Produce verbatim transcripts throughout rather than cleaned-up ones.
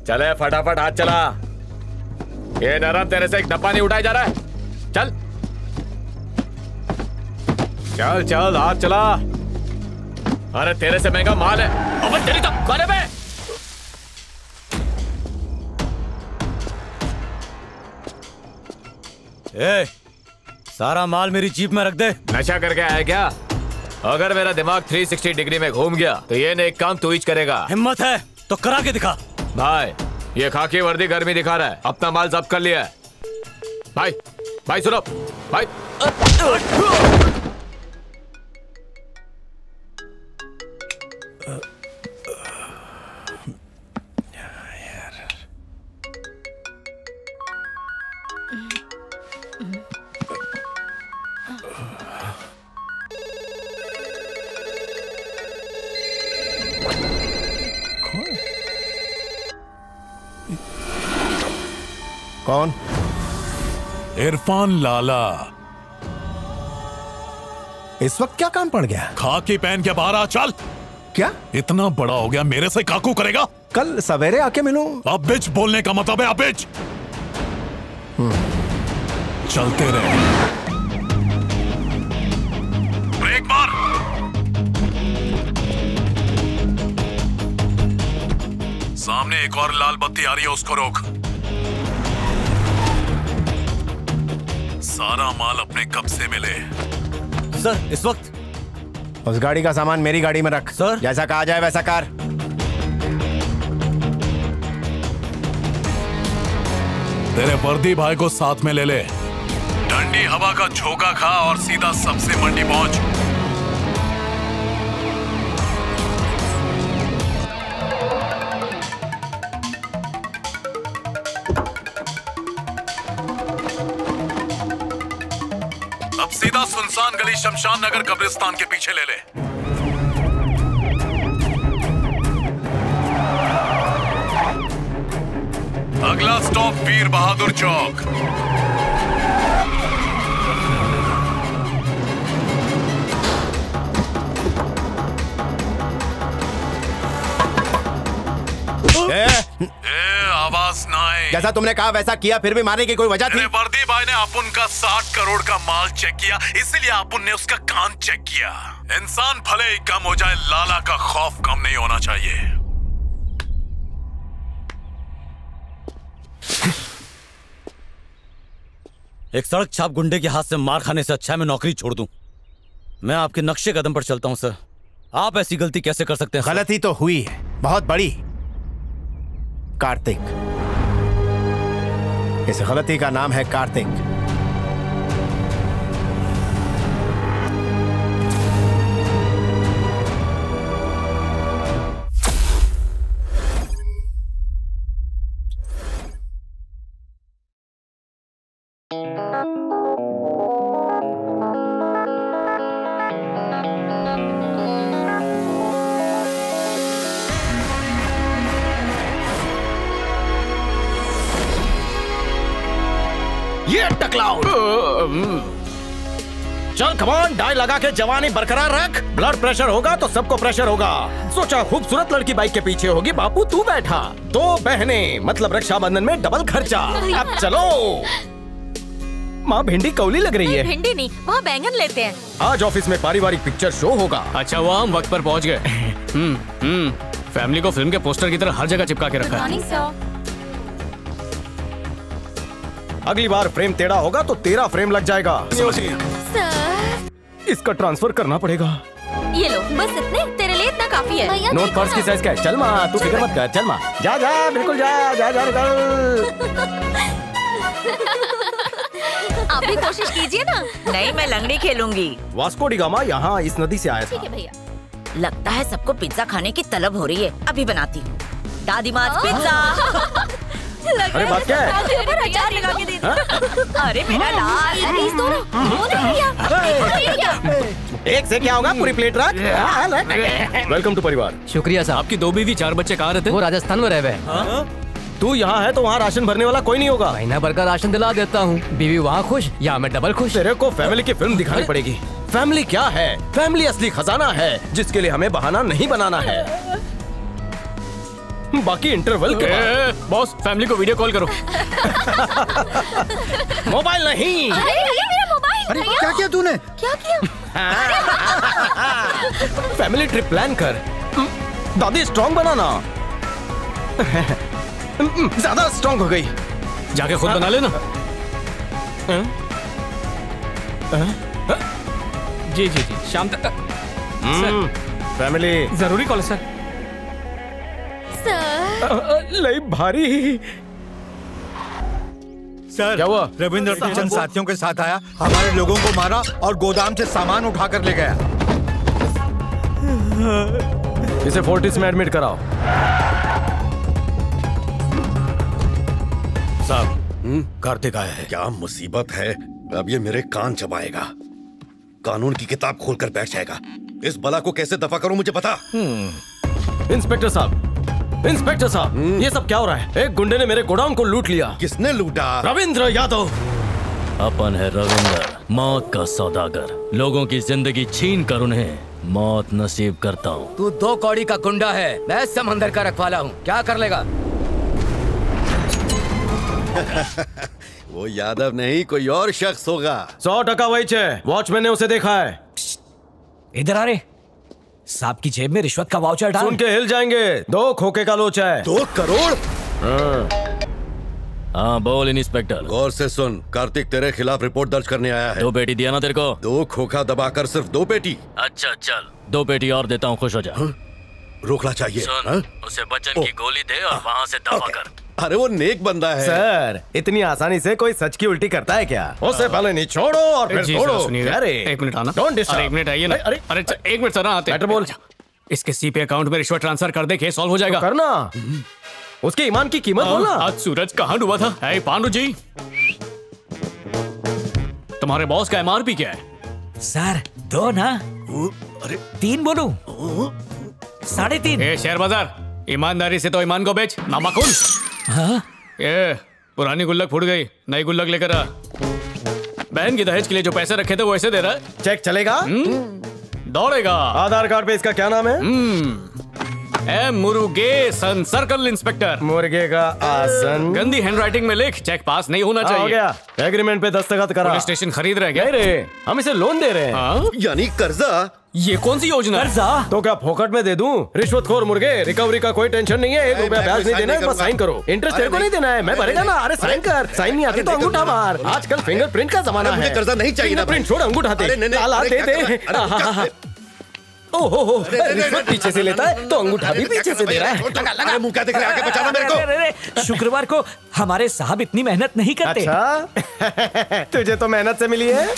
चले फटाफट हाथ चला। ये नरम तेरे से एक डब्बा नहीं उठाया जा रहा है। चल चल चल हाथ चला। अरे तेरे से महंगा माल है। अब तेरी तो कोने पे। ए, सारा माल मेरी जीप में रख दे। नशा करके आया क्या? अगर मेरा दिमाग तीन सौ साठ डिग्री में घूम गया तो ये एक काम तू ही करेगा। हिम्मत है तो करा के दिखा। भाई ये खाकी वर्दी गर्मी दिखा रहा है। अपना माल जब्त कर लिया है। भाई भाई सुनो भाई। कौन? इरफान लाला। इस वक्त क्या काम पड़ गया? खाकी पहन के बाहर आ। चल। क्या इतना बड़ा हो गया, मेरे से काकू करेगा? कल सवेरे आके मिलूं। अब बिच बोलने का मतलब है अबिच। चलते रहे। ब्रेक मार। सामने एक और लाल बत्ती आ रही है, उसको रोक। सारा माल अपने कब्जे में ले। सर इस वक्त उस गाड़ी का सामान मेरी गाड़ी में रख। सर जैसा कहा जाए वैसा कर। तेरे वर्दी भाई को साथ में ले ले। ठंडी हवा का झोंका खा और सीधा सब्जी मंडी पहुंच। अब सीधा सुनसान गली शमशान नगर कब्रिस्तान के पीछे ले ले। अगला स्टॉप वीर बहादुर चौक। ए, ए, आवाज ना आए। जैसा तुमने कहा वैसा किया, फिर भी मारने की कोई वजह थी? वर्दी भाई ने अपुन का साठ करोड़ का माल चेक किया, इसलिए अपुन ने उसका कान चेक किया। इंसान भले ही कम हो जाए, लाला का खौफ कम नहीं होना चाहिए। एक सड़क छाप गुंडे के हाथ से मार खाने से अच्छा है मैं नौकरी छोड़ दूं। मैं आपके नक्शे कदम पर चलता हूं सर। आप ऐसी गलती कैसे कर सकते हैं? गलती तो हुई है, बहुत बड़ी। कार्तिक, इस गलती का नाम है कार्तिक। ये टकलाओ। चल कमान, डाई लगा के जवानी बरकरार रख। ब्लड प्रेशर होगा तो सबको प्रेशर होगा। सोचा खूबसूरत लड़की बाइक के पीछे होगी, बापू तू बैठा। दो बहनें मतलब रक्षाबंधन में डबल खर्चा। अब चलो। माँ भिंडी कौली लग रही है। भिंडी नहीं, वहाँ बैंगन लेते हैं। आज ऑफिस में पारिवारिक पिक्चर शो होगा। अच्छा हुआ हम वक्त पर पहुँच गए। हम्म हम्म फैमिली को फिल्म के पोस्टर की तरह हर जगह चिपका के रखा है। अगली बार फ्रेम टेढ़ा होगा तो तेरा फ्रेम लग जाएगा। सर, इसका ट्रांसफर करना पड़ेगा। ये लो, बस इतने, तेरे लिए इतना काफी है। नोट पर्स की साइज क्या है? चल माँ, तू फिक्र मत कर। चल माँ, जा जा, बिल्कुल जा जा जा निकल। आप भी कोशिश कीजिए ना। नहीं, मैं लंगड़ी खेलूंगी। वास्को डी गामा यहाँ इस नदी से आया था। ठीक है भैया। लगता है सबको पिज्जा खाने की तलब हो रही है, अभी बनाती हूँ। दादी माँ पिज्जा। अरे बात क्या है? अचार लगा के दे दो। अरे मेरा लाल। एक से क्या होगा, पूरी प्लेट रख। वेलकम टू परिवार। शुक्रिया साहब। आपकी दो बीवी चार बच्चे कहाँ रहते? वो राजस्थान में रह गए। तू यहाँ है तो वहाँ राशन भरने वाला कोई नहीं होगा। महीना भर का राशन दिला देता हूँ। बीवी वहाँ खुश या मैं डबल खुश। तेरे को फैमिली की फिल्म दिखानी पड़ेगी। फैमिली क्या है? फैमिली असली खजाना है जिसके लिए हमें बहाना नहीं बनाना है। बाकी इंटरवल के बाद। बॉस फैमिली को वीडियो कॉल करो। मोबाइल नहीं। अरे भैया मेरा मोबाइल। अरे क्या किया तूने? क्या किया? फैमिली ट्रिप प्लान कर। दादी स्ट्रॉन्ग बनाना। ज्यादा स्ट्रॉन्ग हो गई। जाके खुद बना लेना। जी जी जी शाम तक। फैमिली जरूरी कॉल है सर। सर लई भारी। सर क्या हुआ? रविंद्र चंद साथियों के साथ आया, हमारे लोगों को मारा और गोदाम से सामान उठाकर ले गया। इसे फोर्टिस में एडमिट कराओ। साहब कार्तिक आया है। क्या मुसीबत है, अब ये मेरे कान चबाएगा। कानून की किताब खोलकर बैठ जाएगा। इस बला को कैसे दफा करूं मुझे बता। इंस्पेक्टर साहब, इंस्पेक्टर साहब, ये सब क्या हो रहा है? एक गुंडे ने मेरे गोडाउन को लूट लिया। किसने लूटा? रविंद्र यादव। अपन है रविंद्र, मौत का सौदागर। लोगों की जिंदगी छीन कर उन्हें मौत नसीब करता हूँ। तू दो कौड़ी का गुंडा है, मैं समंदर का रखवाला हूँ, क्या कर लेगा? वो यादव नहीं कोई और शख्स होगा। सौ टका वही है, वॉचमैन ने उसे देखा है। इधर आ रे, सांप की जेब में रिश्वत का वाउचर डाल। सुन के हिल जाएंगे। दो खोखे का लोचा है। दो करोड़? हाँ बोल इंस्पेक्टर। गौर से सुन, कार्तिक तेरे खिलाफ रिपोर्ट दर्ज करने आया है। दो पेटी दिया ना तेरे को? दो खोखा दबाकर सिर्फ दो पेटी? अच्छा चल, दो पेटी और देता हूँ, खुश हो जा। हाँ? रोकना चाहिए। सुन, हाँ? उसे बच्चन की गोली दे और वहाँ से दफा कर। अरे वो नेक बंदा है। सर इतनी आसानी से कोई सच की उल्टी करता है क्या? उसे पहले नहीं छोड़ो और फिर जी छोड़ो। सर, सुनिए। अरे एक मिनट आना। Don't disturb. अरे एक मिनट आइए ना। अरे अरे एक मिनट सर, आते बेटर बोल। इसके सीपी अकाउंट में रिश्वत ट्रांसफर कर दे, केस सॉल्व हो जाएगा। तो करना। उसके ईमान की कीमत बोलना। आज सूरज कहाँ डूबा था? है पांडु जी, तुम्हारे बॉस का एमआरपी क्या है? सर दो ना। अरे तीन बोलूं? साढ़े तीन। ए शेयर बाजार, ईमानदारी से तो ईमान को बेच, नामाकुन। हाँ? ये पुरानी गुल्लक फूट गई, नई गुल्लक लेकर आ। बहन की दहेज के लिए जो पैसे रखे थे वो ऐसे दे रहा है। चेक चलेगा? दौड़ेगा। आधार कार्ड पे इसका क्या नाम है? M Murugesan, circle inspector. मुर्गे का आसन। गंदी हैंडराइटिंग में लिख, चेक पास नहीं होना हाँ, चाहिए। हो गया। एग्रीमेंट पे दस्तखत करा। पुलिस स्टेशन खरीद रहे क्या? नहीं रे, हम इसे लोन दे रहे हैं। हाँ? यानी कर्जा? ये कौन सी योजना? कर्जा? तो क्या फोकट में दे दूं? रिश्वतखोर मुर्गे, रिकवरी का कोई टेंशन नहीं है। एक रुपया ब्याज नहीं देना है, बस साइन करो। इंटरेस्ट तेरे को नहीं देना है, मैं भरेगा ना। अरे साइन कर। साइन नहीं आती तो अंगूठा मार। आजकल फिंगरप्रिंट का जमाना है। मुझे कर्जा नहीं चाहिए ना। प्रिंट छोड़, अंगूठा दे। ताला दे दे। ओहो हो, रिश्वत पीछे से लेता है तो अंगूठा भी पीछे से दे रहा है। लगा लगा मुंह क्या दिख रहा है? आगे बचाना मेरे को। अरे, अरे, अरे, शुक्रवार को हमारे साहब इतनी मेहनत नहीं करते। अच्छा तुझे तो मेहनत से मिली है।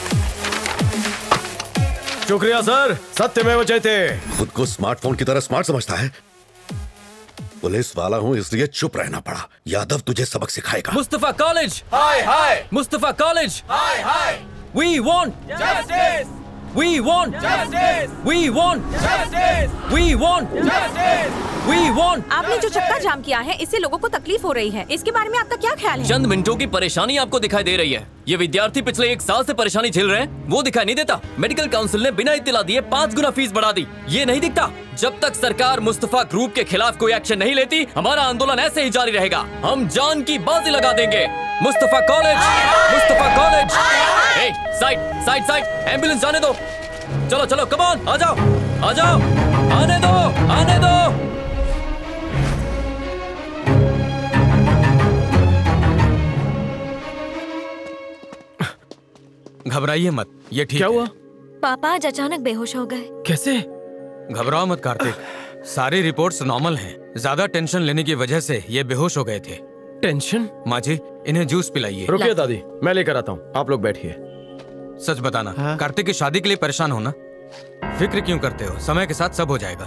शुक्रिया सर, सत्य में जयते। खुद को स्मार्टफोन की तरह स्मार्ट समझता है। पुलिस वाला हूँ इसलिए चुप रहना पड़ा। यादव तुझे सबक सिखाएगा। मुस्तफा कॉलेज। हाय हाय। मुस्तफा कॉलेज। हाय हाय। We want justice. We want justice. We want justice. We want justice. We want। आपने जो चक्का जाम किया है, इससे लोगों को तकलीफ हो रही है। इसके बारे में आपका क्या ख्याल है? चंद मिनटों की परेशानी आपको दिखाई दे रही है। ये विद्यार्थी पिछले एक साल से परेशानी झेल रहे हैं, वो दिखाई नहीं देता। मेडिकल काउंसिल ने बिना इत्तला दिए पाँच गुना फीस बढ़ा दी, ये नहीं दिखता। जब तक सरकार मुस्तफा ग्रुप के खिलाफ कोई एक्शन नहीं लेती, हमारा आंदोलन ऐसे ही जारी रहेगा। हम जान की बाजी लगा देंगे। Mustafa college, Mustafa college. ए, साइड साइड साइड, एम्बुलेंस जाने दो। चलो चलो, कम ऑन, आ जाओ आ जाओ, आने दो आने दो। घबराइए मत, ये ठीक क्या है। हुआ? पापा आज अचानक बेहोश हो गए। कैसे? घबराओ मत कार्तिक, सारी रिपोर्ट्स नॉर्मल हैं। ज्यादा टेंशन लेने की वजह से ये बेहोश हो गए थे। टेंशन? माँ जी, इन्हें जूस पिलाइए। रुकिए दादी, मैं लेकर आता हूँ, आप लोग बैठिए। सच बताना, हाँ? कार्तिक की शादी के लिए परेशान हो ना? फिक्र क्यों करते हो? समय के साथ सब हो जाएगा।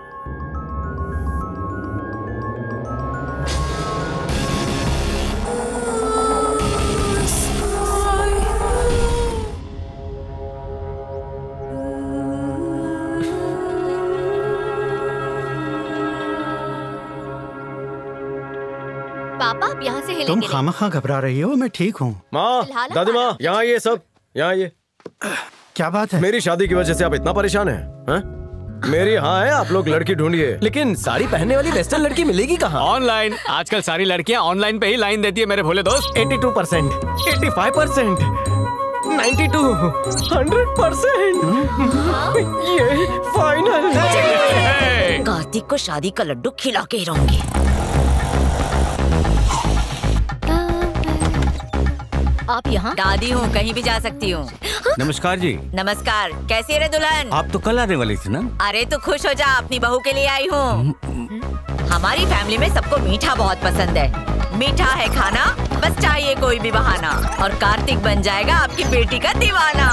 पापा आप यहाँ से हिलेंगे तुम नहीं। खामखा घबरा रही हो, मैं ठीक हूँ। माँ, फिलहाल दादी माँ, हमारा- यहाँ ये सब, यहाँ ये। क्या बात है? मेरी शादी की वजह से आप इतना परेशान हैं? हैं? मेरी हाँ है, आप लोग लड़की ढूंढिए, लेकिन साड़ी पहनने वाली वेस्टर्न लड़की मिलेगी कहाँ? ऑनलाइन। आजकल सारी लड़कियां ऑनलाइन पे ही लाइन देती है मेरे भोले दोस्त। बयासी परसेंट, पचासी परसेंट, बानवे, हंड्रेड परसेंट। ये फाइनल। कार्तिक को शादी का लड्डू खिला के ही रहूंगी। आप यहाँ? दादी हूँ, कहीं भी जा सकती हूँ। नमस्कार जी। नमस्कार, कैसी है रे दुल्हन? आप तो कल आने वाली थी ना? अरे तू खुश हो जा, अपनी बहू के लिए आई हूँ। हमारी फैमिली में सबको मीठा बहुत पसंद है। मीठा है खाना, बस चाहिए कोई भी बहाना, और कार्तिक बन जाएगा आपकी बेटी का दीवाना।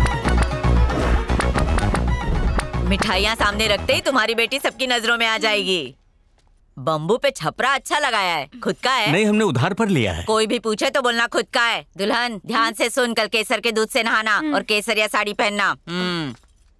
मिठाइयाँ सामने रखते ही तुम्हारी बेटी सबकी नजरों में आ जाएगी। बम्बू पे छपरा अच्छा लगाया है, खुद का है? नहीं, हमने उधार पर लिया है। कोई भी पूछे तो बोलना खुद का है। दुल्हन ध्यान से सुन, कल केसर के दूध से नहाना और केसरिया साड़ी पहनना। हम्म।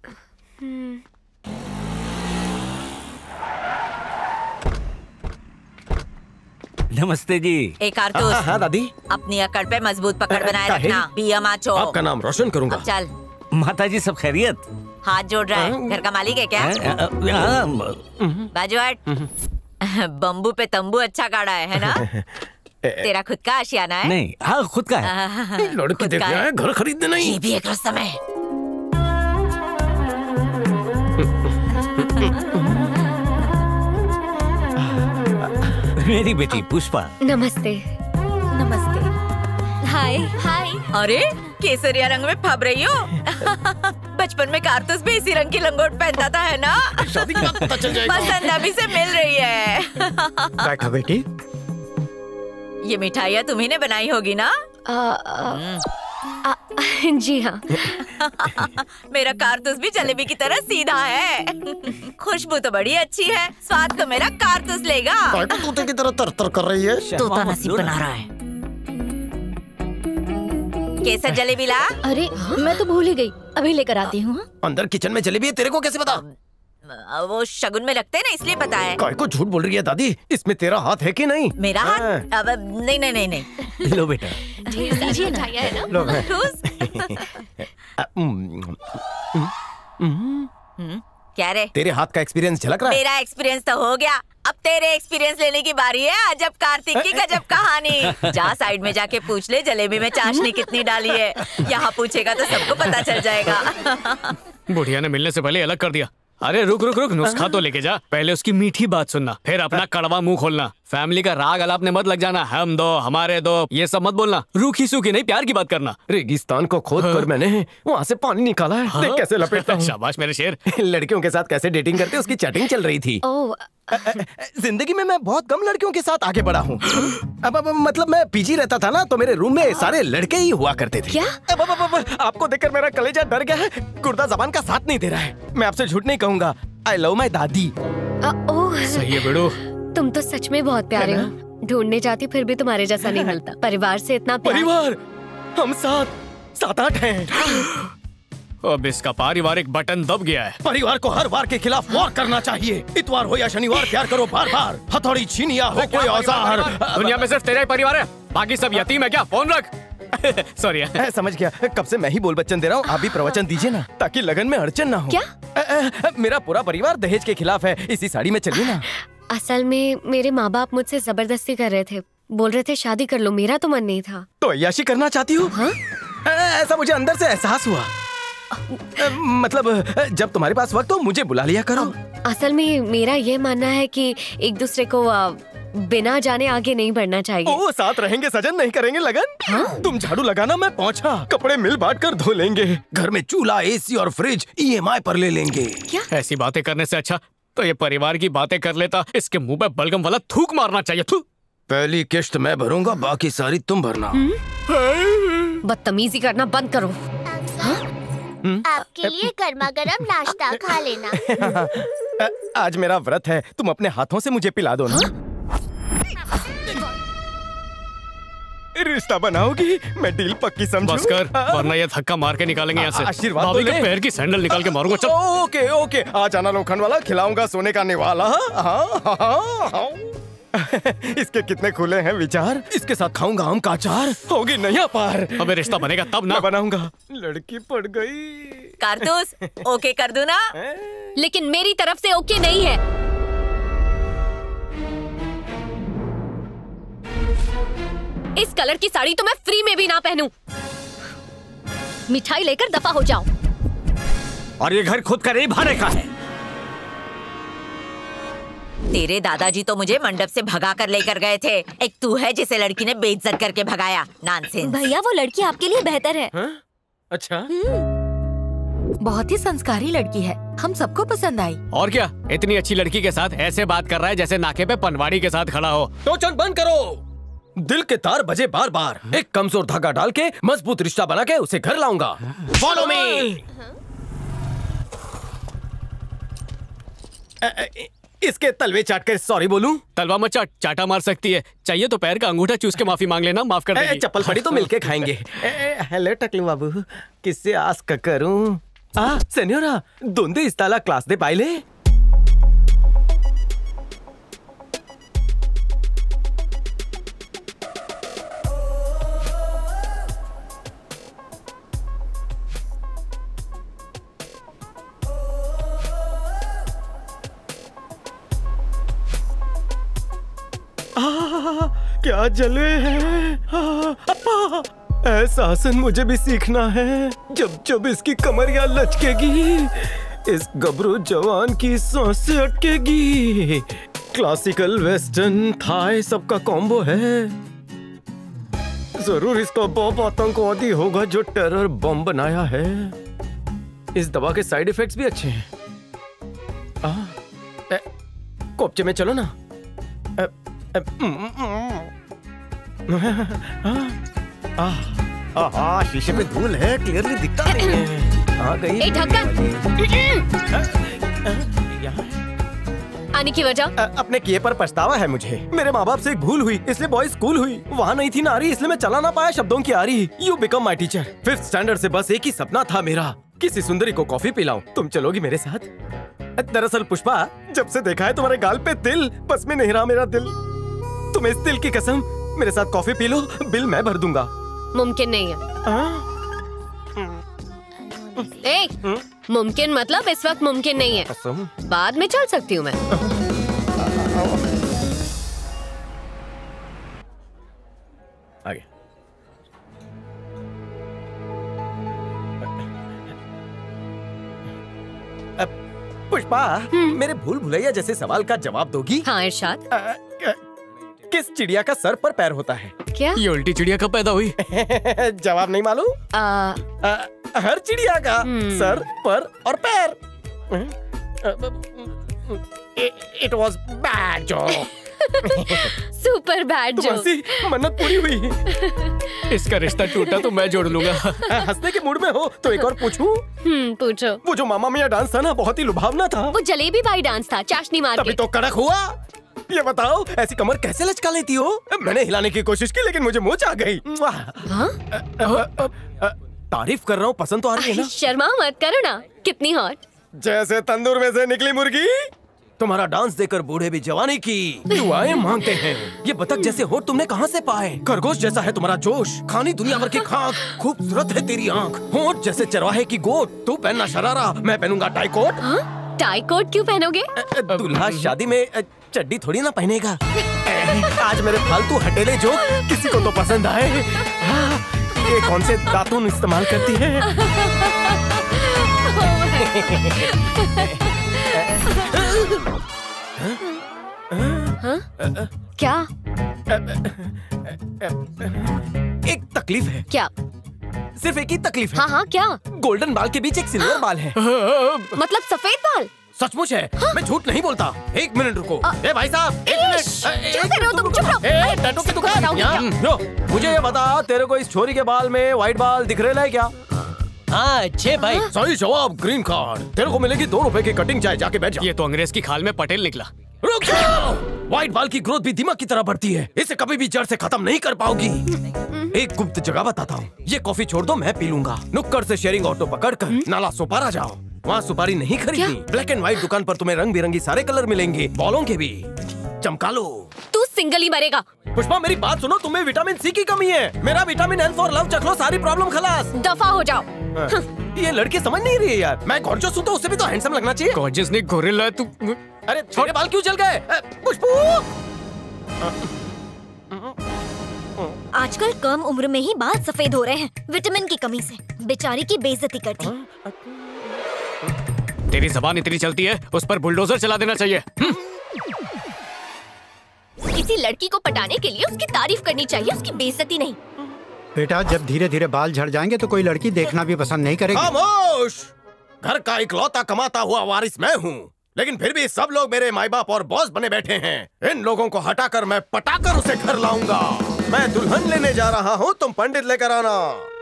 नमस्ते जी। एक कारतूस। हाँ, हाँ दादी। अपनी अकड़ पे मजबूत पकड़ बनाए काहे? रखना। पिया माचो। आपका नाम रोशन करूंगा। अब चल। माता जी सब खैरियत? हाथ जोड़ रहा है, घर का मालिक है क्या? बाजू हट। बम्बू पे तंबू अच्छा गाड़ा है, है ना? तेरा खुद का आशियाना है? नहीं, हाँ खुद का है। लड़की देखने आए, घर खरीदने नहीं। ये भी एक रस्म है। मेरी बेटी पुष्पा। नमस्ते। नमस्ते। हाय हाय। अरे केसरिया रंग में फब रही हो? बचपन में कारतूस भी इसी रंग की लंगोट पहनता था, है ना? शादी के बाद पता चल जाएगा। पसंद अभी से मिल रही है। बैठो बेटी। ये मिठाइयाँ तुम्ही ने बनाई होगी ना? आ, आ, जी हाँ। मेरा कारतूस भी जलेबी की तरह सीधा है। खुशबू तो बड़ी अच्छी है, स्वाद तो मेरा कारतूस लेगा। तोते की तरह तर तर कर रही है। तोता नसीब बना रहा है। केसर जलेबी ला। अरे मैं तो भूल ही गई, अभी लेकर आती हूँ। अंदर किचन में जलेबी है, तेरे को कैसे पता? वो शगुन में लगते हैं ना, इसलिए पता है। काय को झूठ बोल रही है दादी? इसमें तेरा हाथ है कि नहीं? मेरा हाथ? अब नहीं नहीं नहीं नहीं। लो बेटा। दीजिए मिठाइयाँ है ना? लो। क्या रे? तेरे हाथ का एक्सपीरियंस झलक रहा है? मेरा एक्सपीरियंस तो हो गया, अब तेरे एक्सपीरियंस लेने की बारी है। अजब कार्तिक की गजब कहानी। जा साइड में जाके पूछ ले जलेबी में चाशनी कितनी डाली है। यहाँ पूछेगा तो सबको पता चल जाएगा। बुढ़िया ने मिलने से पहले अलग कर दिया। अरे रुक रुक रुक, नुस्खा तो लेके जा। पहले उसकी मीठी बात सुनना, फिर अपना कड़वा मुंह खोलना। फैमिली का राग अलाप ने मत लग जाना। हम दो, हमारे दो, ये सब मत बोलना। रूखी सूखी नहीं, प्यार की बात करना। रेगिस्तान को खोद कर मैंने वहाँ से पानी निकाला है। देख कैसे लपेटता हूँ। शाबाश मेरे शेर। लड़कियों के साथ कैसे डेटिंग करते, उसकी चैटिंग चल रही थी। जिंदगी में मैं बहुत कम लड़कियों के साथ आगे बढ़ा हूँ। अब अब मतलब मैं पीजी रहता था ना, तो मेरे रूम में सारे लड़के ही हुआ करते थे। क्या? अब अब अब अब आपको देखकर मेरा कलेजा डर गया है। गुर्दा जबान का साथ नहीं दे रहा है। मैं आपसे झूठ नहीं कहूँगा, आई लव माई दादी। ओह सही है बेड़ू। तुम तो सच में बहुत प्यारे हो। ढूंढने जाती फिर भी तुम्हारे जैसा नहीं मिलता। परिवार से इतना प्यार। परिवार? हम सात सात आठ हैं। अब इसका पारिवारिक बटन दब गया है। परिवार को हर बार के खिलाफ वॉर करना चाहिए। इतवार हो या शनिवार प्यार करो बार बार। हथौड़ी छीन या हो कोई औजार। दुनिया में सिर्फ तेरा ही परिवार है, बाकी सब यतीम है क्या? फोन रख। सॉरी। समझ गया, कब से मैं ही बोल बच्चन दे रहा हूँ। आप भी प्रवचन दीजिए ना, ताकि लगन में अड़चन ना हो। क्या? आ, आ, मेरा पूरा परिवार दहेज के खिलाफ है। इसी साड़ी में चलिए ना। असल में मेरे माँ बाप मुझसे जबरदस्ती कर रहे थे। बोल रहे थे शादी कर लो, मेरा तो मन नहीं था। तो अय्याशी करना चाहती हूँ? हाँ? ऐसा मुझे अंदर से एहसास हुआ। मतलब जब तुम्हारे पास वक्त हो मुझे बुला लिया करो। असल में मेरा ये मानना है कि एक दूसरे को बिना जाने आगे नहीं बढ़ना चाहिए। ओ, साथ रहेंगे सजन, नहीं करेंगे लगन। हाँ? तुम झाड़ू लगाना, मैं पहुंचा। कपड़े मिल बांट कर धो लेंगे। घर में चूल्हा, एसी और फ्रिज ईएमआई पर ले लेंगे। क्या? ऐसी बातें करने से अच्छा तो ये परिवार की बातें कर लेता। इसके मुंह पे बलगम वाला थूक मारना चाहिए। थू। पहली किश्त मैं भरूंगा, बाकी सारी तुम भरना। बदतमीजी करना बंद करो। हाँ? आपके लिए गर्मा गर्म नाश्ता खा लेना। आज मेरा व्रत है, तुम अपने हाथों से मुझे पिला दो ना। हाँ? रिश्ता बनाओगी? मैं डील पक्की समझूं। बस कर, वरना ये धक्का मार के निकालेंगे यहाँ से। आशीर्वाद भाभी तो के ले। पैर की सैंडल निकाल के मारूंगा। चल। ओके ओके, आज आना लोखंड वाला, खिलाऊंगा सोने का निवाला। हाँ हाँ हाँ। इसके कितने खुले हैं विचार। इसके साथ खाऊंगा आम का अचार। होगी नया पार। अबे रिश्ता बनेगा तब ना। बनाऊंगा। लड़की पड़ गई। कारतूस ओके कर दूं ना? लेकिन मेरी तरफ से ओके नहीं है। इस कलर की साड़ी तो मैं फ्री में भी ना पहनूं। मिठाई लेकर दफा हो जाओ। और ये घर खुद का नहीं भाड़े का है। तेरे दादाजी तो मुझे मंडप से भगा कर लेकर गए थे। एक तू है जिसे लड़की ने बेइज्जत करके भगाया। नॉनसेंस। भैया वो लड़की आपके लिए बेहतर है। हा? अच्छा। बहुत ही संस्कारी लड़की है, हम सबको पसंद आई। और क्या, इतनी अच्छी लड़की के साथ ऐसे बात कर रहा है जैसे नाके पे पनवाड़ी के साथ खड़ा हो। टोचन बंद करो। दिल के तार बजे बार बार। एक कमजोर धागा डाल के मजबूत रिश्ता बना के उसे घर लाऊंगा। Follow me. इसके तलवे चाट कर सॉरी बोलूं? तलवा मत चाट, चाटा मार सकती है। चाहिए तो पैर का अंगूठा चूस के माफी मांग लेना, माफ कर देगी। चप्पल पड़ी तो मिलके खाएंगे। हेलो टकलू बाबू, किससे आस करूं? आ सेन्योरा, दोंदे इस्ताला क्लास दे पाइले? आ, क्या जलवे हैं। ऐसा आसन मुझे भी सीखना है। जब जब इसकी कमरिया लचकेगी, इस गबरू जवान की सांसें अटकेगी। क्लासिकल वेस्टर्न थाई सबका कॉम्बो है। जरूर इसका बॉब आतंकवादी होगा जो टेरर बम बनाया है। इस दवा के साइड इफेक्ट्स भी अच्छे हैं। आ, ए, कोपचे में चलो ना। ए, आ, शीशे में धूल है, क्लियरली दिखता नहीं है। आ गई। ए आने की वजह? अपने किए पर पछतावा है मुझे। मेरे माँ बाप से एक भूल हुई, इसलिए बॉयज स्कूल हुई। वहाँ नहीं थी नारी, इसलिए मैं चला ना पाया शब्दों की आरी। You become my teacher. Fifth standard से बस एक ही सपना था मेरा, किसी सुंदरी को कॉफी पिलाऊं। तुम चलोगी मेरे साथ? दरअसल पुष्पा, जब से देखा है तुम्हारे गाल पे तिल, बस में नहीं रहा मेरा दिल। तुम इस दिल की कसम मेरे साथ कॉफी पी लो, बिल मैं भर दूंगा। मुमकिन नहीं है। ए, मुमकिन मतलब इस वक्त मुमकिन नहीं है। कसम। बाद में चल सकती हूँ मैं। आगे। पुष्पा, मेरे भूल भुलैया जैसे सवाल का जवाब दोगी? हाँ इरशाद। किस चिड़िया का सर पर पैर होता है? क्या? ये उल्टी चिड़िया कब पैदा हुई? जवाब नहीं मालूम? हर चिड़िया का सर, पर और पैर। It was bad joke. Super bad joke. मन्नत पूरी हुई। इसका रिश्ता टूटा तो मैं जोड़ लूंगा। हंसने के मूड में हो तो एक और पूछूं? हम्म पूछो। वो जो मामा मियां डांस था ना, बहुत ही लुभावना था। वो जलेबी बाई डांस था, चाशनी मार के। तभी तो कड़क हुआ। ये बताओ, ऐसी कमर कैसे लचका लेती हो? मैंने हिलाने की कोशिश की लेकिन मुझे मोच आ गई। हाँ? तारीफ कर रहा हूँ, पसंद तो आ रही है ना? शर्मा मत करो ना, कितनी हॉट। जैसे तंदूर में से निकली मुर्गी। तुम्हारा डांस देखकर बूढ़े भी जवानी की दुआएं मांगते हैं। ये बतख जैसे होठ तुमने कहाँ से पाए? खरगोश जैसा है तुम्हारा जोश, खानी दुनिया भर की खाक, खूबसूरत है तेरी आंख। होठ जैसे चरवाहे की गोद, तू पहनना शरारा, मैं पहनूंगा टाई कोट। टाई कोट क्यों पहनोगे? दूल्हा शादी में चड्डी थोड़ी ना पहनेगा। आज मेरे फालतू हटेले जोक किसी को तो पसंद आए। ये कौन से दातुन इस्तेमाल करती है? हाँ? क्या? एक तकलीफ है। क्या? सिर्फ एक ही तकलीफ है। हाँ हाँ क्या? गोल्डन बाल के बीच एक सिल्वर बाल है। मतलब सफेद बाल? सचमुच है। हाँ? मैं झूठ नहीं बोलता। एक मिनट रुको। ए भाई साहब, एक मिनट। क्या कर रहे हो तुम? चुप रहो। ए, टैटू की दुकान। मुझे ये बता, तेरे को इस छोरी के बाल में व्हाइट बाल दिख रहे हैं क्या? हाँ अच्छे भाई। सही जवाब, ग्रीन कार्ड। तेरे को मिलेगी दो रुपए की कटिंग चाय, जाके बैठ जा। ये तो अंग्रेज की खाल में पटेल निकला। रुक जाओ। व्हाइट बाल की ग्रोथ भी दिमाग की तरह बढ़ती है, इसे कभी भी जड़ से खत्म नहीं कर पाओगी। एक गुप्त जगह बताता हूँ, ये कॉफी छोड़ दो, मैं पी लूंगा। नुक्कड़ से शेयरिंग ऑटो पकड़कर नाला सोपारा जाओ, वहाँ सुपारी नहीं खरीदनी। ब्लैक एंड व्हाइट दुकान पर तुम्हें रंग बिरंगी सारे कलर मिलेंगे, बॉलों के भी। चमका लो। तू सिंगल ही मरेगा। पुष्पा मेरी बात सुनो, तुम्हें विटामिन सी की कमी है, मेरा विटामिन एल फॉर लव चख लो, सारी प्रॉब्लम खलास। दफा हो जाओ। ये लड़की समझ नहीं रही है यार, मैं गॉर्जियस हूँ तो उससे भी तो हैंडसम लगना चाहिए। गॉर्जियस नहीं गोरिल्ला तू। अरे छोटे बाल क्यों जल गए? पुष्पू आजकल कम उम्र में ही बाल सफेद हो रहे हैं, विटामिन की कमी से। बेचारी की बेइज्जती करती। तेरी जबान इतनी चलती है, उस पर बुलडोजर चला देना चाहिए। किसी लड़की को पटाने के लिए उसकी तारीफ करनी चाहिए, उसकी बेइज्जती नहीं। बेटा जब धीरे धीरे बाल झड़ जाएंगे तो कोई लड़की देखना भी पसंद नहीं करेगी। खामोश! घर का इकलौता कमाता हुआ वारिस मैं हूँ, लेकिन फिर भी सब लोग मेरे माई बाप और बॉस बने बैठे हैं। इन लोगों को हटाकर मैं पटाकर उसे घर लाऊंगा। मैं दुल्हन लेने जा रहा हूँ, तुम पंडित लेकर आना।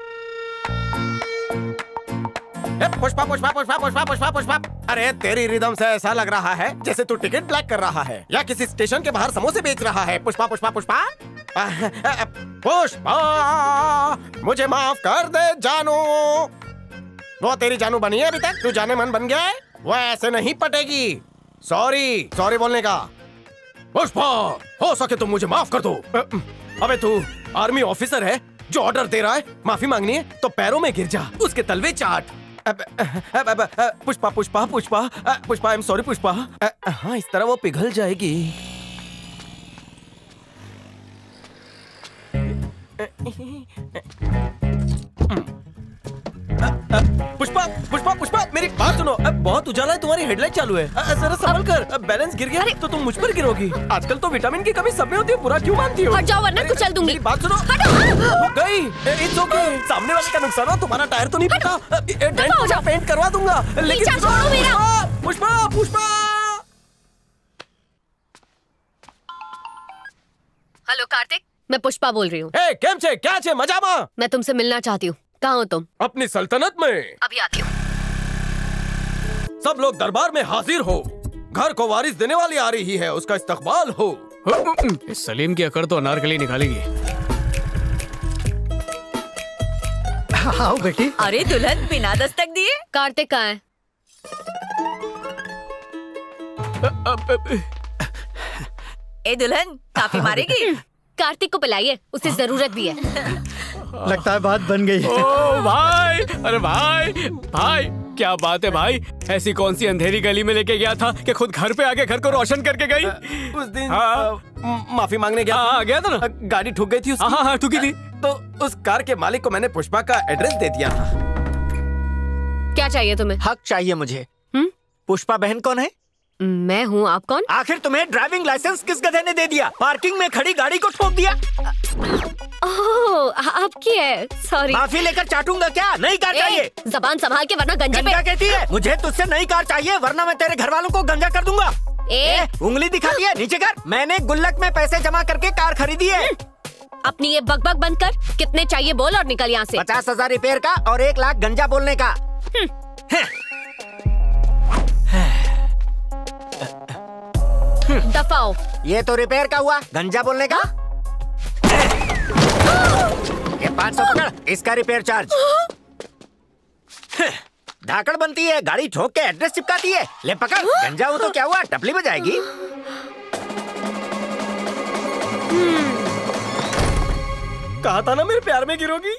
पुष्पा पुष्पा पुष्पा पुष्पा पुष्पा पुष्पा। अरे तेरी रिदम से ऐसा लग रहा है जैसे तू टिकट ब्लैक कर रहा है या किसी स्टेशन के बाहर समोसे बेच रहा है। पुष्पा पुष्पा पुष्पा पुष्पा, मुझे माफ कर दे जानू। वो तेरी जानू बनी है अभी तक? तू जाने मन बन गया है? वो ऐसे नहीं पटेगी। सॉरी सॉरी बोलने का। पुष्पा हो सके तो मुझे माफ कर दो। अबे तू आर्मी ऑफिसर है जो ऑर्डर दे रहा है, माफी मांगनी है तो पैरों में गिर जा, उसके तलवे चाट। अब, अब, अब, अब, Pushpa Pushpa Pushpa Pushpa I am sorry Pushpa. हाँ इस तरह वो पिघल जाएगी। पुष्पा पुष्पा पुष्पा मेरी बात सुनो। अब बहुत उजाला है, तुम्हारी हेडलाइट चालू है, जरा संभल कर। अब बैलेंस गिर गया तो तुम मुझ पर गिरोगी। आजकल तो विटामिन की कमी सब में होती है, पूरा क्यों मानती हो? हट जाओ वरना कुचल दूंगी। मेरी बात सुनो। हो गई, इट्स ओके। सामने वाले का नुकसान हो, तुम्हारा टायर तो नहीं फटा। डेंट हो जा, पेंट करवा दूंगा। लेकिन छोड़ो मेरा। पुष्पा पुष्पा। हेलो कार्तिक, मैं पुष्पा बोल रही हूँ। ए, केम छे? क्या छे? मजामा? मैं तुमसे मिलना चाहती हूँ। कहाँ हो तुम? अपनी सल्तनत में। अभी आती हूँ। सब लोग दरबार में हाजिर हो। घर को वारिस देने वाली आ रही है, उसका इस्तकबाल हो। इस सलीम की अकड़ तो अनारकली निकालेगी। आओ बेटी। अरे दुल्हन बिना दस्तक दिए। कार्तिक कहाँ है? ए दुल्हन काफी मारेगी? कार्तिक को पिलाइए, उसे जरूरत भी है। लगता है बात बन गई। ओ भाई, अरे भाई भाई क्या बात है भाई। ऐसी कौन सी अंधेरी गली में लेके गया था कि खुद घर पे आके घर को रोशन करके गई? उस दिन हाँ। माफी मांगने गया। हाँ, गया था ना। गाड़ी ठुक गई थी उसकी। हाँ हाँ ठुकी थी। तो उस कार के मालिक को मैंने पुष्पा का एड्रेस दे दिया था। क्या चाहिए तुम्हें? हक चाहिए मुझे। हुँ? पुष्पा बहन कौन है? मैं हूँ, आप कौन? आखिर तुम्हें ड्राइविंग लाइसेंस किस गधे ने दे दिया? पार्किंग में खड़ी गाड़ी को ठोक दिया। ओह, आपकी है, सॉरी। माफी लेकर चाटूंगा क्या? नई कार चाहिए। जबान संभाल के वरना गंजे पे। गंजा कहती है? मुझे तुझसे नई कार चाहिए वरना मैं तेरे घर वालों को गंजा कर दूंगा। ए, उंगली दिखाती है, नीचे कर। मैंने गुल्लक में पैसे जमा करके कार खरीदी है। अपनी ये बकबक बंद कर। कितने चाहिए बोल और निकल यहाँ से। पचास हजार रिपेयर का और एक लाख गंजा बोलने का। दफाओ। ये तो रिपेयर का हुआ, गंजा बोलने का। ये पाँच सौ पकड़, इसका रिपेयर चार्ज। धाकड़ बनती है, गाड़ी ठोक के एड्रेस चिपकाती है। ले पकड़, गंजा हो तो क्या हुआ, टपली बजाएगी। कहा था ना मेरे प्यार में गिरोगी।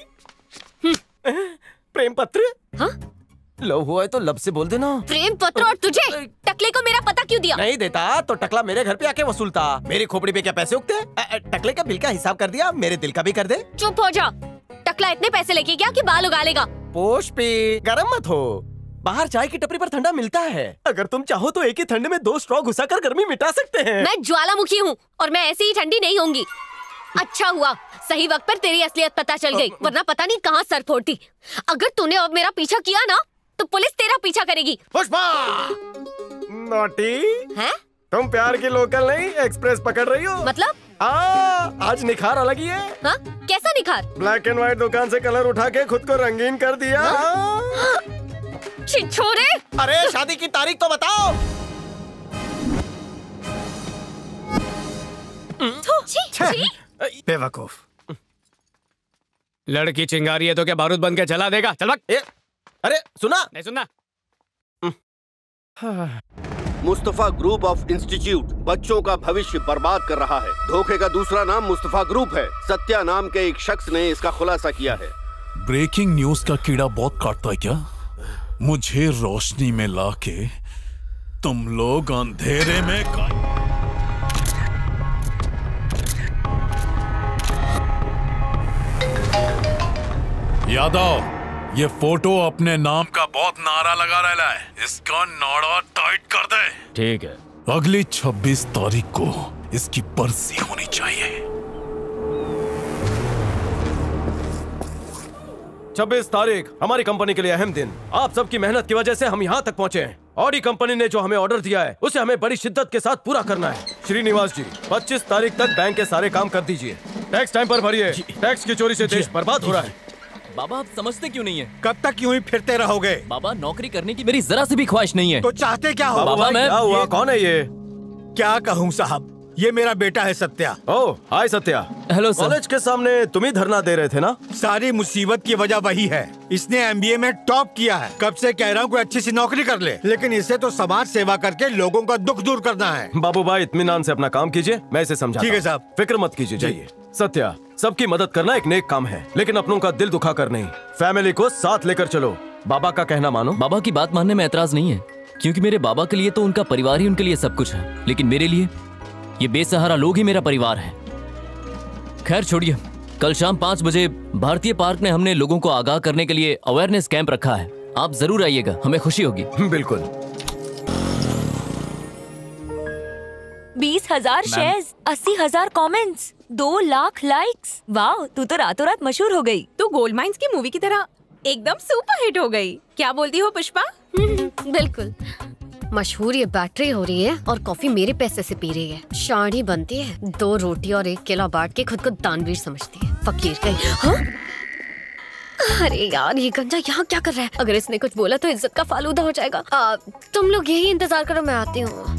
प्रेम पत्र। हाँ? लव हुआ है तो लब से बोल देना। प्रेम पत्र और तुझे टकले को मेरा पता क्यों दिया? नहीं देता तो टकला मेरे घर पे आके वसूलता। मेरी खोपड़ी पे क्या पैसे उगते? टकले का बिल का हिसाब कर दिया, मेरे दिल का भी कर दे। चुप हो जा। टकला इतने पैसे लेके गया कि बाल उगा लेगा। पोष्पी गरम मत हो, बाहर चाय की टपरी पर ठंडा मिलता है। अगर तुम चाहो तो एक ही ठंडे में दो स्ट्रॉ घुसाकर गर्मी मिटा सकते हैं। मैं ज्वालामुखी हूँ और मैं ऐसे ही ठंडी नहीं होंगी। अच्छा हुआ सही वक्त पर तेरी असलियत पता चल गई, वरना पता नहीं कहाँ सर फोड़ती। अगर तूने अब मेरा पीछा किया ना तो पुलिस तेरा पीछा करेगी। पुष्पा नोटी है? तुम प्यार की लोकल नहीं एक्सप्रेस पकड़ रही हो। मतलब? आ, आज निखार अलग ही है। हाँ? कैसा निखार? ब्लैक एंड व्हाइट दुकान से कलर उठा के खुद को रंगीन कर दिया। हाँ? छिछोरे! अरे शादी की तारीख तो बताओ। बेवकूफ। लड़की चिंगारी है तो क्या बारूद बन के जला देगा? चल भाग। अरे सुना? नहीं सुनना। मुस्तफा ग्रुप ऑफ इंस्टीट्यूट बच्चों का भविष्य बर्बाद कर रहा है। धोखे का दूसरा नाम मुस्तफा ग्रुप है। सत्या नाम के एक शख्स ने इसका खुलासा किया है। ब्रेकिंग न्यूज का कीड़ा बहुत काटता है क्या? मुझे रोशनी में लाके तुम लोग अंधेरे में का... यादव, ये फोटो अपने नाम का बहुत नारा लगा रहा है, इसका नारा टाइट कर दे। ठीक है। अगली छब्बीस तारीख को इसकी बरसी होनी चाहिए। छब्बीस तारीख हमारी कंपनी के लिए अहम दिन। आप सबकी मेहनत की वजह से हम यहाँ तक पहुँचे हैं। ऑडी कंपनी ने जो हमें ऑर्डर दिया है उसे हमें बड़ी शिद्दत के साथ पूरा करना है। श्रीनिवास जी, पच्चीस तारीख तक बैंक के सारे काम कर दीजिए। टैक्स टाइम पर भरिए। टैक्स की चोरी से देश बर्बाद हो रहा है। बाबा, आप समझते क्यों नहीं है? कब तक यूं ही फिरते रहोगे? बाबा, नौकरी करने की मेरी जरा सी भी ख्वाहिश नहीं है। तो चाहते क्या हो? बाबा, मैं क्या हुआ? कौन है ये? क्या कहूँ साहब, ये मेरा बेटा है Satya. Oh, hi Satya. Hello sir. College के सामने तुम ही धरना दे रहे थे ना? सारी मुसीबत की वजह वही है। इसने एमबीए में टॉप किया है। कब से कह रहा हूँ कोई अच्छी सी नौकरी कर ले, लेकिन इसे तो समाज सेवा करके लोगों का दुख दूर करना है। बाबू भाई, इत्मीनान से अपना काम कीजिए, मैं इसे समझाता हूं। ठीक है साहब। फिक्र मत कीजिए, जाइए। सत्या, सबकी मदद करना एक नेक काम है, लेकिन अपनों का दिल दुखा कर नहीं। फैमिली को साथ लेकर चलो। बाबा का कहना मानो। बाबा की बात मानने में ऐतराज नहीं है, क्योंकि मेरे बाबा के लिए तो उनका परिवार ही उनके लिए सब कुछ है, लेकिन मेरे लिए ये बेसहारा लोग ही मेरा परिवार है। खैर छोड़िए, कल शाम पाँच बजे भारतीय पार्क में हमने लोगों को आगाह करने के लिए अवेयरनेस कैंप रखा है। आप जरूर आइएगा, हमें खुशी होगी। बिल्कुल। बीस हजार शेयर्स, अस्सी हजार कॉमेंट्स, दो लाख लाइक्स। वाह, तू तो रातों रात मशहूर हो गई। तू गोल्ड माइंस की मूवी की तरह एकदम सुपर हिट हो गई। क्या बोलती हो पुष्पा? बिल्कुल। मशहूर ये बैटरी हो रही है और कॉफी मेरे पैसे से पी रही है। शाड़ी बनती है, दो रोटी और एक केला बांट के खुद को दानवीर समझती है। फकीर कहीं। हाँ? अरे यार, ये गंजा यहाँ क्या कर रहा है? अगर इसने कुछ बोला तो इज्जत का फालूदा हो जाएगा। आ, तुम लोग यही इंतजार करो, मैं आती हूँ।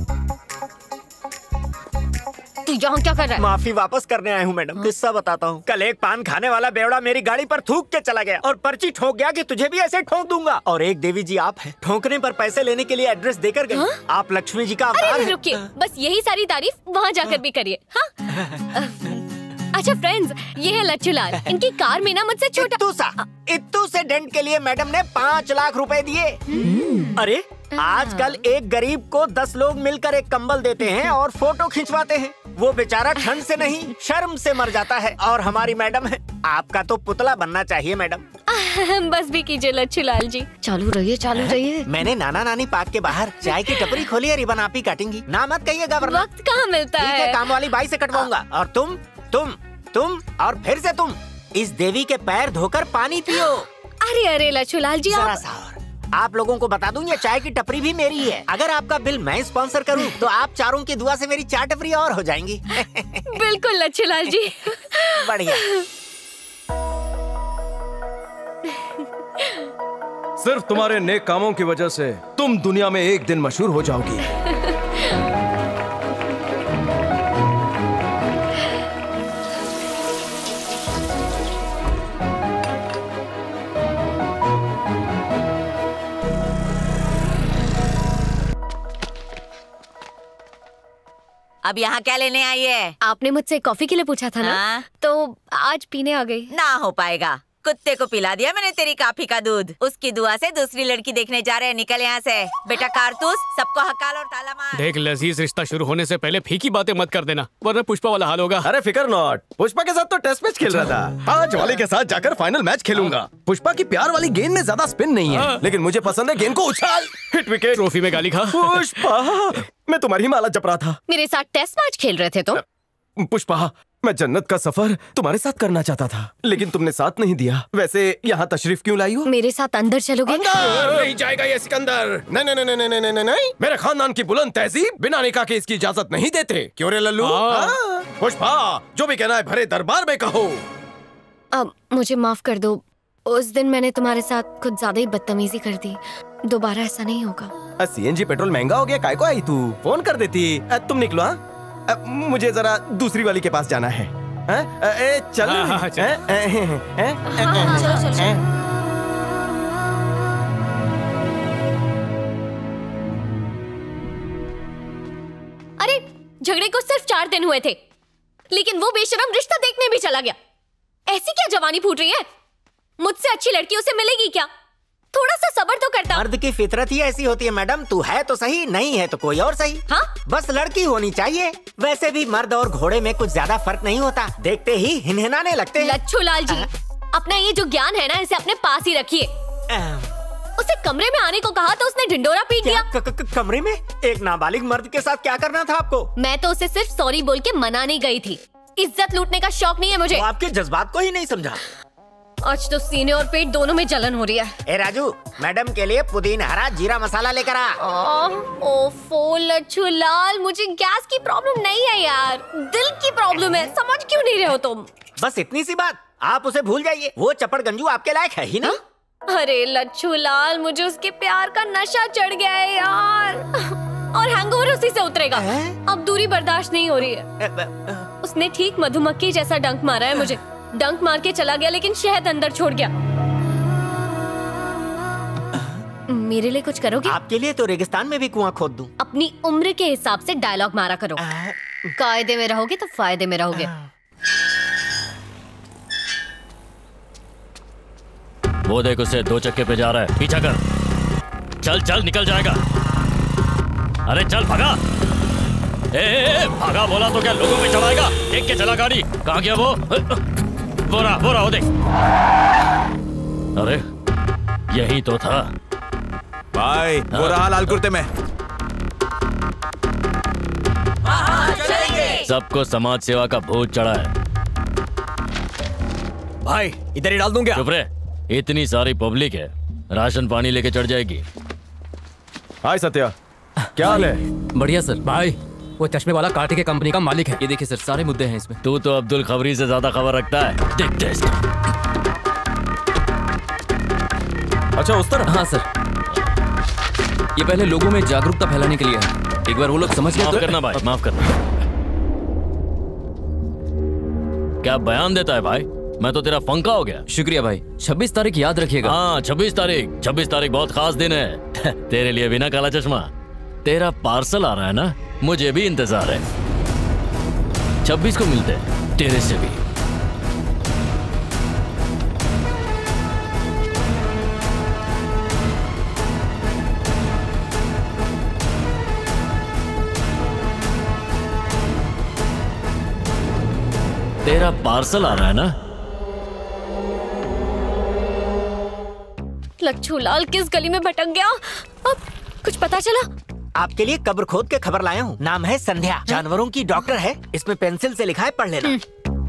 तू यहाँ क्या कर रहा है? माफी वापस करने आया हूँ मैडम। किस्सा बताता हूँ। कल एक पान खाने वाला बेवड़ा मेरी गाड़ी पर थूक के चला गया और पर्ची ठोक गया कि तुझे भी ऐसे ठोक दूंगा। और एक देवी जी आप हैं, ठोकने पर पैसे लेने के लिए एड्रेस देकर गए। आप लक्ष्मी जी का अवतार हैं। रुकिए, बस यही सारी तारीफ वहाँ जाकर भी करिए। हाँ? अच्छा फ्रेंड्स, ये है लच्छू लाल। इनकी कार में ना मुझसे छोटा इत्तू सा इत्तू से डेंट के लिए मैडम ने पाँच लाख रुपए दिए। अरे आजकल एक गरीब को दस लोग मिलकर एक कंबल देते हैं और फोटो खिंचवाते हैं। वो बेचारा ठंड से नहीं शर्म से मर जाता है। और हमारी मैडम है, आपका तो पुतला बनना चाहिए मैडम। बस भी कीजिए लच्छू लाल जी। चालू रहिए, चालू रहिए। मैंने नाना नानी पार्क के बाहर चाय की टपरी खोली है, रिबन आप ही काटेंगी। ना मत कहिएगा वरना वक्त कहाँ मिलता है। है। काम वाली बाई से कटवाऊंगा। और तुम तुम तुम और फिर से तुम इस देवी के पैर धोकर पानी पियो। अरे अरे लच्छू लाल जी, जरा सा और। आप लोगों को बता दूं, ये चाय की टपरी भी मेरी है। अगर आपका बिल मैं स्पॉन्सर करूं तो आप चारों की दुआ से मेरी चार टपरी और हो जाएंगी। बिल्कुल लच्छू लाल जी। बढ़िया। सिर्फ तुम्हारे नेक कामों की वजह से तुम दुनिया में एक दिन मशहूर हो जाओगी। अब यहाँ क्या लेने आई है? आपने मुझसे कॉफी के लिए पूछा था ना? हाँ? तो आज पीने आ गई। ना हो पाएगा। कुत्ते को पिला दिया मैंने तेरी काफी का दूध। उसकी दुआ से दूसरी लड़की देखने जा रहे हैं। निकल यहाँ से बेटा कारतूस। सबको हकाल और ताला मार। देख लजीज, रिश्ता शुरू होने से पहले फीकी बातें मत कर देना, वरना पुष्पा वाला हाल होगा। अरे फिकर नॉट, पुष्पा के साथ तो टेस्ट मैच खेल रहा था। आज वाली के साथ जाकर फाइनल मैच खेलूंगा। पुष्पा की प्यार वाली गेंद में ज्यादा स्पिन नहीं है, लेकिन मुझे पसंद है गेंद को उछाल। Hit wicket. ट्रॉफी में गाली खा। पुष्पा, मैं तुम्हारी माला जप रहा था। मेरे साथ टेस्ट मैच खेल रहे थे तुम? पुष्पा, मैं जन्नत का सफर तुम्हारे साथ करना चाहता था, लेकिन तुमने साथ नहीं दिया। वैसे यहाँ तशरीफ क्यों लाई हो? मेरे साथ अंदर चलोगे? अंदर नहीं जाएगा ये सिकंदर। नहीं नहीं नहीं नहीं नहीं नहीं नहीं। मेरे खानदान की बुलंद तहजीब बिना निकाह के इसकी इजाजत नहीं देते। क्यों रे लल्लू? पुष्पा, जो भी कहना है भरे दरबार में कहो। अब मुझे माफ कर दो, उस दिन मैंने तुम्हारे साथ कुछ ज्यादा ही बदतमीजी कर दी। दोबारा ऐसा नहीं होगा। सीएनजी पेट्रोल महंगा हो गया, काय को आई तू? फोन कर देती। तुम निकलो। हाँ, मुझे जरा दूसरी वाली के पास जाना है। आ, ए, चल। हाँ, हाँ, चल। ए, ए, ए, ए, हाँ, हाँ, चलो, चलो, चलो। झगड़े को सिर्फ चार दिन हुए थे, लेकिन वो बेशरम रिश्ता देखने भी चला गया। ऐसी क्या जवानी फूट रही है? मुझसे अच्छी लड़की उसे मिलेगी क्या? थोड़ा सा सब्र तो करता। मर्द की फितरत ही ऐसी होती है मैडम। तू है तो सही, नहीं है तो कोई और सही। हाँ, बस लड़की होनी चाहिए। वैसे भी मर्द और घोड़े में कुछ ज्यादा फर्क नहीं होता, देखते ही हिनहिनाने लगते हैं। लच्छू लाल जी, अपना ये जो ज्ञान है ना, इसे अपने पास ही रखिए। उसे कमरे में आने को कहा तो उसने ढिंडोरा पीट दिया। क- क- कमरे में एक नाबालिग मर्द के साथ क्या करना था आपको? मैं तो उसे सिर्फ सॉरी बोल के मनाने गई थी। इज्जत लूटने का शौक नहीं है मुझे। वो आपके जज्बात को ही नहीं समझा। आज तो सीने और पेट दोनों में जलन हो रही है। ए राजू, मैडम के लिए पुदीना हरा जीरा मसाला लेकर आ। ओफो लच्छू लाल, मुझे गैस की प्रॉब्लम नहीं है यार, दिल की प्रॉब्लम है। समझ क्यों नहीं रहे हो तुम? बस इतनी सी बात, आप उसे भूल जाइए। वो चपड़ गंजू आपके लायक है ही नहीं। अरे लच्छू लाल, मुझे उसके प्यार का नशा चढ़ गया है यार, और हैंगओवर उसी से उतरेगा। अब दूरी बर्दाश्त नहीं हो रही है। उसने ठीक मधुमक्खी जैसा डंक मारा है मुझे। डंक मार के चला गया, लेकिन शहद अंदर छोड़ गया। मेरे लिए कुछ करोगे? आपके लिए तो रेगिस्तान में भी कुआं खोद दूं। अपनी उम्र के हिसाब से डायलॉग मारा करो। कायदे में रहोगे तो फायदे में रहोगे। वो देख, उसे दो चक्के पे जा रहा है, पीछा कर। चल चल, निकल जाएगा। अरे चल भागा। ए, ए, ए भागा बोला तो क्या लोगों पे चढ़ाएगा? देख के चला गाड़ी। कहाँ गया वो? वो रहा वो रहा, वो देख। अरे यही तो था भाई। वो रहा लाल कुर्ते में। सबको समाज सेवा का भूत चढ़ा है। भाई इधर ही डाल दूं क्या? चुप रहे, इतनी सारी पब्लिक है, राशन पानी लेके चढ़ जाएगी। हाय सत्या, क्या हाल है? बढ़िया सर। भाई वो चश्मे वाला कार्तिक कंपनी का मालिक है। ये देखिए सर, सारे मुद्दे हैं इसमें। तू तो अब्दुल खबरी से ज्यादा खबर रखता है। देखते इसको। अच्छा उस तरह? हाँ सर, ये पहले लोगों में जागरूकता फैलाने के लिए है। एक बार वो लोग समझ गए माफ तो... करना भाई, माफ करना। क्या बयान देता है भाई? मैं तो तेरा पंखा हो गया। शुक्रिया भाई। छब्बीस तारीख याद रखिएगा। हाँ छब्बीस तारीख। छब्बीस तारीख बहुत खास दिन है तेरे लिए भी ना काला चश्मा। तेरा पार्सल आ रहा है ना, मुझे भी इंतजार है। छब्बीस को मिलते हैं, तेरे से भी। तेरा पार्सल आ रहा है ना? लच्छू लाल किस गली में भटक गया? अब कुछ पता चला? आपके लिए कब्र खोद के खबर लाया हूँ। नाम है संध्या, जानवरों की डॉक्टर है। इसमें पेंसिल से लिखा है, पढ़ लेना।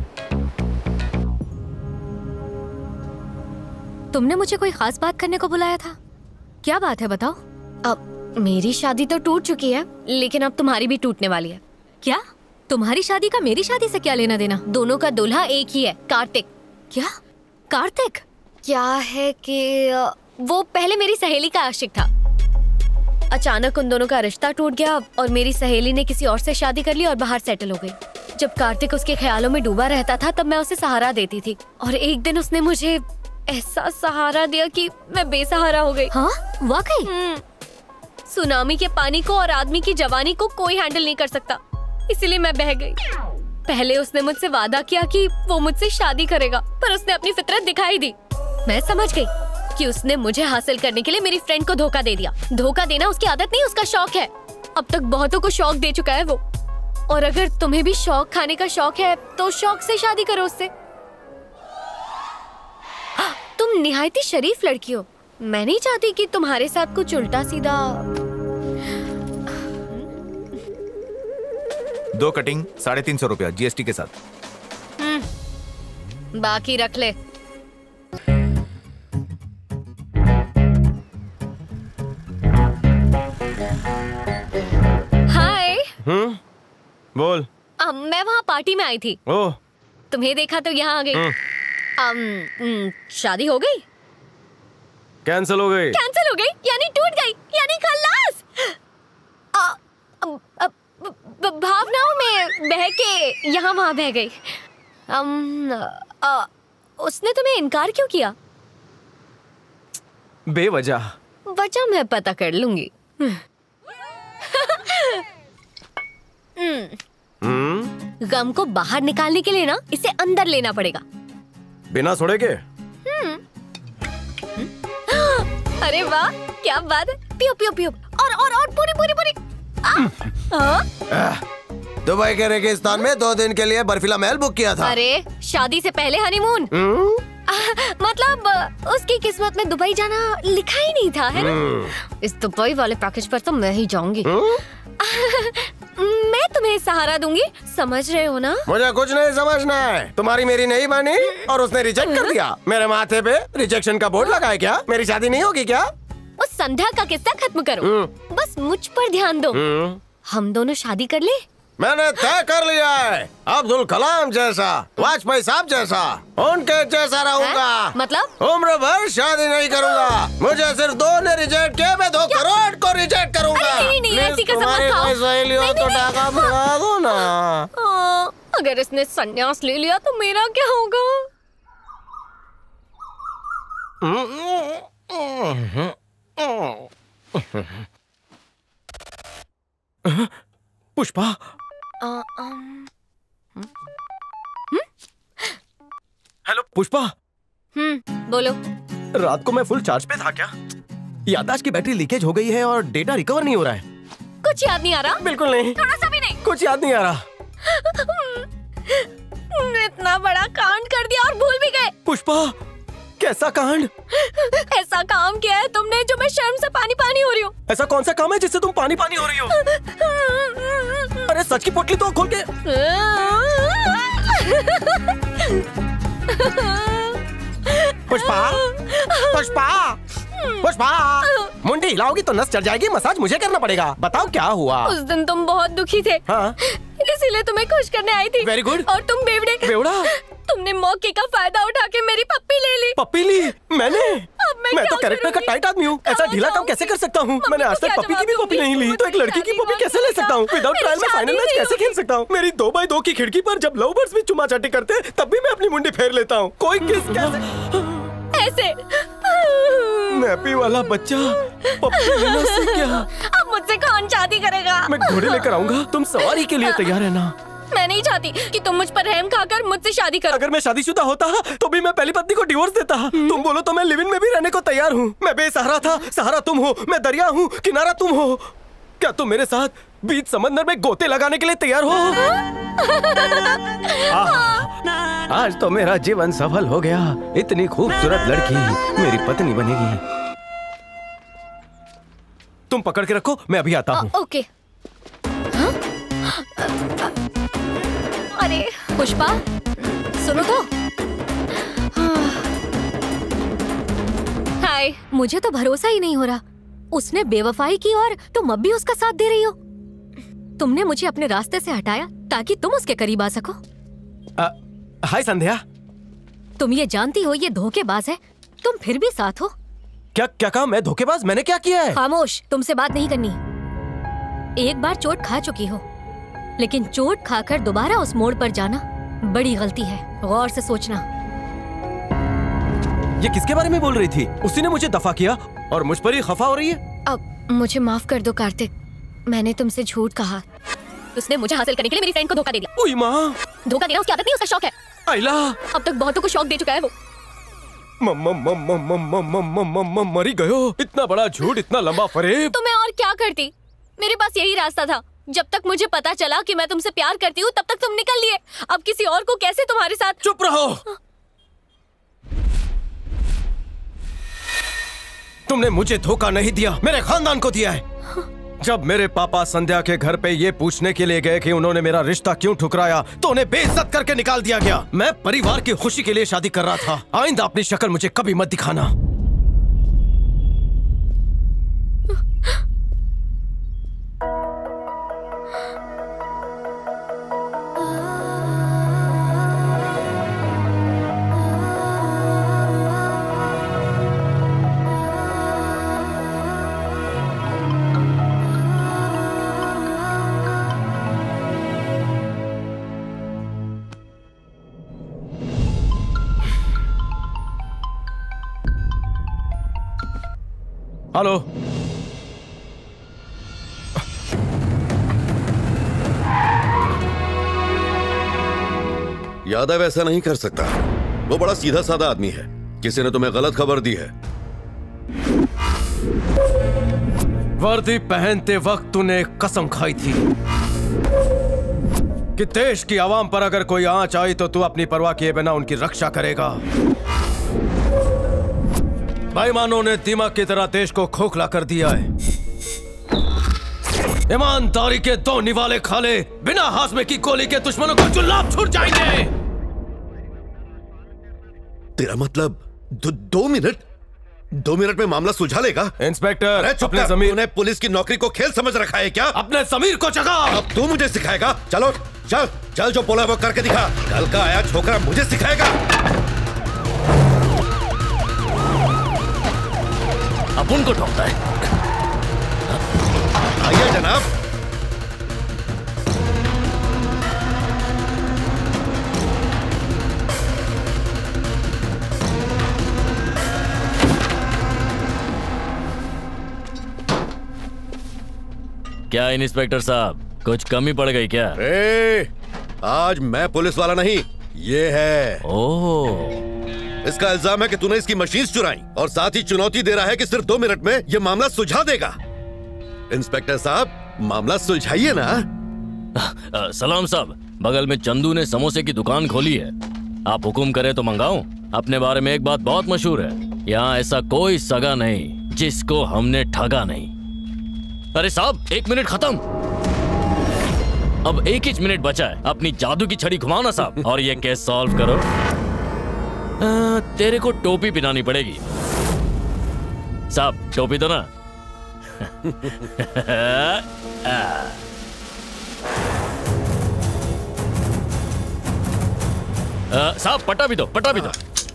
तुमने मुझे कोई खास बात करने को बुलाया था? क्या बात है बताओ। अब मेरी शादी तो टूट चुकी है, लेकिन अब तुम्हारी भी टूटने वाली है। क्या? तुम्हारी शादी का मेरी शादी से क्या लेना देना? दोनों का दूल्हा एक ही है, कार्तिक। क्या? कार्तिक? क्या है कि वो पहले मेरी सहेली का आशिक था। अचानक उन दोनों का रिश्ता टूट गया और मेरी सहेली ने किसी और से शादी कर ली और बाहर सेटल हो गई। जब कार्तिक उसके ख्यालों में डूबा रहता था, तब मैं उसे सहारा देती थी, और एक दिन उसने मुझे ऐसा सहारा दिया कि मैं बेसहारा हो गई। हाँ? वाकई? सुनामी के पानी को और आदमी की जवानी को कोई हैंडल नहीं कर सकता, इसलिए मैं बह गई। पहले उसने मुझसे वादा किया कि वो मुझसे शादी करेगा, पर उसने अपनी फितरत दिखाई दी। मैं समझ गई कि उसने मुझे हासिल करने के लिए मेरी फ्रेंड को धोखा दे दिया। धोखा देना उसकी आदत नहीं, उसका शौक है। अब तक बहुतों को शौक दे चुका है वो। और अगर तुम्हें भी शौक खाने का शौक है, तो शौक से शादी करो उससे। तुम निहायती शरीफ लड़की हो। मैं नहीं चाहती कि तुम्हारे साथ कुछ उल्टा सीधा। दो कटिंग साढ़े तीन सौ रुपया जीएसटी के साथ। बाकी रख ले। हाय। हम्म बोल। अब मैं वहाँ पार्टी में आई थी। ओह। तुम्हें देखा तो यहाँ आ गई। um, शादी हो गई? कैंसिल हो गई। कैंसिल हो गई यानी टूट गई, यानी खल्लास। आ, अब, अब, भावनाओं में बह के यहाँ वहाँ बह गई। um, आ, उसने तुम्हें इनकार क्यों किया? बेवजह। वजह मैं पता कर लूंगी। हम्म गम को बाहर निकालने के लिए ना इसे अंदर लेना पड़ेगा। बिना सोडे के? अरे वाह, क्या बात है। पियो पियो पियो और और और पूरी पूरी पूरी। दुबई के रेगिस्तान में दो दिन के लिए बर्फीला महल बुक किया था। अरे शादी से पहले हनीमून। मतलब उसकी किस्मत में दुबई जाना लिखा ही नहीं था, है ना? इस दुबई वाले पैकेज पर तो मैं ही जाऊंगी। मैं तुम्हें सहारा दूंगी, समझ रहे हो ना? मुझे कुछ नहीं समझना है। तुम्हारी मेरी नहीं मानी और उसने रिजेक्ट कर दिया। मेरे माथे पे रिजेक्शन का बोर्ड लगा है क्या? मेरी शादी नहीं होगी क्या? उस संध्या का किस्सा खत्म करो, बस मुझ पर ध्यान दो। हम दोनों शादी कर ले। मैंने तय कर लिया है, अब्दुल कलाम जैसा, वाजपेयी साहब जैसा, उनके जैसा रहूंगा। मतलब? उम्र भर शादी नहीं करूंगा। मुझे सिर्फ दो ने रिजेक्ट किया, मैं दो करोड़ को रिजेक्ट करूंगा। नहीं नहीं, ऐसी कसम मत खाओ। सहेली हो तो टाका बढ़ा दो ना। हाँ, अगर इसने संन्यास ले लिया तो मेरा क्या होगा? पुष्पा, हेलो पुष्पा। हम्म, बोलो। रात को मैं फुल चार्ज पे था क्या? याददाश्त की बैटरी लीकेज हो गई है और डेटा रिकवर नहीं हो रहा है। कुछ याद नहीं आ रहा? बिल्कुल नहीं, थोड़ा सा भी नहीं। कुछ याद नहीं आ रहा। इतना बड़ा कांड कर दिया और भूल भी गए। पुष्पा, कैसा कांड? ऐसा काम किया है तुमने जो मैं शर्म से पानी पानी हो रही हूँ। ऐसा कौन सा काम है जिससे तुम पानी पानी हो रही हो? अरे सच की पोटली तो खोल के। पुष्पा, पुष्पा, पुष्पा, मुंडी हिलाओगी तो नस चढ़ जाएगी। मसाज मुझे करना पड़ेगा। बताओ क्या हुआ? उस दिन तुम बहुत दुखी थे। हाँ? इसीलिए तुम्हें खुश करने आई थी। Very good. और तुम बेवड़े। बेवड़ा? तुमने मौके का फायदा उठा के मेरी पप्पी ले ली। पप्पी ली? मैंने? अब मैं, मैं क्या तो कैरेक्टर का टाइट आदमी हूँ। ऐसा ढीला काम कैसे कर सकता हूँ? मैंने आज तक पप्पी की भी पप्पी नहीं ली, तो एक लड़की की पप्पी कैसे ले सकता हूँ? विदाउट ट्रायल में फाइनल मैच कैसे खेल सकता हूँ? मेरी दो बाई दो की खिड़की पर जब लव बर्ड्स भी चुमा चाटी करते तब भी मैं अपनी मुंडी फेर लेता हूँ। कोई किस कैसे ऐसे? नैपी वाला बच्चा पप्पी लेना सीख गया। अब मुझसे कौन शादी करेगा? मैं घोड़े लेकर आऊंगा, तुम सवारी के लिए तैयार है ना? मैं नहीं चाहती कि तुम मुझ पर रहम खाकर मुझसे शादी करो। अगर मैं शादीशुदा होता तो भी मैं पहली पत्नी को डिवोर्स देता। तुम बोलो तो मैं लिव इन में भी रहने को तैयार हूँ। मैं बेसहारा था, सहारा तुम हो। मैं दरिया हूँ, किनारा तुम हो। क्या तुम मेरे साथ बीच समंदर में गोते लगाने के लिए तैयार हो? आज तो मेरा जीवन सफल हो गया। इतनी खूबसूरत लड़की मेरी पत्नी बनेगी। तुम पकड़ के रखो, मैं अभी आता हूँ। ओके। हाँ? अरे पुष्पा, सुनो तो। हाय, मुझे तो भरोसा ही नहीं हो रहा। उसने बेवफाई की और तुम अब भी उसका साथ दे रही हो। तुमने मुझे अपने रास्ते से हटाया ताकि तुम उसके करीब आ सको। हाय संध्या। तुम ये जानती हो ये धोखेबाज है, तुम फिर भी साथ हो। क्या क्या कहा? मैं धोखेबाज? मैंने क्या किया है? खामोश, तुमसे बात नहीं करनी। एक बार चोट खा चुकी हो, लेकिन चोट खाकर दोबारा उस मोड़ पर जाना बड़ी गलती है। गौर से सोचना। ये किसके बारे में बोल रही थी? उसी ने मुझे दफा किया और मुझ पर ही खफा हो रही है। अब मुझे माफ कर दो कार्तिक, मैंने तुमसे झूठ कहा। उसने मुझे हासिल करने के लिए मेरी फ्रेंड को धोखा दे दिया। ओए माँ, धोखा देना उसकी आदत नहीं, उसका शौक है। आइला, अब तक बहुतों को शौक दे चुका है वो। मम मम मम मम मम मम मरी गयो। इतना बड़ा झूठ, इतना लंबा फरेब। तो मैं और क्या करती? मेरे पास यही रास्ता था। जब तक मुझे पता चला कि मैं तुमसे प्यार करती हूँ तब तक तुम निकल लिए। अब किसी और को कैसे तुम्हारे साथ? चुप रहो। तुमने मुझे धोखा नहीं दिया, मेरे खानदान को दिया है। जब मेरे पापा संध्या के घर पे ये पूछने के लिए गए कि उन्होंने मेरा रिश्ता क्यों ठुकराया, तो उन्हें बेइज्जत करके निकाल दिया गया। मैं परिवार की खुशी के लिए शादी कर रहा था। आइंदा अपनी शक्ल मुझे कभी मत दिखाना। हेलो। यादव ऐसा नहीं कर सकता। वो बड़ा सीधा साधा आदमी है। किसी ने तुम्हें गलत खबर दी है। वर्दी पहनते वक्त तूने एक कसम खाई थी कि देश की आवाम पर अगर कोई आंच आई तो तू अपनी परवाह किए बिना उनकी रक्षा करेगा। बेईमानों ने दीमक की तरह देश को खोखला कर दिया है। ईमानदारी के दो निवाले खाले बिना हाजमे की गोली के दुश्मनों को जुल्लाब छूट जाएंगे। तेरा मतलब दो, दो मिनट दो मिनट में मामला सुलझा लेगा? इंस्पेक्टर, अपने जमीर ने पुलिस की नौकरी को खेल समझ रखा है क्या? अपने जमीर को जगा। अब तू मुझे सिखाएगा? चलो चल चल, जो बोला वो करके दिखा। कल का आया छोकरा मुझे सिखाएगा। अब उनको ठोकता है। आइए जनाब। क्या इंस्पेक्टर साहब, कुछ कमी पड़ गई क्या? ए, आज मैं पुलिस वाला नहीं, ये है। ओह। इसका इल्जाम है कि तूने इसकी मशीन चुराई और साथ ही चुनौती दे रहा है कि सिर्फ दो मिनट में ये मामला सुलझा देगा। इंस्पेक्टर साहब, मामला सुलझाइए ना। आ, सलाम साहब, बगल में चंदू ने समोसे की दुकान खोली है। आप हुकुम करें तो मंगाऊं? अपने बारे में एक बात बहुत मशहूर है, यहाँ ऐसा कोई सगा नहीं जिसको हमने ठगा नहीं। अरे साहब, एक मिनट खत्म। अब एक ही मिनट बचा है। अपनी जादू की छड़ी घुमाओ ना साहब और ये केस सॉल्व करो। आ, तेरे को टोपी पहनानी पड़ेगी साहब। टोपी दो ना। साहब, पटा भी दो, पटा भी दो।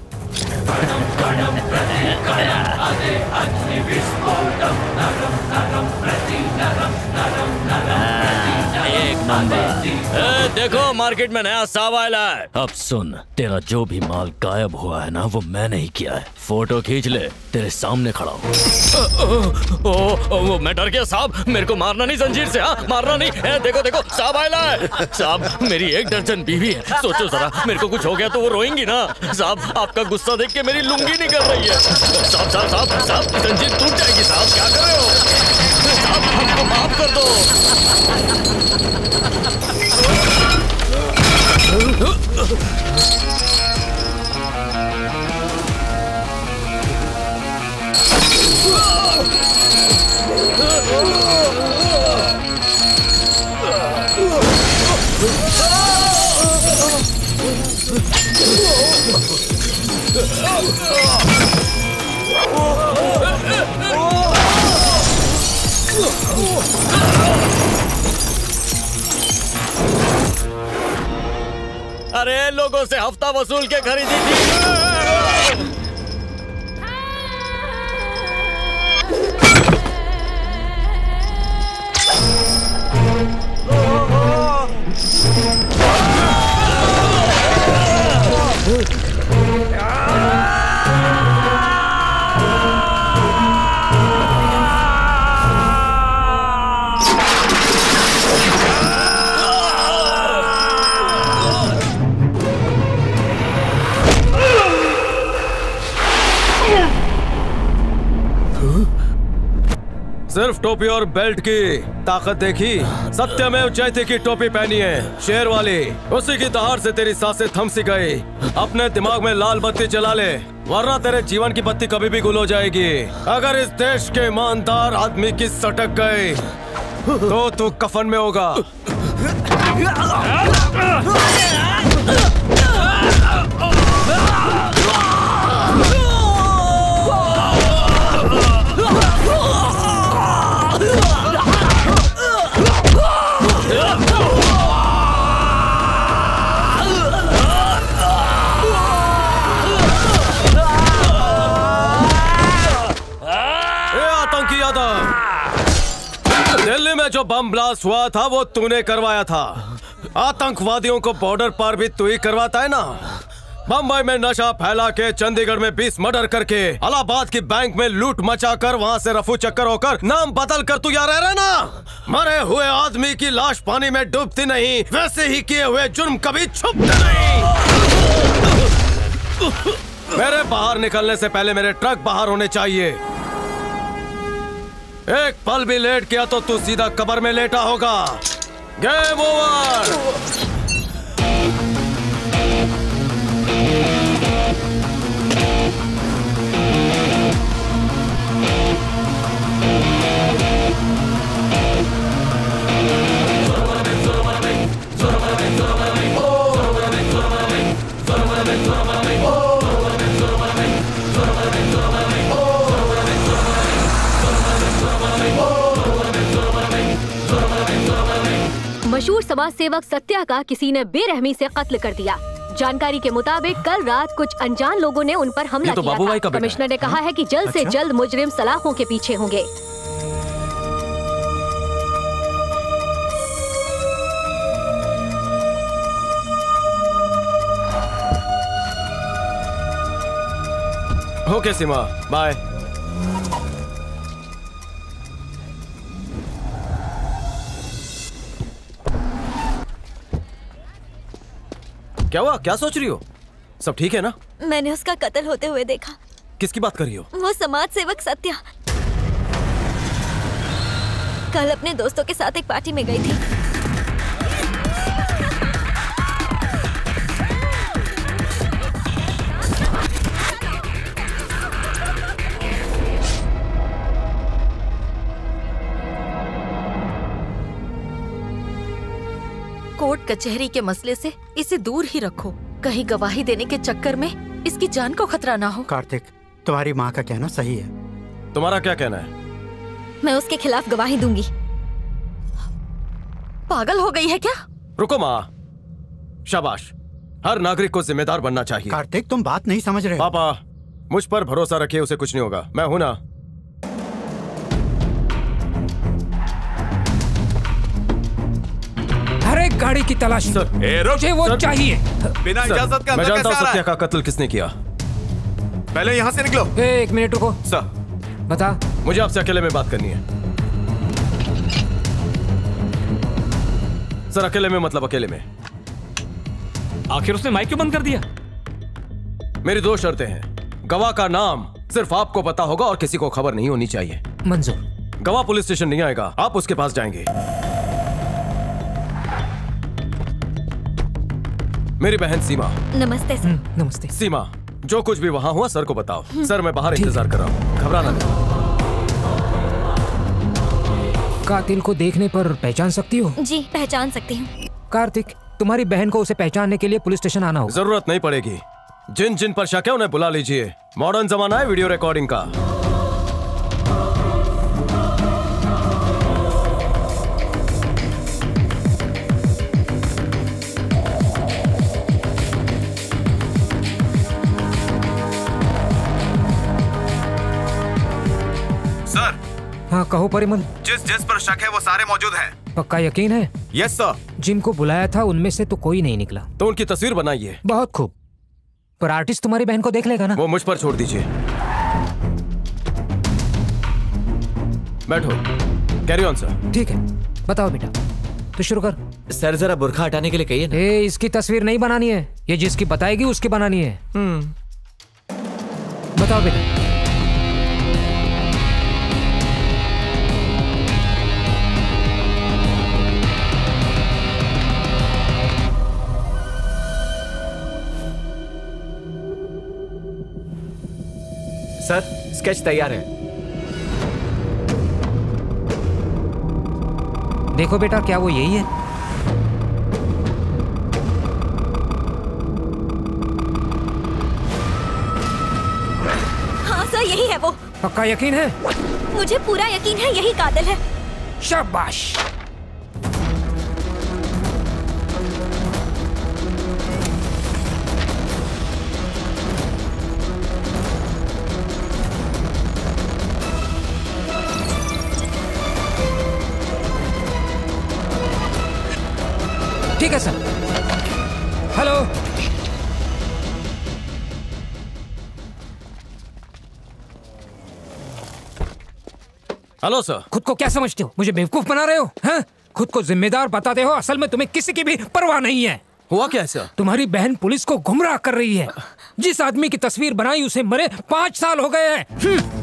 एक नंबर। ए, देखो मार्केट में नया साब आया है। अब सुन, तेरा जो भी माल गायब हुआ है ना, वो मैंने ही किया है। फोटो खींच ले, तेरे सामने खड़ा हूँ। ओ, ओ, ओ, मैं डर गया साहब, मेरे को मारना नहीं जंजीर से। हाँ, मारना नहीं। ए, देखो देखो साहब आया है। साहब, मेरी एक दर्जन बीवी है, सोचो जरा, मेरे को कुछ हो गया तो वो रोएंगी ना। साहब, आपका गुस्सा देख के मेरी लुंगी निकल रही है। साहब साहब साहब साहब, जंजीर टूट जाएगी साहब, क्या कर रहे हो? साहब, हमको माफ कर दो। अरे लोगों से हफ्ता वसूल के खरीदी थी। सिर्फ टोपी और बेल्ट की ताकत देखी? सत्यमेव जयते की टोपी पहनी है, शेर वाली। उसी की दहाड़ से तेरी सांसें थम सी गई। अपने दिमाग में लाल बत्ती जला ले, वरना तेरे जीवन की बत्ती कभी भी गुल हो जाएगी। अगर इस देश के ईमानदार आदमी की सटक गई तो तू कफन में होगा। दिल्ली में जो बम ब्लास्ट हुआ था वो तूने करवाया था। आतंकवादियों को बॉर्डर पार भी तू ही करवाता है ना। बम्बई में नशा फैला के, चंडीगढ़ में बीस मर्डर करके, इलाहाबाद की बैंक में लूट मचाकर, वहाँ से रफू चक्कर होकर नाम बदल कर तू यहाँ रह रहा ना। मरे हुए आदमी की लाश पानी में डूबती नहीं, वैसे ही किए हुए जुर्म कभी छुपते नहीं। मेरे बाहर निकलने से पहले मेरे ट्रक बाहर होने चाहिए। एक पल भी लेट किया तो तू सीधा कब्र में लेटा होगा। Game over. मशहूर समाज सेवक सत्या का किसी ने बेरहमी से कत्ल कर दिया। जानकारी के मुताबिक कल रात कुछ अनजान लोगों ने उन पर हमला तो किया था। कमिश्नर ने कहा है कि जल्द से अच्छा? जल्द मुजरिम सलाखों के पीछे होंगे। Okay Seema, bye. क्या हुआ? क्या सोच रही हो? सब ठीक है ना? मैंने उसका कत्ल होते हुए देखा। किसकी बात कर रही हो? वो समाज सेवक सत्या कल अपने दोस्तों के साथ एक पार्टी में गई थी। कोर्ट कचहरी के मसले से इसे दूर ही रखो। कहीं गवाही देने के चक्कर में इसकी जान को खतरा ना हो। कार्तिक, तुम्हारी माँ का कहना सही है। तुम्हारा क्या कहना है? मैं उसके खिलाफ गवाही दूंगी। पागल हो गई है क्या? रुको माँ, शाबाश। हर नागरिक को जिम्मेदार बनना चाहिए। कार्तिक, तुम बात नहीं समझ रहे। पापा, मुझ पर भरोसा रखिए, उसे कुछ नहीं होगा। मैं हूं ना। हर एक गाड़ी की तलाश। मुझे वो सर, चाहिए। बिना इजाजत का मैं अंदर जानता हूँ कैसे आ रहा सत्या है? का कत्ल किसने किया। पहले यहाँ से निकलो। ए, एक मिनट रुको। सर, बता। मुझे आपसे अकेले में बात करनी है। सर, अकेले में मतलब अकेले में। आखिर उसने माइक क्यों बंद कर दिया? मेरी दो शर्तें हैं। गवाह का नाम सिर्फ आपको पता होगा और किसी को खबर नहीं होनी चाहिए। मंजूर। गवाह पुलिस स्टेशन नहीं आएगा, आप उसके पास जाएंगे। मेरी बहन सीमा। नमस्ते सर। नमस्ते। सीमा, जो कुछ भी वहां हुआ सर को बताओ। सर, मैं बाहर इंतजार कर रहा हूँ, घबराना नहीं। कातिल को देखने पर पहचान सकती हो? जी, पहचान सकती हूँ। कार्तिक, तुम्हारी बहन को उसे पहचानने के लिए पुलिस स्टेशन आना होगा। जरूरत नहीं पड़ेगी। जिन जिन पर शक है उन्हें बुला लीजिए। मॉडर्न जमाना है वीडियो रिकॉर्डिंग का। सर, हाँ कहो परिमल। जिस जिस पर शक है वो सारे मौजूद हैं। पक्का यकीन है? Yes sir. जिनको बुलाया था उनमें से तो कोई नहीं निकला। तो उनकी तस्वीर बनाइए। बहुत खूब। पर आर्टिस्ट तुम्हारी बहन को देख लेगा ना? वो मुझ पर छोड़ दीजिए। बैठो। Carry on sir. ठीक है, बताओ बेटा। तो शुरू कर। सर, जरा बुर्खा हटाने के लिए कहिए ना। ए, इसकी तस्वीर नहीं बनानी है, ये जिसकी बताएगी उसकी बनानी है। बताओ बेटा। सर, स्केच तैयार है। देखो बेटा, क्या वो यही है? हाँ सर, यही है वो। पक्का यकीन है? मुझे पूरा यकीन है यही कातिल है। शाबाश। ठीक है सर। हेलो। Hello sir. खुद को क्या समझते हो? मुझे बेवकूफ बना रहे हो? हैं? खुद को जिम्मेदार बताते हो, असल में तुम्हें किसी की भी परवाह नहीं है। हुआ क्या है सर? तुम्हारी बहन पुलिस को गुमराह कर रही है। जिस आदमी की तस्वीर बनाई उसे मरे पाँच साल हो गए हैं।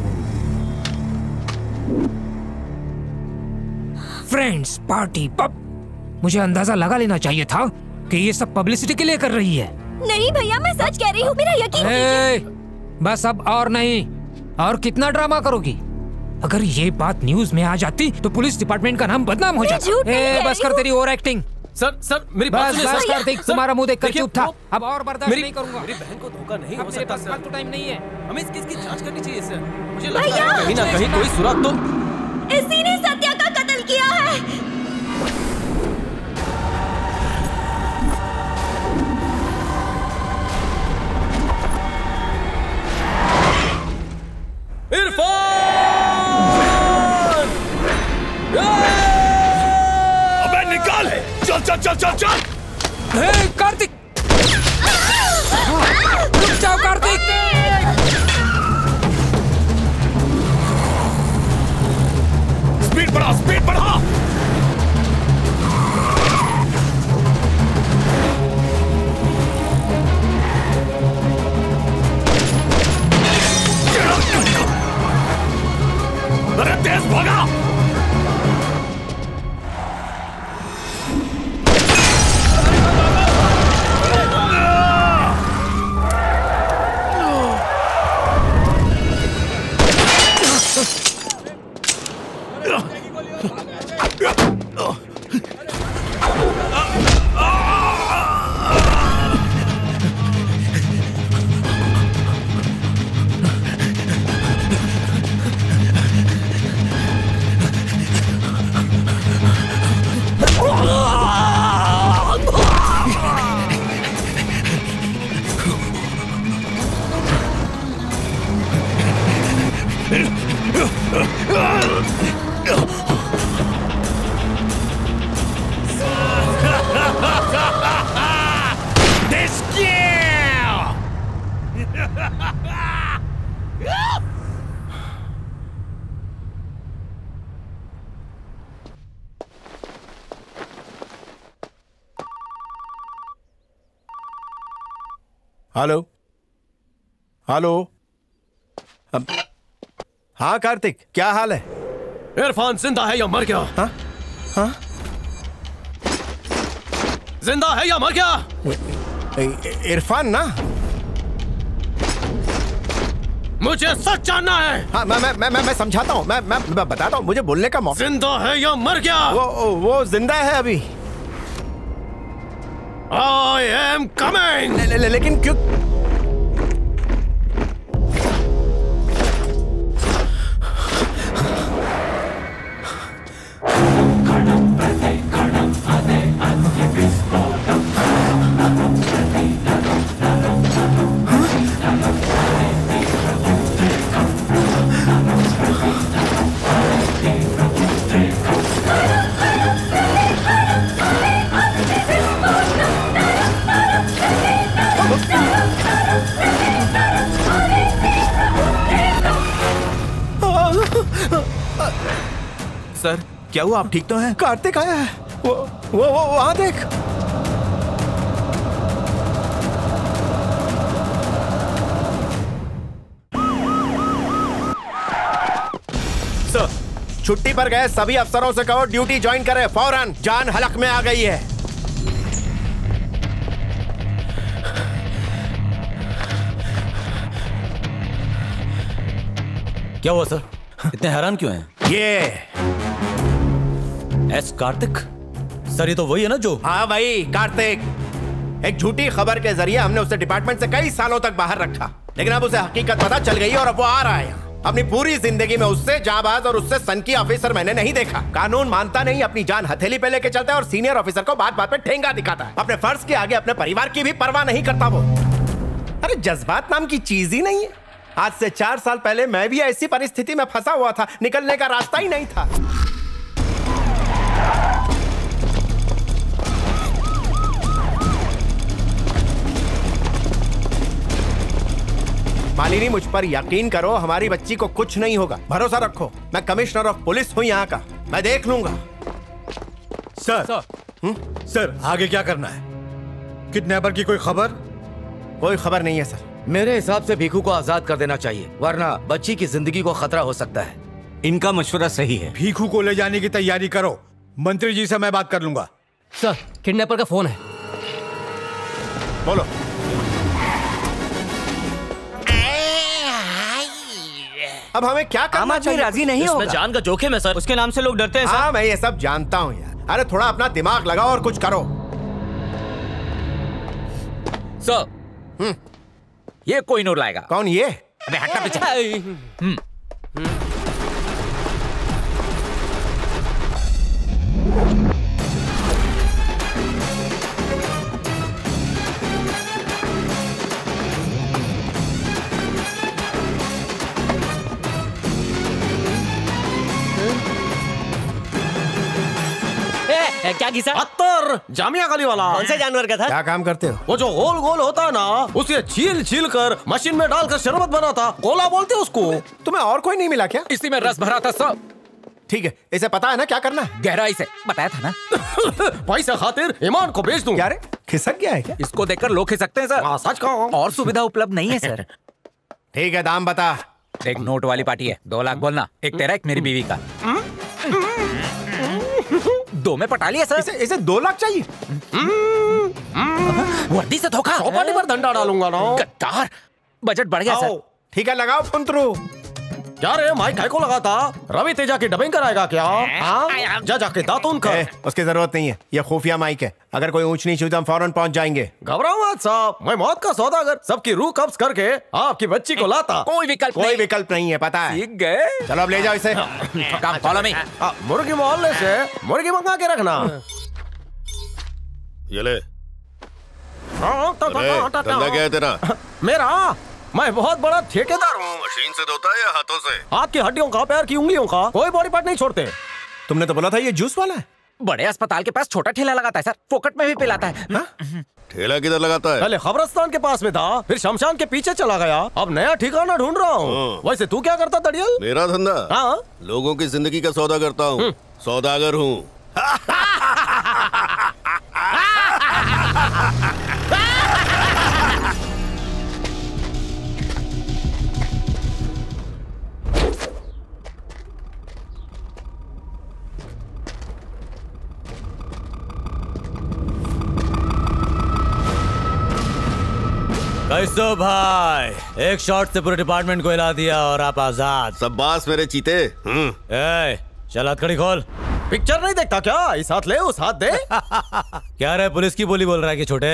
Friends, party, pub. मुझे अंदाजा लगा लेना चाहिए था कि ये सब पब्लिसिटी के लिए कर रही है। नहीं भैया, मैं सच कह रही हूँ, मेरा यकीन कीजिए। बस अब और नहीं। और कितना ड्रामा करोगी? अगर ये बात न्यूज में आ जाती तो पुलिस डिपार्टमेंट का नाम बदनाम हो जाता। ए, बस कर तेरी ओवर एक्टिंग। सर सर मेरी बस बस कार्तिक, तुम्हारा मुंह देखकर चुप था। अब और बर्दाश्त मेरी- नहीं करूंगा। मेरी बहन को धोखा नहीं हो सकता सर। फालतू टाइम नहीं है। हमें इस केस की जांच करनी चाहिए सर। मुझे लगता भैया! है कहीं ना कहीं कोई सुराग तो इसी ने सत्या का कत्ल किया है। इरफान! अबे निकाल! चल चल चल चल चल! हे कार्तिक! रुक जाओ कार्तिक! स्पीड बढ़ा, स्पीड बढ़ा! अरे तेज भागा! Hello hello. अब हाँ कार्तिक, क्या हाल है? इरफान जिंदा है या मर गया? हाँ हाँ जिंदा है या मर गया? इरफान ना? मुझे सच जानना है। हाँ मैं मैं मैं मैं, मैं समझाता हूँ। मैं, मैं मैं बताता हूँ, मुझे बोलने का मौका। जिंदा है या मर गया? वो वो जिंदा है अभी। I am coming! ले, ले, ले, लेकिन क्यों? सर क्या हुआ? आप ठीक तो हैं? कार्तिक आया है। वो वो वो वहां देख। सर छुट्टी पर गए सभी अफसरों से कहो ड्यूटी ज्वाइन करें फौरन। जान हलक में आ गई है। क्या हुआ सर? इतने हैरान क्यों हैं? ये एस कार्तिक सर, ये तो वही है ना जो? हाँ भाई कार्तिक। एक झूठी खबर के जरिए हमने उसे डिपार्टमेंट से कई सालों तक बाहर रखा, लेकिन अब उसे हकीकत पता चल गई और अब वो आ रहा है। अपनी पूरी जिंदगी में उससे जाबाज और उससे सनकी ऑफिसर मैंने नहीं देखा। कानून मानता नहीं, अपनी जान हथेली पे लेके चलता है और सीनियर ऑफिसर को बात बात पे ठेंगा दिखाता है। अपने फर्ज के आगे अपने परिवार की भी परवाह नहीं करता वो। अरे जज्बात नाम की चीज ही नहीं है। आज से चार साल पहले मैं भी ऐसी परिस्थिति में फंसा हुआ था, निकलने का रास्ता ही नहीं था। मालिनी मुझ पर यकीन करो, हमारी बच्ची को कुछ नहीं होगा, भरोसा रखो। मैं कमिश्नर ऑफ पुलिस हूं यहाँ का, मैं देख लूंगा। सर, सर, सर आगे क्या करना है? किडनैपर की कोई खबर? कोई खबर नहीं है सर। मेरे हिसाब से भीखू को आजाद कर देना चाहिए, वरना बच्ची की जिंदगी को खतरा हो सकता है। इनका मशवरा सही है। भीखू को ले जाने की तैयारी करो। मंत्री जी से मैं बात कर लूंगा। सर, किडनैपर का फोन है। बोलो। अब हमें क्या करना चाहिए? राजी नहीं होगा। इसमें जान का जोखिम है सर। उसके नाम से लोग डरते हैं सर। हाँ, मैं ये सब जानता हूँ यार। अरे थोड़ा अपना दिमाग लगाओ और कुछ करो। सर, ये कोई नूर लाएगा। कौन ये? अबे हटना पीछे। ए, क्या किसा? अत्तर, जामिया गली वाला। कौन से जानवर का था? क्या काम करते हो? वो जो गोल गोल होता है ना, उसे छील छील कर मशीन में डालकर शरबत बनाता, कोला बोलते उसको। तुम्हें और कोई नहीं मिला क्या? इसी में रस भरा था सब। ठीक है, इसे पता है ना क्या करना है? गहराई से बताया था ना। पैसा खातिर ईमान को बेच दूं। क्या रे, खिसक गया है क्या? इसको देखकर लोग खिसकते हैं सर। हाँ, सच कहो। और सुविधा उपलब्ध नहीं है सर। ठीक है, दाम बता। एक नोट वाली पार्टी है, दो लाख बोलना। एक तेरा, एक मेरी बीवी का। दो में पटा लिया सर। इसे, इसे दो लाख चाहिए। वर्दी से धोखा। चौपाटी पर डंडा डालूंगा ना। गद्दार, बजट बढ़ गया सर। ठीक है, लगाओ फुंतरू। क्या रे, माइक काय को लगाता? रवि तेजा की डबिंग कराएगा क्या? हाँ? जा जाके दातून कर। उसकी जरूरत नहीं है, ये खुफिया माइक है। अगर कोई ऊंच नीच हुई तो हम फौरन पहुंच जाएंगे। घबराओ मत साहब, मैं मौत का सौदागर सबकी रूह कब्ज करके आपकी बच्ची को लाता। कोई विकल्प कोई नहीं। विकल्प नहीं है, पता है। सीख गए। चलो अब ले जाओ इसे। काम फॉलो मी। मुर्गी मोहल्ले से मुर्गी मंगा के रखना। ये ले। धंधा क्या है तेरा? मेरा, मैं बहुत बड़ा ठेकेदार हूँ। मशीन से धोता है या हाथों से? हाथ की हड्डियों का, पैर की उंगलियों का, कोई बॉडी पार्ट नहीं छोड़ते। तुमने तो बोला था ये जूस वाला है। बड़े अस्पताल के पास छोटा ठेला लगाता है सर, फोकट में भी पिलाता है। ठेला किधर लगाता है? पहले खबरस्तान के पास में था, फिर शमशान के पीछे चला गया, अब नया ठिकाना ढूंढ रहा हूँ। वैसे तू क्या करता तड़ियल? मेरा धंधा? हाँ, लोगों की जिंदगी का सौदा करता हूँ, सौदागर हूँ। कैसो भाई, एक शॉट से पूरे डिपार्टमेंट को हिला दिया और आप आजाद। सब बास मेरे चीते। ए, चल हथकड़ी खोल। पिक्चर नहीं देखता क्या? इस हाथ ले, उस हाथ दे। क्या रे, पुलिस की बोली बोल रहा है कि छोटे?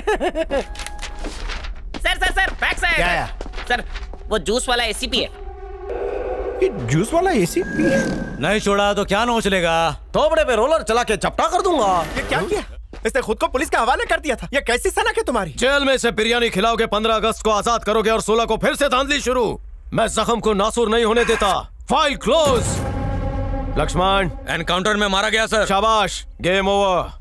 Sir sir sir back side. क्या है? सर, वो जूस वाला एसीपी है। ये जूस वाला एसीपी? नहीं छोड़ा तो क्या नोच लेगा? थोबड़े पे रोलर चला के चपटा कर दूंगा। ये क्या किया? इसने खुद को पुलिस के हवाले कर दिया था। ये कैसी सनक है तुम्हारी? जेल में से बिरयानी खिलाओगे, पंद्रह अगस्त को आजाद करोगे और सोलह को फिर से धांधली शुरू। मैं जख्म को नासूर नहीं होने देता। File close. लक्ष्मण, एनकाउंटर में मारा गया सर। शाबाश, गेम ओवर।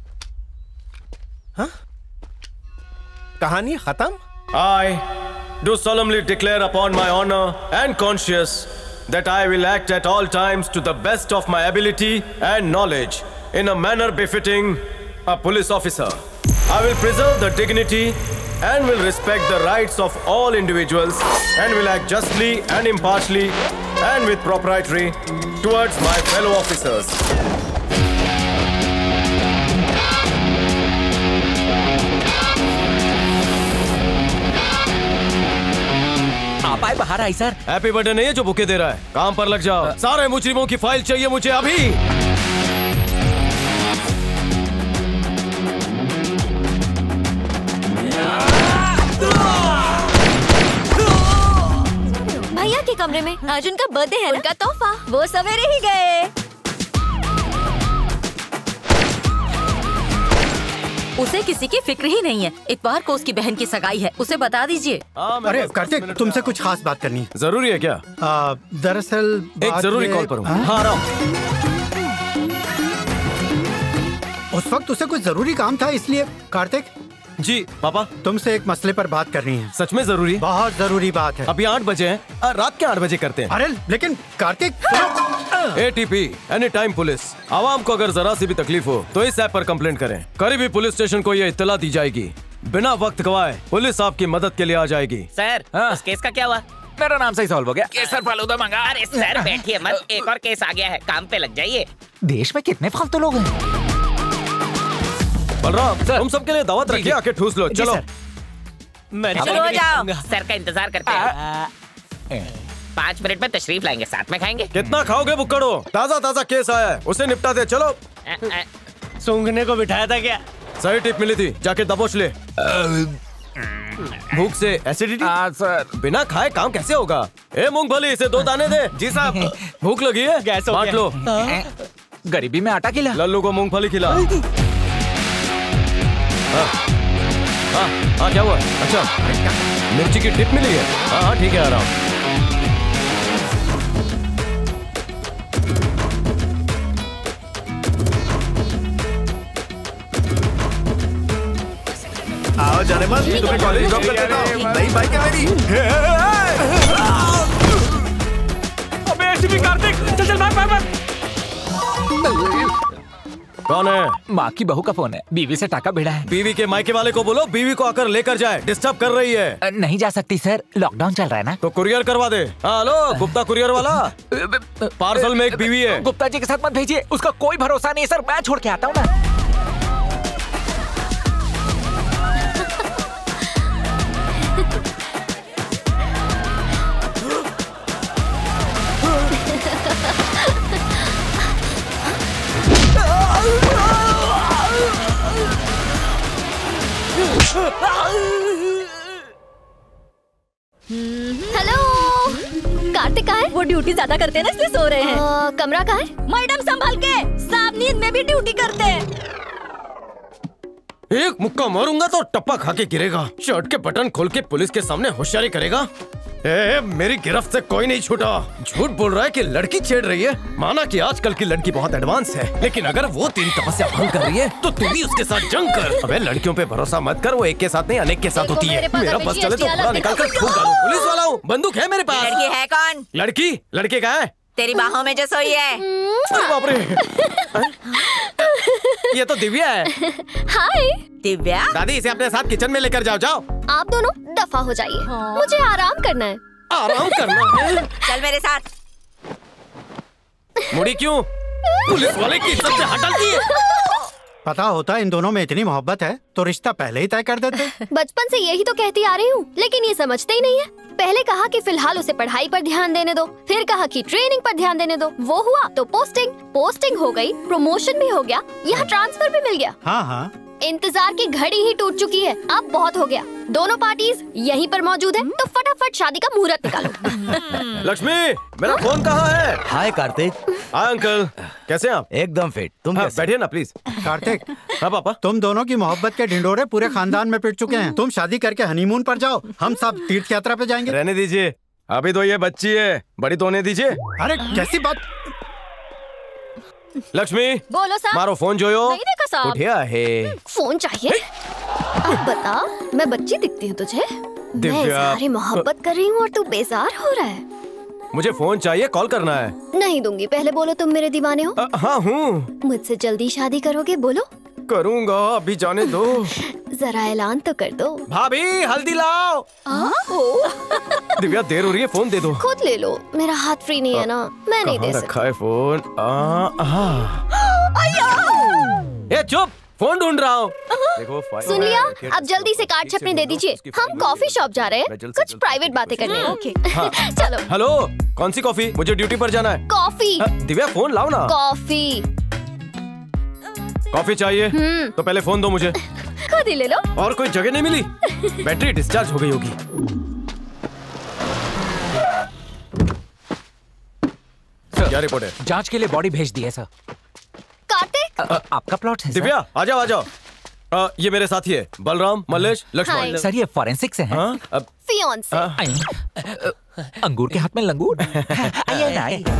हाँ? कहानी खत्म? I do solemnly declare upon my honor and conscience that I will act at all times to the best of my ability and knowledge in a manner befitting a police officer. I will preserve the dignity and will respect the rights of all individuals and will act justly and impartially and with propriety towards my fellow officers. आप आए बाहर आई sir. Happy birthday नहीं है जो bouquet दे रहा है। काम पर लग जाओ। सारे मुजरिमों की फाइल चाहिए मुझे अभी। भैया के कमरे में आज उनका बर्थडे है, उनका तोहफा। वो सवेरे ही गए। उसे किसी की फिक्र ही नहीं है। इतवार को उसकी बहन की सगाई है, उसे बता दीजिए। अरे कार्तिक, तुमसे कुछ खास बात करनी है। जरूरी है क्या? दरअसल एक जरूरी कॉल पर हूँ। हाँ, रहा हूँ। उस वक्त उसे कुछ जरूरी काम था, इसलिए कार्तिक। जी पापा, तुमसे एक मसले पर बात करनी है। सच में जरूरी? बहुत जरूरी बात है। अभी आठ बजे हैं, रात के आठ बजे करते हैं। अरे लेकिन Kartik. ATP any time police. आवाम को अगर जरा सी भी तकलीफ हो तो इस ऐप पर कंप्लेंट करें। करीबी पुलिस स्टेशन को ये इत्तला दी जाएगी। बिना वक्त गवाए पुलिस आपकी मदद के लिए आ जाएगी। सर उस केस का क्या हुआ? मेरा नाम से ही सॉल्व हो गया। केसर फालूदा मंगा। अरे सर बैठिए मत, एक और केस आ गया है, काम पे लग जाइए। देश में कितने फालतू लोग हैं। बलराम तुम सबके लिए दावत रखिए, आके ठूस लो। चलो मैं शुरू हो जाओ, सर का इंतजार करते हैं। पाँच मिनट में तशरीफ लाएंगे, साथ में खाएंगे। कितना खाओगे बुक्कड़ो? ताजा ताजा केस आया है, उसे निपटा दे। चलो। सूंघने को बिठाया था क्या? सही टिप मिली थी, जाके दबोच ले। भूख से एसिडिटी? सर बिना खाए काम कैसे होगा? ए मूंगफली, इसे दो दाने दे। जी साहब। भूख लगी है, गैस हो बांट लो। गरीबी में आटा खिला। लल्लू को मूंगफली खिला। हाँ हाँ हाँ, क्या हुआ? अच्छा मिर्ची की टिप मिली है। हाँ हाँ ठीक है, आ रहा हूँ। आओ जाने मत, तुम्हें कॉलेज ड्रॉप कर देता हूँ। नई बाइक है मेरी। अबे एसीपी कार्तिक, चल चल भाग भाग भाग। कौन है? माँ की बहू का फोन है, बीवी से टाका भिड़ा है। बीवी के मायके वाले को बोलो बीवी को आकर लेकर जाए, डिस्टर्ब कर रही है। नहीं जा सकती सर, लॉकडाउन चल रहा है ना। तो कुरियर करवा दे। हेलो गुप्ता कुरियर वाला, पार्सल में एक बीवी है। गुप्ता जी के साथ मत भेजिए, उसका कोई भरोसा नहीं है सर, मैं छोड़ के आता हूँ ना। हेलो, कार्तिक कहाँ है? वो ड्यूटी ज्यादा करते हैं ना, इसलिए सो रहे हैं। आ, कमरा कहाँ है? मैडम संभाल के, साहब नींद में भी ड्यूटी करते हैं। एक मुक्का मारूंगा तो टप्पा खा के गिरेगा। शर्ट के बटन खोल के पुलिस के सामने होशियारी करेगा। ए, मेरी गिरफ्त से कोई नहीं छूटा। झूठ बोल रहा है कि लड़की छेड़ रही है। माना कि आजकल की लड़की बहुत एडवांस है, लेकिन अगर वो तेरी तपस्या भंग कर रही है तो तू भी उसके साथ जंग कर। अबे लड़कियों पे भरोसा मत कर, वो एक के साथ नहीं अनेक के साथ होती है। मेरा बस चले तो घोड़ा निकाल कर ठोक डालूं। पुलिस वाला हूँ, बंदूक है मेरे पास। लड़की है कौन? लड़की लड़के का है, तेरी बाहों में जो सोई है। अरे बाप रे, ये तो दिव्या है। हाय दिव्या। दादी इसे अपने साथ किचन में लेकर जाओ। जाओ आप दोनों दफा हो जाइए, मुझे आराम करना है। आराम करना है? चल मेरे साथ। मुड़ी क्यों? पुलिस वाले की इज्जत से हटती है। पता होता इन दोनों में इतनी मोहब्बत है तो रिश्ता पहले ही तय कर देते। बचपन से यही तो कहती आ रही हूँ, लेकिन ये समझते ही नहीं है। पहले कहा कि फिलहाल उसे पढ़ाई पर ध्यान देने दो, फिर कहा कि ट्रेनिंग पर ध्यान देने दो। वो हुआ तो पोस्टिंग पोस्टिंग हो गई, प्रमोशन भी हो गया, यहाँ ट्रांसफर भी मिल गया। हाँ हाँ, इंतजार की घड़ी ही टूट चुकी है, अब बहुत हो गया। दोनों पार्टीज यहीं पर मौजूद है, तो फटाफट शादी का मुहूर्त निकालो। लक्ष्मी, मेरा फोन कहाँ है? हाय कार्तिक। हाय अंकल, कैसे हैं आप? एकदम फिट। तुम हाँ, कैसे? बैठिए ना प्लीज। कार्तिक। हाँ पापा। तुम दोनों की मोहब्बत के ढिंडोरे पूरे खानदान में पिट चुके हैं। तुम शादी करके हनीमून पर जाओ, हम सब तीर्थ यात्रा पे जाएंगे। रहने दीजिए, अभी तो ये बच्ची है, बड़ी तो होने दीजिए। अरे कैसी बात। लक्ष्मी बोलो साहब। मारो फोन जोयो। नहीं देखा साहब। उठिया है। फोन चाहिए? अब बता, मैं बच्ची दिखती हूँ तुझे? मैं दिव्या। इज़हारे मोहब्बत कर रही हूँ और तू बेजार हो रहा है। मुझे फोन चाहिए, कॉल करना है। नहीं दूंगी, पहले बोलो तुम मेरे दीवाने हो। आ, हाँ हूँ। मुझसे जल्दी शादी करोगे? बोलो। करूँगा, अभी जाने दो। जरा ऐलान तो कर दो। भाभी हल्दी लाओ। दिव्या देर हो रही है, फोन दे दो। खुद ले लो, मेरा हाथ फ्री नहीं है ना, मैं नहीं दे कहाँ सकती। रखा है फोन? आ, हाँ। ए चुप, फोन ढूंढ रहा हूँ। देखो फाइल सुन लिया? है। अब जल्दी से कार्ड छपने दे दीजिए, हम कॉफी शॉप जा रहे हैं, कुछ प्राइवेट बातें करनी है। ओके हाँ। चलो। हेलो, कौन सी कॉफी? मुझे ड्यूटी पर जाना है। कॉफी। हाँ, दिव्या फोन लाओ ना। कॉफी। कॉफी चाहिए तो पहले फोन दो मुझे। खुद ही ले लो। और कोई जगह नहीं मिली? बैटरी डिस्चार्ज हो गई होगी। क्या रिपोर्ट है? जांच के लिए बॉडी भेज दी है सर। कार्तिक। आपका प्लॉट है? दिव्या आ जाओ आ जाओ। आ, ये मेरे साथी है, बलराम, मल्लेश, लक्ष्मण। सर ये फॉरेंसिक से हैं। हाँ, अब फियांसे। अंगूर के हाथ में लंगूर। आइए ना, आइए।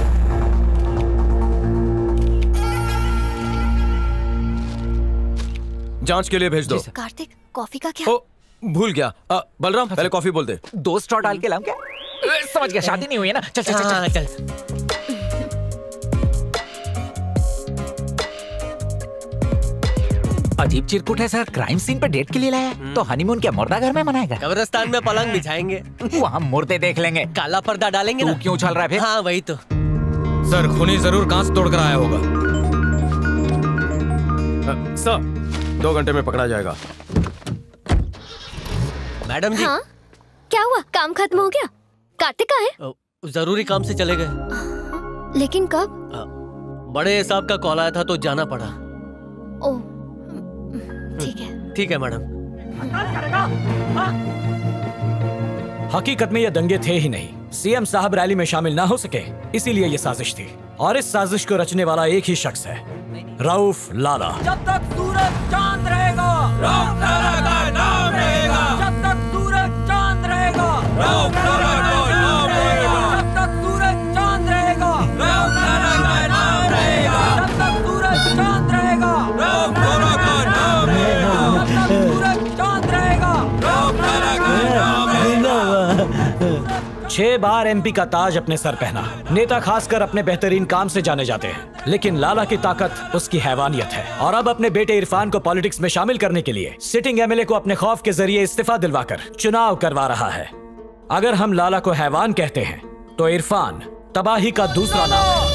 जांच के लिए भेज दो। कार्तिक, कॉफी का क्या? ओ, भूल गया। आ, बलराम पहले कॉफी बोल दे। दो स्ट्रॉ डाल के लाऊं क्या? समझ गया, शादी नहीं हुई है ना। चल चल चल चल। अजीब चिरकुट है सर, क्राइम सीन पे डेट के लिए लाया है। तो हनीमून क्या मुर्दा घर में मनाएगा? कब्रिस्तान में पलंग बिछाएंगे, वहाँ मुर्दे देख लेंगे। काला पर्दा डालेंगे ना। तू क्यों उछल रहा है फिर? हाँ वही तो। सर खूनी जरूर कांच तोड़ कर आया होगा। सर दो घंटे में पकड़ा जाएगा। मैडम जी। हाँ? क्या हुआ, काम खत्म हो गया? कार्तिक कहाँ है? जरूरी काम से चले गए। लेकिन कब? बड़े साहब का कॉल आया था तो जाना पड़ा। ओ, ठीक है। ठीक है मैडम। हकीकत में ये दंगे थे ही नहीं। सीएम साहब रैली में शामिल ना हो सके, इसीलिए ये साजिश थी। और इस साजिश को रचने वाला एक ही शख्स है, रऊफ लाला। जब तक सूरज चांद रहेगा, रऊफ लाला का नाम रहेगा। जब तक सूरज चांद रहेगा, रऊफ लाला का नाम रहेगा। जब तक सूरज चांद रहेगा, रऊफ लाला का नाम रहेगा। जब तक सूरज चांद रहेगा, रऊफ लाला का नाम रहेगा। जब तक सूरज चांद रहेगा, रऊफ लाला का नाम रहेगा। छह बार एमपी का ताज अपने सर पहना। नेता खासकर अपने बेहतरीन काम से जाने जाते हैं, लेकिन लाला की ताकत उसकी हैवानियत है। और अब अपने बेटे इरफान को पॉलिटिक्स में शामिल करने के लिए सिटिंग एमएलए को अपने खौफ के जरिए इस्तीफा दिलवाकर चुनाव करवा रहा है। अगर हम लाला को हैवान कहते हैं तो इरफान तबाही का दूसरा नाम है।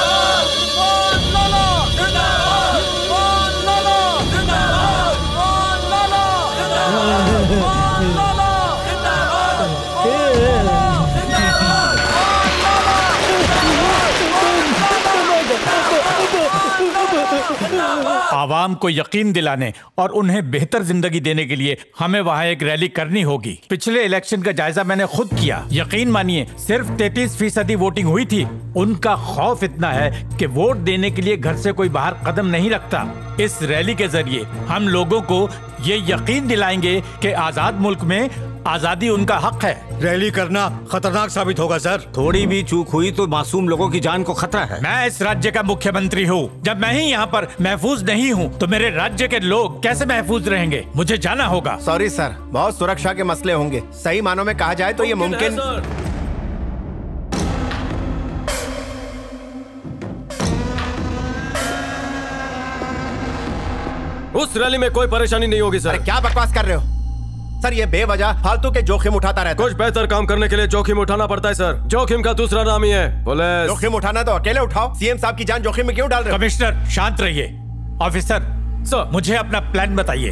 आवाम को यकीन दिलाने और उन्हें बेहतर जिंदगी देने के लिए हमें वहाँ एक रैली करनी होगी। पिछले इलेक्शन का जायजा मैंने खुद किया। यकीन मानिए सिर्फ तैंतीस फीसदी वोटिंग हुई थी। उनका खौफ इतना है कि वोट देने के लिए घर से कोई बाहर कदम नहीं रखता। इस रैली के जरिए हम लोगों को ये यकीन दिलाएंगे कि आजाद मुल्क में आजादी उनका हक है। रैली करना खतरनाक साबित होगा सर। थोड़ी भी चूक हुई तो मासूम लोगों की जान को खतरा है। मैं इस राज्य का मुख्यमंत्री हूँ। जब मैं ही यहाँ पर महफूज नहीं हूँ तो मेरे राज्य के लोग कैसे महफूज रहेंगे? मुझे जाना होगा। सॉरी सर, बहुत सुरक्षा के मसले होंगे। सही मानों में कहा जाए तो ये मुमकिन। उस रैली में कोई परेशानी नहीं होगी सर। अरे क्या बकवास कर रहे हो सर? ये बेवजह फालतू के जोखिम उठाता रहता है। कुछ बेहतर काम करने के लिए जोखिम उठाना पड़ता है सर। जोखिम का दूसरा नाम ही है पुलिस। जोखिम उठाना तो अकेले उठाओ। सीएम साहब की जान जोखिम में क्यों डाल रहे हो? कमिश्नर शांत रहिए। ऑफिसर सर मुझे अपना प्लान बताइए।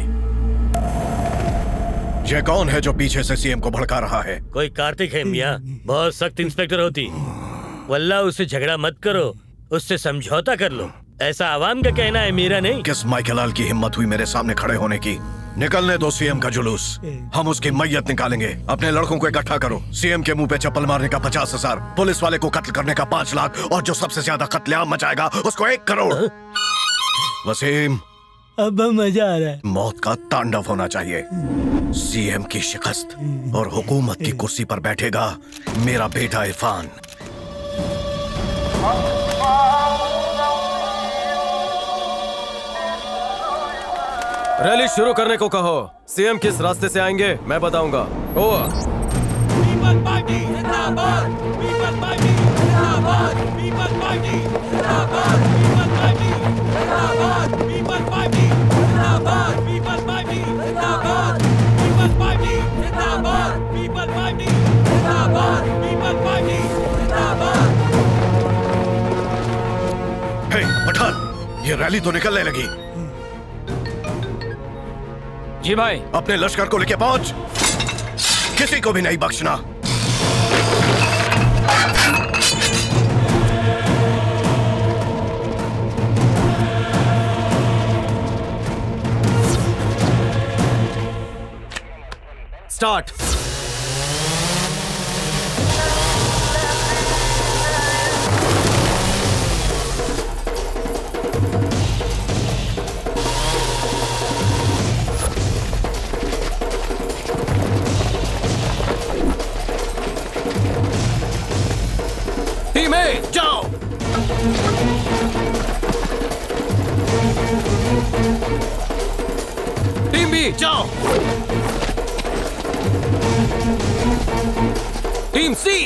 ये कौन है जो पीछे से सीएम को भड़का रहा है? कोई कार्तिक है मियाँ, बहुत सख्त इंस्पेक्टर होती। वल्लाह उससे झगड़ा मत करो, उससे समझौता कर लो। ऐसा आवाम का कहना है, मेरा नहीं। किस माइकलाल की हिम्मत हुई मेरे सामने खड़े होने की? निकलने दो सीएम का जुलूस, हम उसकी मैयत निकालेंगे। अपने लड़कों को इकट्ठा करो। सीएम के मुंह पे चप्पल मारने का पचास हजार, पुलिस वाले को कत्ल करने का पांच लाख और जो सबसे ज्यादा कत्लेआम मचाएगा उसको एक करोड़। वसीम अब मजा आ रहा है। मौत का तांडव होना चाहिए। सीएम की शिकस्त और हुकूमत की कुर्सी पर बैठेगा मेरा बेटा इरफान। रैली शुरू करने को कहो। सीएम किस रास्ते से आएंगे मैं बताऊंगा। ओवर। पीपल्स पार्टी जिंदाबाद, पीपल्स पार्टी जिंदाबाद, पीपल्स पार्टी जिंदाबाद, पीपल्स पार्टी जिंदाबाद, पीपल्स पार्टी जिंदाबाद, पीपल्स पार्टी जिंदाबाद, पीपल्स पार्टी जिंदाबाद, पीपल्स पार्टी जिंदाबाद, पीपल्स पार्टी जिंदाबाद। हे पठान, ये रैली तो निकलने लगी। जी भाई। अपने लश्कर को लेके पहुंच, किसी को भी नहीं बख्शना। स्टार्ट। टीम ए जाओ। टीम बी जाओ। Team C.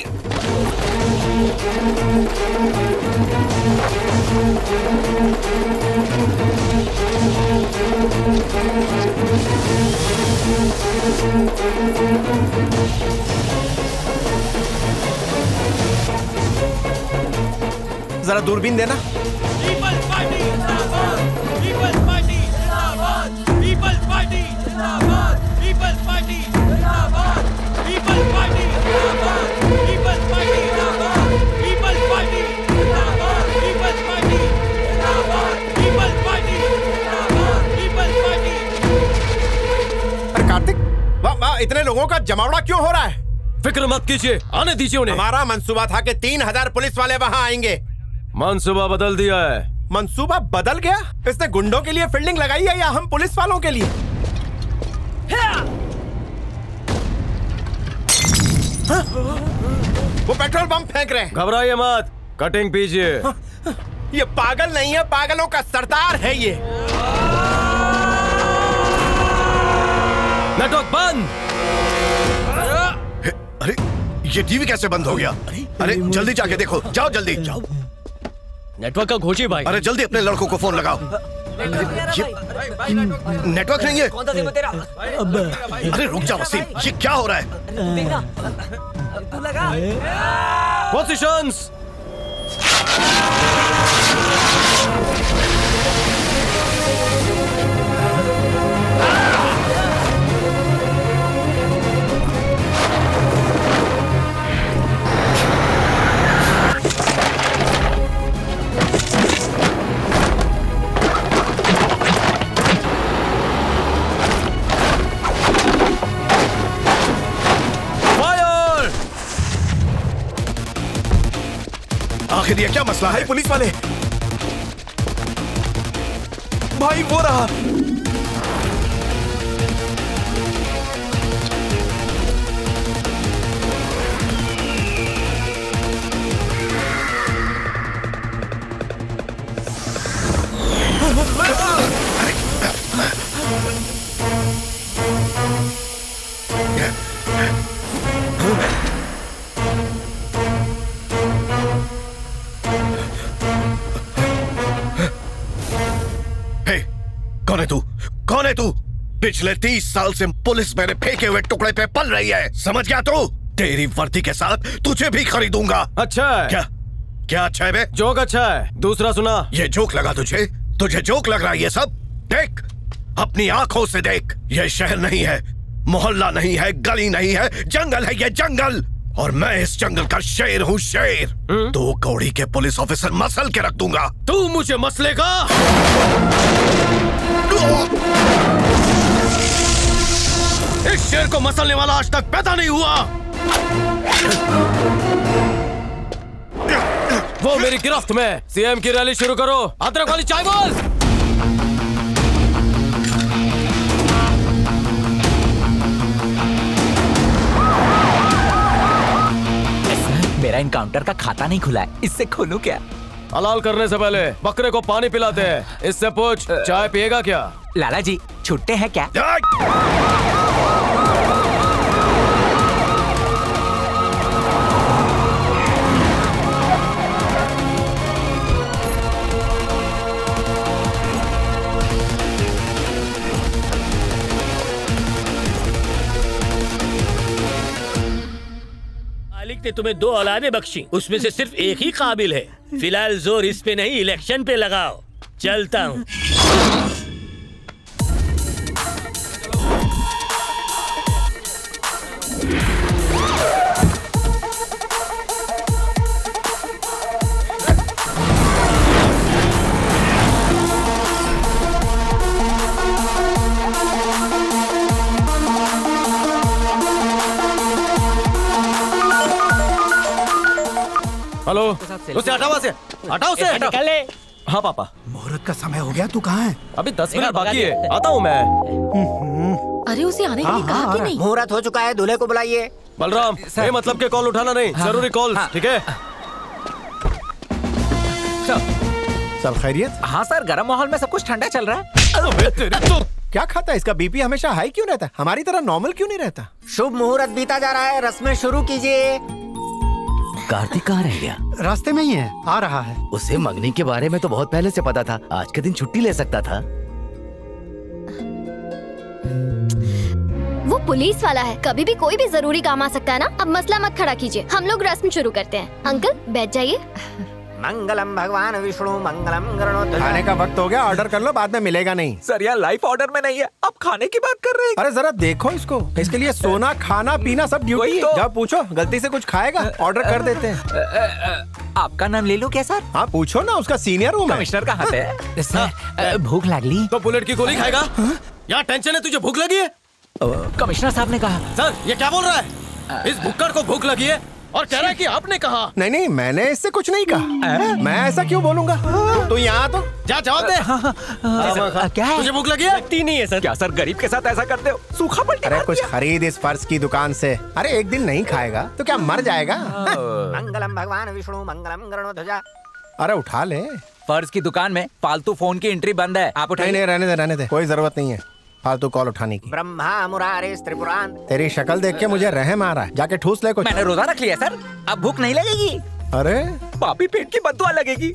जरा दूरबीन देना। पीपल्स पार्टी जिंदाबाद, पीपल्स पार्टी जिंदाबाद, पीपल्स पार्टी जिंदाबाद, पीपल्स पार्टी जिंदाबाद, पीपल्स पार्टी जिंदाबाद, पीपल्स पार्टी जिंदाबाद, पीपल्स पार्टी जिंदाबाद, पीपल्स पार्टी जिंदाबाद, पीपल्स पार्टी जिंदाबाद, पीपल्स पार्टी। अरे कार्तिक, वाह वाह, इतने लोगों का जमावड़ा क्यों हो रहा है? फिक्र मत कीजिए, आने दीजिए उन्हें। हमारा मंसूबा था कि तीन हजार पुलिस वाले वहाँ आएंगे। मंसूबा बदल दिया है। मंसूबा बदल गया? इसने गुंडों के लिए फील्डिंग लगाई है या हम पुलिस वालों के लिए? हाँ? वो पेट्रोल बम फेंक रहे हैं। घबराइए मत, कटिंग पीजिए। हाँ? ये पागल नहीं है, पागलों का सरदार है ये। नेटवर्क बंद। अरे ये टीवी कैसे बंद हो गया? अरे जल्दी जाके देखो, जाओ जल्दी जाओ। नेटवर्क का घोची भाई। अरे जल्दी अपने लड़कों को फोन लगाओ। नेटवर्क नहीं है। कौन सा सिम है तेरा? अरे रुक जा वसीम, ये क्या हो रहा है? तू लगा। पोजीशंस। आखिर ये क्या मसला है? पुलिस वाले भाई, वो रहा। कौन है तू? कौन है तू? पिछले तीस साल से पुलिस मेरे फेंके हुए टुकड़े पे पल रही है, समझ गया तू? तेरी वर्दी के साथ तुझे भी खरीदूंगा। अच्छा है। क्या क्या अच्छा है बे? जोक अच्छा है। दूसरा सुना। ये जोक लगा तुझे? तुझे जोक लग रहा है ये सब? देख, अपनी आंखों से देख। ये शहर नहीं है, मोहल्ला नहीं है, गली नहीं है, जंगल है ये जंगल। और मैं इस जंगल का शेर हूँ, शेर। दो कौड़ी के पुलिस ऑफिसर मसल के रख दूंगा। तू मुझे मसलेगा? इस शेर को मसलने वाला आज तक पैदा नहीं हुआ। वो मेरी गिरफ्त में। सीएम की रैली शुरू करो। अदरक वाली चाय बोल। मेरा इनकाउंटर का खाता नहीं खुला है, इससे खोलूं क्या? हलाल करने से पहले बकरे को पानी पिलाते हैं। इससे पूछ, चाय पिएगा क्या? लाला जी, छुट्टे हैं क्या? मालिक ने तुम्हें दो औलादें बख्शी, उसमें से सिर्फ एक ही काबिल है। फिलहाल जोर इस पे नहीं, इलेक्शन पे लगाओ। चलता हूँ। हेलो, उसे हटाओ से, हटाओ से, निकले। हाँ पापा। मुहूर्त का समय हो गया, तू कहाँ है? अभी दस मिनट बाकी है, आता हूँ मैं। अरे उसे आने के लिए कहा कि नहीं? मुहूर्त हो चुका है, दूल्हे को बुलाइए। बलराम, ये मतलब के कॉल उठाना नहीं, जरूरी कॉल, ठीक है? सब खैरियत? हाँ सर, गर्म माहौल में सब कुछ ठंडा चल रहा है। तो क्या खाता है? इसका बीपी हमेशा हाई क्यों रहता है? हमारी तरह नॉर्मल क्यों नहीं रहता? शुभ मुहूर्त बीता जा रहा है, रस्में शुरू कीजिए। कार्तिक कहाँ रह गया? रास्ते में ही है, आ रहा है। उसे मंगनी के बारे में तो बहुत पहले से पता था, आज के दिन छुट्टी ले सकता था। वो पुलिस वाला है, कभी भी कोई भी जरूरी काम आ सकता है ना। अब मसला मत खड़ा कीजिए, हम लोग रस्म शुरू करते हैं। अंकल बैठ जाइए। मंगलम भगवान विष्णु मंगलम गरुड़ध्वज। खाने का वक्त हो गया, ऑर्डर कर लो, बाद में मिलेगा नहीं। सर यार लाइफ ऑर्डर में नहीं है, अब खाने की बात कर रहे हैं। अरे जरा देखो इसको, इसके लिए सोना खाना पीना सब ड्यूटी है। जाओ पूछो, गलती से कुछ खाएगा ऑर्डर कर देते हैं। आपका नाम ले लो क्या सर? हाँ पूछो ना, उसका सीनियर हूँ मैं। कमिश्नर का हाथ है। सर भूख लगी तो बुलेट की गोली खाएगा? यहाँ टेंशन है, तुझे भूख लगी है? कमिश्नर साहब ने कहा। सर ये क्या बोल रहा है? इस भुक्कड़ को भूख लगी है और कह रहा है कि आपने कहा। नहीं नहीं, मैंने इससे कुछ नहीं कहा। मैं ऐसा क्यों बोलूंगा? तू यहाँ तो जा, जवाब दे। क्या है? तुझे भूख लगी है? लगती नहीं है सर। क्या सर गरीब के साथ ऐसा करते हो? सूखा पलटी। अरे कुछ खरीद इस फर्श की दुकान से। अरे एक दिन नहीं खाएगा तो क्या मर जाएगा? मंगलम भगवान विष्णु मंगलम गरुड़ध्वज। अरे उठा ले। फर्श की दुकान में फालतू फोन की एंट्री बंद है, आप उठाइए। नहीं नहीं, रहने दे रहने दे, कोई जरूरत नहीं है फालतू कॉल उठाने की। ब्रह्मा मुरारे त्रिपुरांत। तेरी शक्ल देख के मुझे रहम आ रहा है, जाके ठूस ले कुछ। मैंने रोजा रख लिया सर, अब भूख नहीं लगेगी। अरे पापी पेट की बददुआ लगेगी।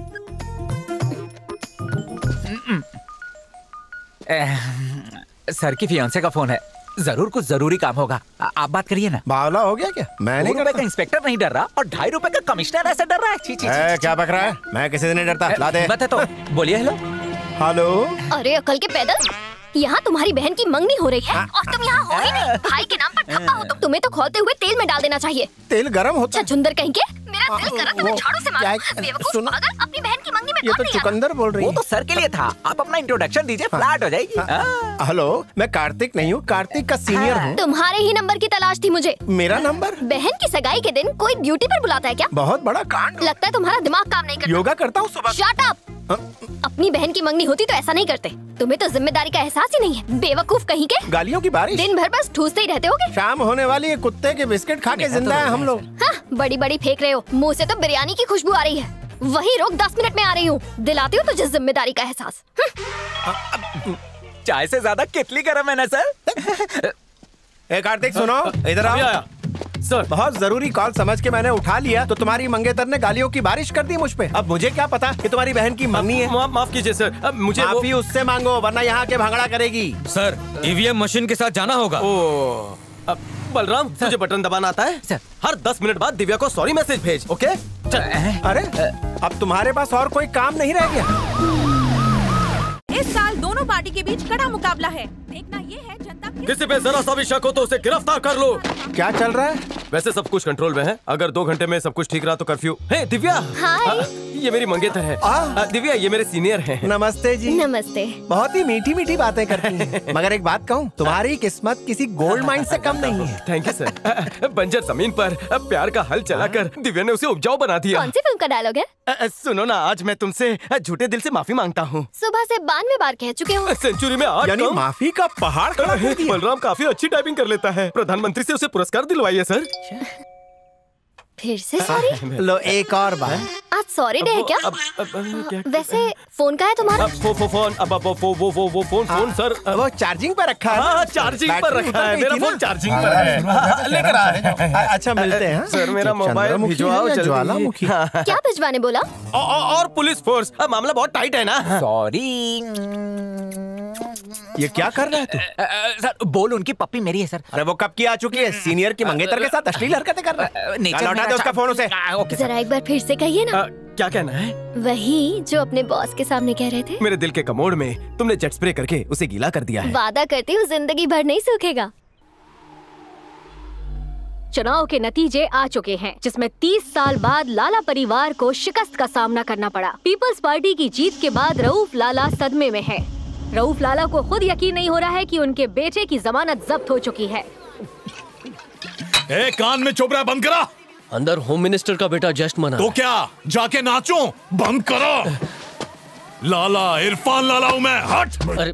सर की फियांसे का फोन है, जरूर कुछ जरूरी काम होगा। आ, आप बात करिए ना। बावला हो गया क्या? मैं नहीं रुपए का इंस्पेक्टर नहीं डर रहा और ढाई रुपए का कमिश्नर ऐसे डर रहा है। ची, ची, ए, ची, क्या बक रहा है? मैं किसी से नहीं डरता। ला दे। बता तो बोलिए। Hello hello. अरे अकल के पैदल, यहाँ तुम्हारी बहन की मंगनी हो रही है और तुम यहाँ हो ही नहीं। भाई के नाम पर धब्बा हो तुम। तुम्हें तो खोलते हुए तेल में डाल देना चाहिए। तेल गरम होता है। छुंदर कहीं के, मेरा दिल करा तुम्हें झाड़ू से मारूं। बेवकूफ पागल, अपनी बहन की मंगनी में ये तो चुकंदर बोल रही वो है। तो सर के लिए था, आप अपना इंट्रोडक्शन दीजिए, फ्लैट हो जाएगी। हेलो, मैं कार्तिक नहीं हूँ, कार्तिक का सीनियर हूँ। तुम्हारे ही नंबर की तलाश थी मुझे। मेरा नंबर? बहन की सगाई के दिन कोई ड्यूटी पर बुलाता है क्या? बहुत बड़ा कांड। लगता है तुम्हारा दिमाग काम नहीं करता। योगा करता हूँ सुबह। Shut up. अपनी बहन की मंगनी होती तो ऐसा नहीं करते। तुम्हें तो जिम्मेदारी का एहसास ही नहीं है, बेवकूफ कहीं के। गालियों की बारिश। दिन भर बस ठूसते ही रहते होगे। शाम होने वाली है, कुत्ते के बिस्किट खा के जिंदा है हम लोग। हाँ, बड़ी बड़ी फेंक रहे हो, मुंह से तो बिरयानी की खुशबू आ रही है। वही रोक, दस मिनट में आ रही हूँ। दिलाती हूँ तुझे जिम्मेदारी का एहसास। चाय से ज्यादा कितली गरम है ना सर? ए कार्तिक सुनो, इधर आओ। सर बहुत जरूरी कॉल समझ के मैंने उठा लिया तो तुम्हारी मंगेतर ने गालियों की बारिश कर दी मुझ पे। अब मुझे क्या पता कि तुम्हारी बहन की मंगनी है। मा, माफ कीजिए सर, अब मुझे माफी वो... उससे मांगो वरना यहाँ के भंगड़ा करेगी। सर ईवीएम मशीन के साथ जाना होगा। ओ, अब बलराम तुझे बटन दबाना आता है? सर हर दस मिनट बाद दिव्या को सॉरी मैसेज भेज। ओके चल। अरे अब तुम्हारे पास और कोई काम नहीं रह गया। इस साल दोनों पार्टी के बीच कड़ा मुकाबला है। देखना ये है जनता किसी पे जरा सा भी शक हो तो उसे गिरफ्तार कर लो। क्या चल रहा है? वैसे सब कुछ कंट्रोल में है, अगर दो घंटे में सब कुछ ठीक रहा तो कर्फ्यू। हे दिव्या। हाय। आ, ये मेरी मंगेतर है। आ, दिव्या ये मेरे सीनियर हैं। नमस्ते जी। नमस्ते। बहुत ही मीठी मीठी बातें करती हैं। मगर एक बात कहूँ, तुम्हारी किस्मत किसी गोल्ड माइन से कम नहीं है। Thank you sir. बंजर जमीन पर प्यार का हल चलाकर दिव्या ने उसे उपजाऊ बना दिया। कौन सी फिल्म का डायलॉग है? सुनो ना, आज मैं तुमसे झूठे दिल से माफी मांगता हूँ। सुबह से बानवे बार कह चुके हो। सेंचुरी में आठ यानी माफी का पहाड़ खड़ा कर दिया। बलराम काफी अच्छी टाइपिंग कर लेता है, प्रधानमंत्री से उसे पुरस्कार दिलवाइए सर। फिर से सॉरी? लो एक और बार। आज सॉरी डे है क्या? अब, अब, अब, क्या? वैसे फोन का है तुम्हारा? फो, फो, फोन अब अब वो वो वो वो फोन फोन सर वो चार्जिंग पर रखा है। हाँ चार्जिंग पर रखा है, मेरा फोन चार्जिंग पर है। लेकर आ। अच्छा मिलते हैं सर, मेरा मोबाइल भिजवाओ जल्दी। ज्वालामुखी। क्या भिजवाने बोला? और पुलिस फोर्स। मामला बहुत टाइट है ना। सॉरी। ये क्या कर रहा है तू? सर बोल, उनकी पप्पी मेरी है सर। अरे वो कब की आ चुकी है? सीनियर की मंगेतर के साथ अश्लील हरकतें कर रहा है। लौटा दे उसका फोन उसे। जरा एक बार फिर से कहिए ना। क्या कहना है? वही जो अपने बॉस के सामने कह रहे थे। मेरे दिल के कमोड में तुमने जेट स्प्रे करके उसे गीला कर दिया है। वादा करती हूँ जिंदगी भर नहीं सूखेगा। चुनाव के नतीजे आ चुके हैं, जिसमें तीस साल बाद लाला परिवार को शिकस्त का सामना करना पड़ा। पीपल्स पार्टी की जीत के बाद रऊफ लाला सदमे में है। रऊफ लाला को खुद यकीन नहीं हो रहा है कि उनके बेटे की जमानत जब्त हो चुकी है। ए, कान में चुप रहा, बंद करा। अंदर होम मिनिस्टर का बेटा जश्न मना। तो क्या जाके नाचो? बंद करो। लाला इरफान लाला हूं मैं, हट। अरे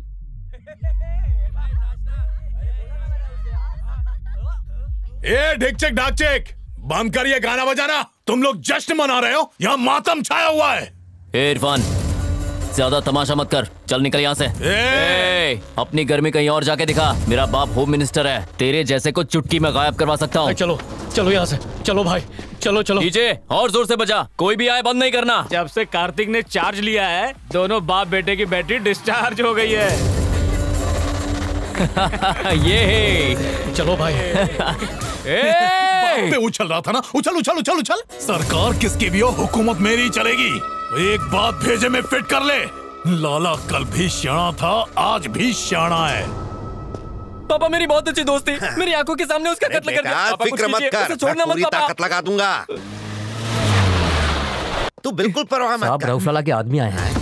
ए ढिक चेक ढाक चेक, बंद कर ये गाना बजाना। तुम लोग जश्न मना रहे हो, यहाँ मातम छाया हुआ है। ए इरफान, ज्यादा तमाशा मत कर, चल निकल यहाँ से। ए! ए, अपनी गर्मी कहीं और जाके दिखा। मेरा बाप होम मिनिस्टर है, तेरे जैसे को चुटकी में गायब करवा सकता हूँ। चलो चलो यहाँ से, चलो भाई, चलो चलो। नीचे और जोर से बजा, कोई भी आए बंद नहीं करना। जब से कार्तिक ने चार्ज लिया है, दोनों बाप बेटे की बैटरी डिस्चार्ज हो गई है। ये चलो भाई। बात पे उछल रहा था ना, उछल उछल उछल उछल। सरकार किसकी भी हो, हुकूमत मेरी चलेगी। एक बात भेजे में फिट कर ले, लाला कल भी श्याणा था, आज भी श्याणा है। पापा मेरी बहुत अच्छी दोस्त थी, मेरी आंखों के सामने उसका कत्ल कर दिया। पापा फिक्र मत कर, छोड़ना मत पापा। ताकत लगा दूंगा। तू बिल्कुल परवाह मत कर। रऊफ लाला के आदमी आए हैं।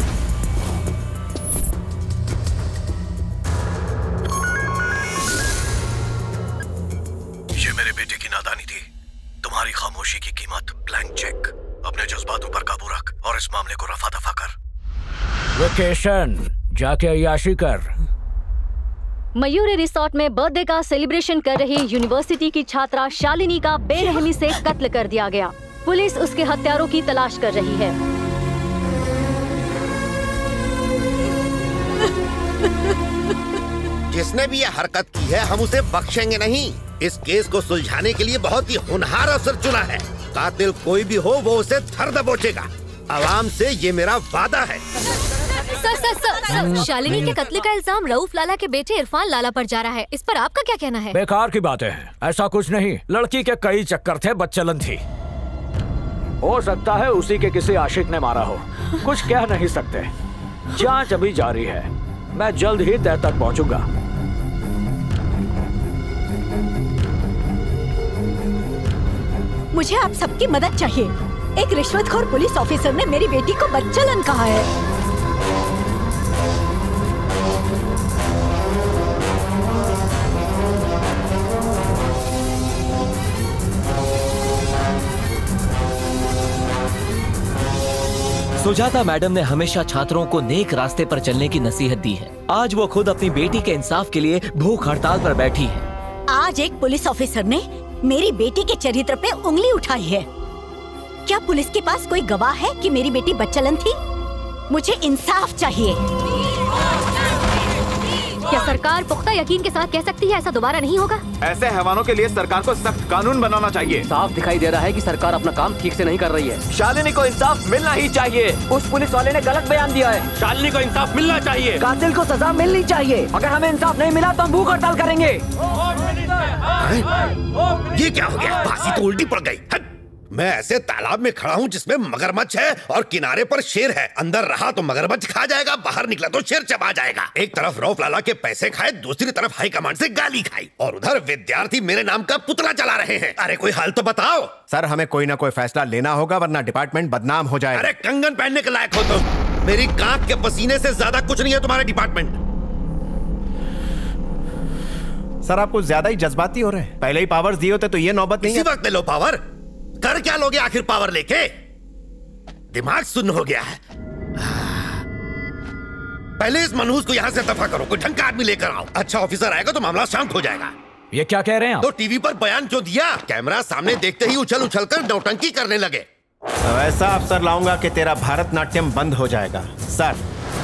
ये मेरे बेटे की नादानी थी। तुम्हारी खामोशी की कीमत ब्लैंक चेक। अपने जज्बातों पर काबू रख और इस मामले को रफा दफा कर। वेकेशन जाके अय्याशी कर। मयूरी रिसोर्ट में बर्थडे का सेलिब्रेशन कर रही यूनिवर्सिटी की छात्रा शालिनी का बेरहमी से कत्ल कर दिया गया। पुलिस उसके हत्यारों की तलाश कर रही है। जिसने भी यह हरकत की है हम उसे बख्शेंगे नहीं। इस केस को सुलझाने के लिए बहुत ही होनहार अफसर चुना है। कातिल कोई भी हो वो उसे धर दबोचेगा। आवाम से ये मेरा वादा है। Sir sir sir, sir Shalini के कत्ल का इल्जाम रऊफ लाला के बेटे इरफान लाला पर जा रहा है। इस पर आपका क्या कहना है? बेकार की बातें हैं, ऐसा कुछ नहीं। लड़की के कई चक्कर थे, बच्चलन थी। हो सकता है उसी के किसी आशिक ने मारा हो, कुछ कह नहीं सकते। जांच अभी जारी है, मैं जल्द ही तय तक पहुंचूंगा। मुझे आप सबकी मदद चाहिए। एक रिश्वतखोर पुलिस ऑफिसर ने मेरी बेटी को बच्चलन कहा है। सुजाता मैडम ने हमेशा छात्रों को नेक रास्ते पर चलने की नसीहत दी है। आज वो खुद अपनी बेटी के इंसाफ के लिए भूख हड़ताल पर बैठी है। आज एक पुलिस ऑफिसर ने मेरी बेटी के चरित्र पे उंगली उठाई है। क्या पुलिस के पास कोई गवाह है कि मेरी बेटी बच्चलन थी? मुझे इंसाफ चाहिए। क्या सरकार पुख्ता यकीन के साथ कह सकती है ऐसा दोबारा नहीं होगा? ऐसे हैवानों के लिए सरकार को सख्त कानून बनाना चाहिए। साफ दिखाई दे रहा है कि सरकार अपना काम ठीक से नहीं कर रही है। शालिनी को इंसाफ मिलना ही चाहिए। उस पुलिस वाले ने गलत बयान दिया है। शालिनी को इंसाफ मिलना चाहिए। कातिल को सजा मिलनी चाहिए। अगर हमें इंसाफ नहीं मिला तो हम भूख हड़ताल करेंगे। ये क्या हो गया? फांसी तो उल्टी पड़ गई। मैं ऐसे तालाब में खड़ा हूँ जिसमें मगरमच्छ है और किनारे पर शेर है। अंदर रहा तो मगरमच्छ खा जाएगा, बाहर निकला तो शेर चबा जाएगा। एक तरफ रऊफ लाला के पैसे खाए, दूसरी तरफ हाई कमांड से गाली खाई, और उधर विद्यार्थी मेरे नाम का पुतला चला रहे हैं। अरे कोई हाल तो बताओ। सर हमें कोई ना कोई फैसला लेना होगा वरना डिपार्टमेंट बदनाम हो जाएगा। अरे कंगन पहनने के लायक हो तुम। मेरी कांख के पसीने से ज्यादा कुछ नहीं है तुम्हारा डिपार्टमेंट। सर आप कुछ ज्यादा ही जज्बाती हो रहे हैं। पहले ही पावर दिए होते तो ये नौबत नहीं। इसी वक्त ले लो पावर। कर क्या लोगे आखिर पावर लेके? दिमाग सुन्न हो गया है। पहले इस मनहूस को यहां से दफा करो, कोई ढंग का आदमी लेकर आओ। अच्छा ऑफिसर आएगा तो मामला शांत हो जाएगा। ये क्या कह रहे हैं आप? तो टीवी पर बयान क्यों दिया? कैमरा सामने देखते ही उछल उछल कर नौटंकी करने लगे। तो ऐसा अफसर लाऊंगा कि तेरा भारतनाट्यम बंद हो जाएगा। सर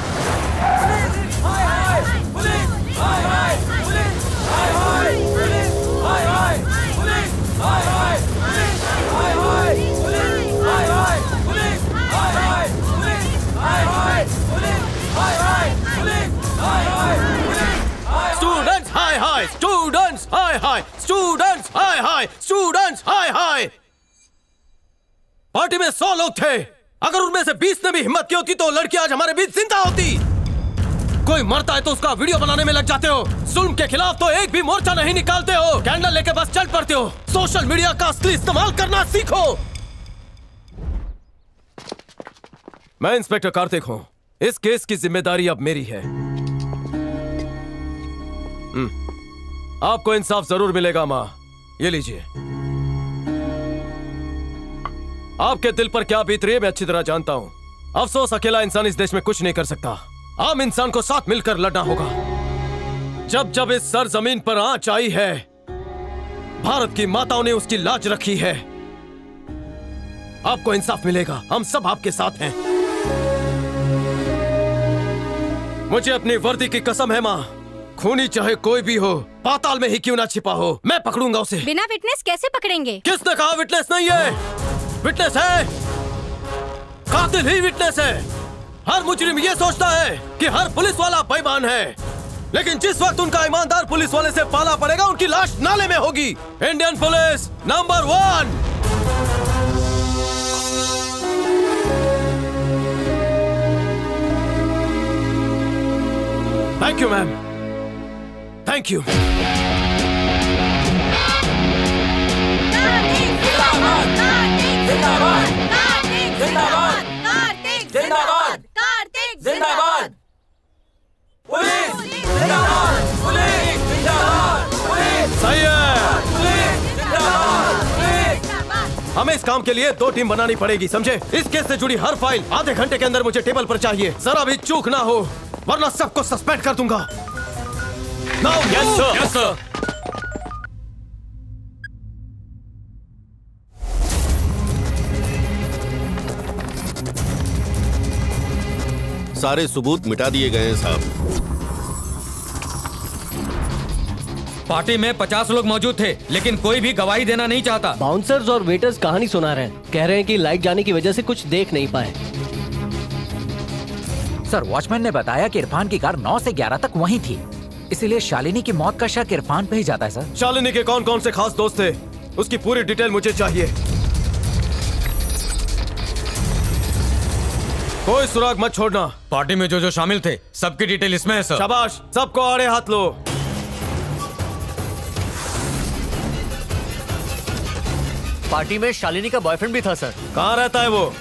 स्टूडेंट्स हाय हाय, स्टूडेंट्स हाय हाय, स्टूडेंट्स हाय हाय, स्टूडेंट्स हाय हाय। पार्टी में सौ लोग थे, अगर उनमें से बीस ने भी हिम्मत की होती तो लड़की आज हमारे बीच जिंदा होती। कोई मरता है तो उसका वीडियो बनाने में लग जाते हो। जुल्म के खिलाफ तो एक भी मोर्चा नहीं निकालते हो, कैंडल लेके बस चल पड़ते हो। सोशल मीडिया का असली इस्तेमाल करना सीखो। मैं इंस्पेक्टर कार्तिक हूं। इस केस की जिम्मेदारी अब मेरी है। आपको इंसाफ जरूर मिलेगा माँ, ये लीजिए। आपके दिल पर क्या बीत रही है मैं अच्छी तरह जानता हूं। अफसोस अकेला इंसान इस देश में कुछ नहीं कर सकता। आम इंसान को साथ मिलकर लड़ना होगा। जब जब इस सरजमीन पर आंच आई है, भारत की माताओं ने उसकी लाज रखी है। आपको इंसाफ मिलेगा, हम सब आपके साथ हैं। मुझे अपनी वर्दी की कसम है माँ, खूनी चाहे कोई भी हो, पाताल में ही क्यों ना छिपा हो, मैं पकड़ूंगा उसे। बिना विटनेस कैसे पकड़ेंगे? किसने कहा विटनेस नहीं है? विटनेस है, कातिल ही विटनेस है। हर मुजरिम ये सोचता है कि हर पुलिस वाला बेईमान है, लेकिन जिस वक्त उनका ईमानदार पुलिस वाले से पाला पड़ेगा उनकी लाश नाले में होगी। Indian police number one. Thank you ma'am, thank you. जिंदाबाद कार्तिक जिंदाबाद पुलिस जिंदाबाद पुलिस जिंदाबाद पुलिस सही है। पुलिस जिंदाबाद हमें इस काम के लिए दो टीम बनानी पड़ेगी, समझे? इस केस से जुड़ी हर फाइल आधे घंटे के अंदर मुझे टेबल पर चाहिए। जरा भी चूक ना हो वरना सबको सस्पेंड कर दूंगा। Now yes sir, yes sir. सारे सबूत मिटा दिए गए हैं साहब। पार्टी में पचास लोग मौजूद थे लेकिन कोई भी गवाही देना नहीं चाहता। बाउंसर्स और वेटर्स कहानी सुना रहे हैं, कह रहे हैं कि लाइट जाने की वजह से कुछ देख नहीं पाए। सर वॉचमैन ने बताया कि इरफान की कार नौ से ग्यारह तक वहीं थी, इसीलिए शालिनी की मौत का शक इरफान पे ही जाता है। सर शालिनी के कौन कौन से खास दोस्त थे उसकी पूरी डिटेल मुझे चाहिए। कोई सुराग मत छोड़ना। पार्टी में जो जो शामिल थे सबकी डिटेल इसमें है सर। शाबाश, सबको आड़े हाथ लो। पार्टी में शालिनी का बॉयफ्रेंड भी था सर। कहाँ रहता है वो?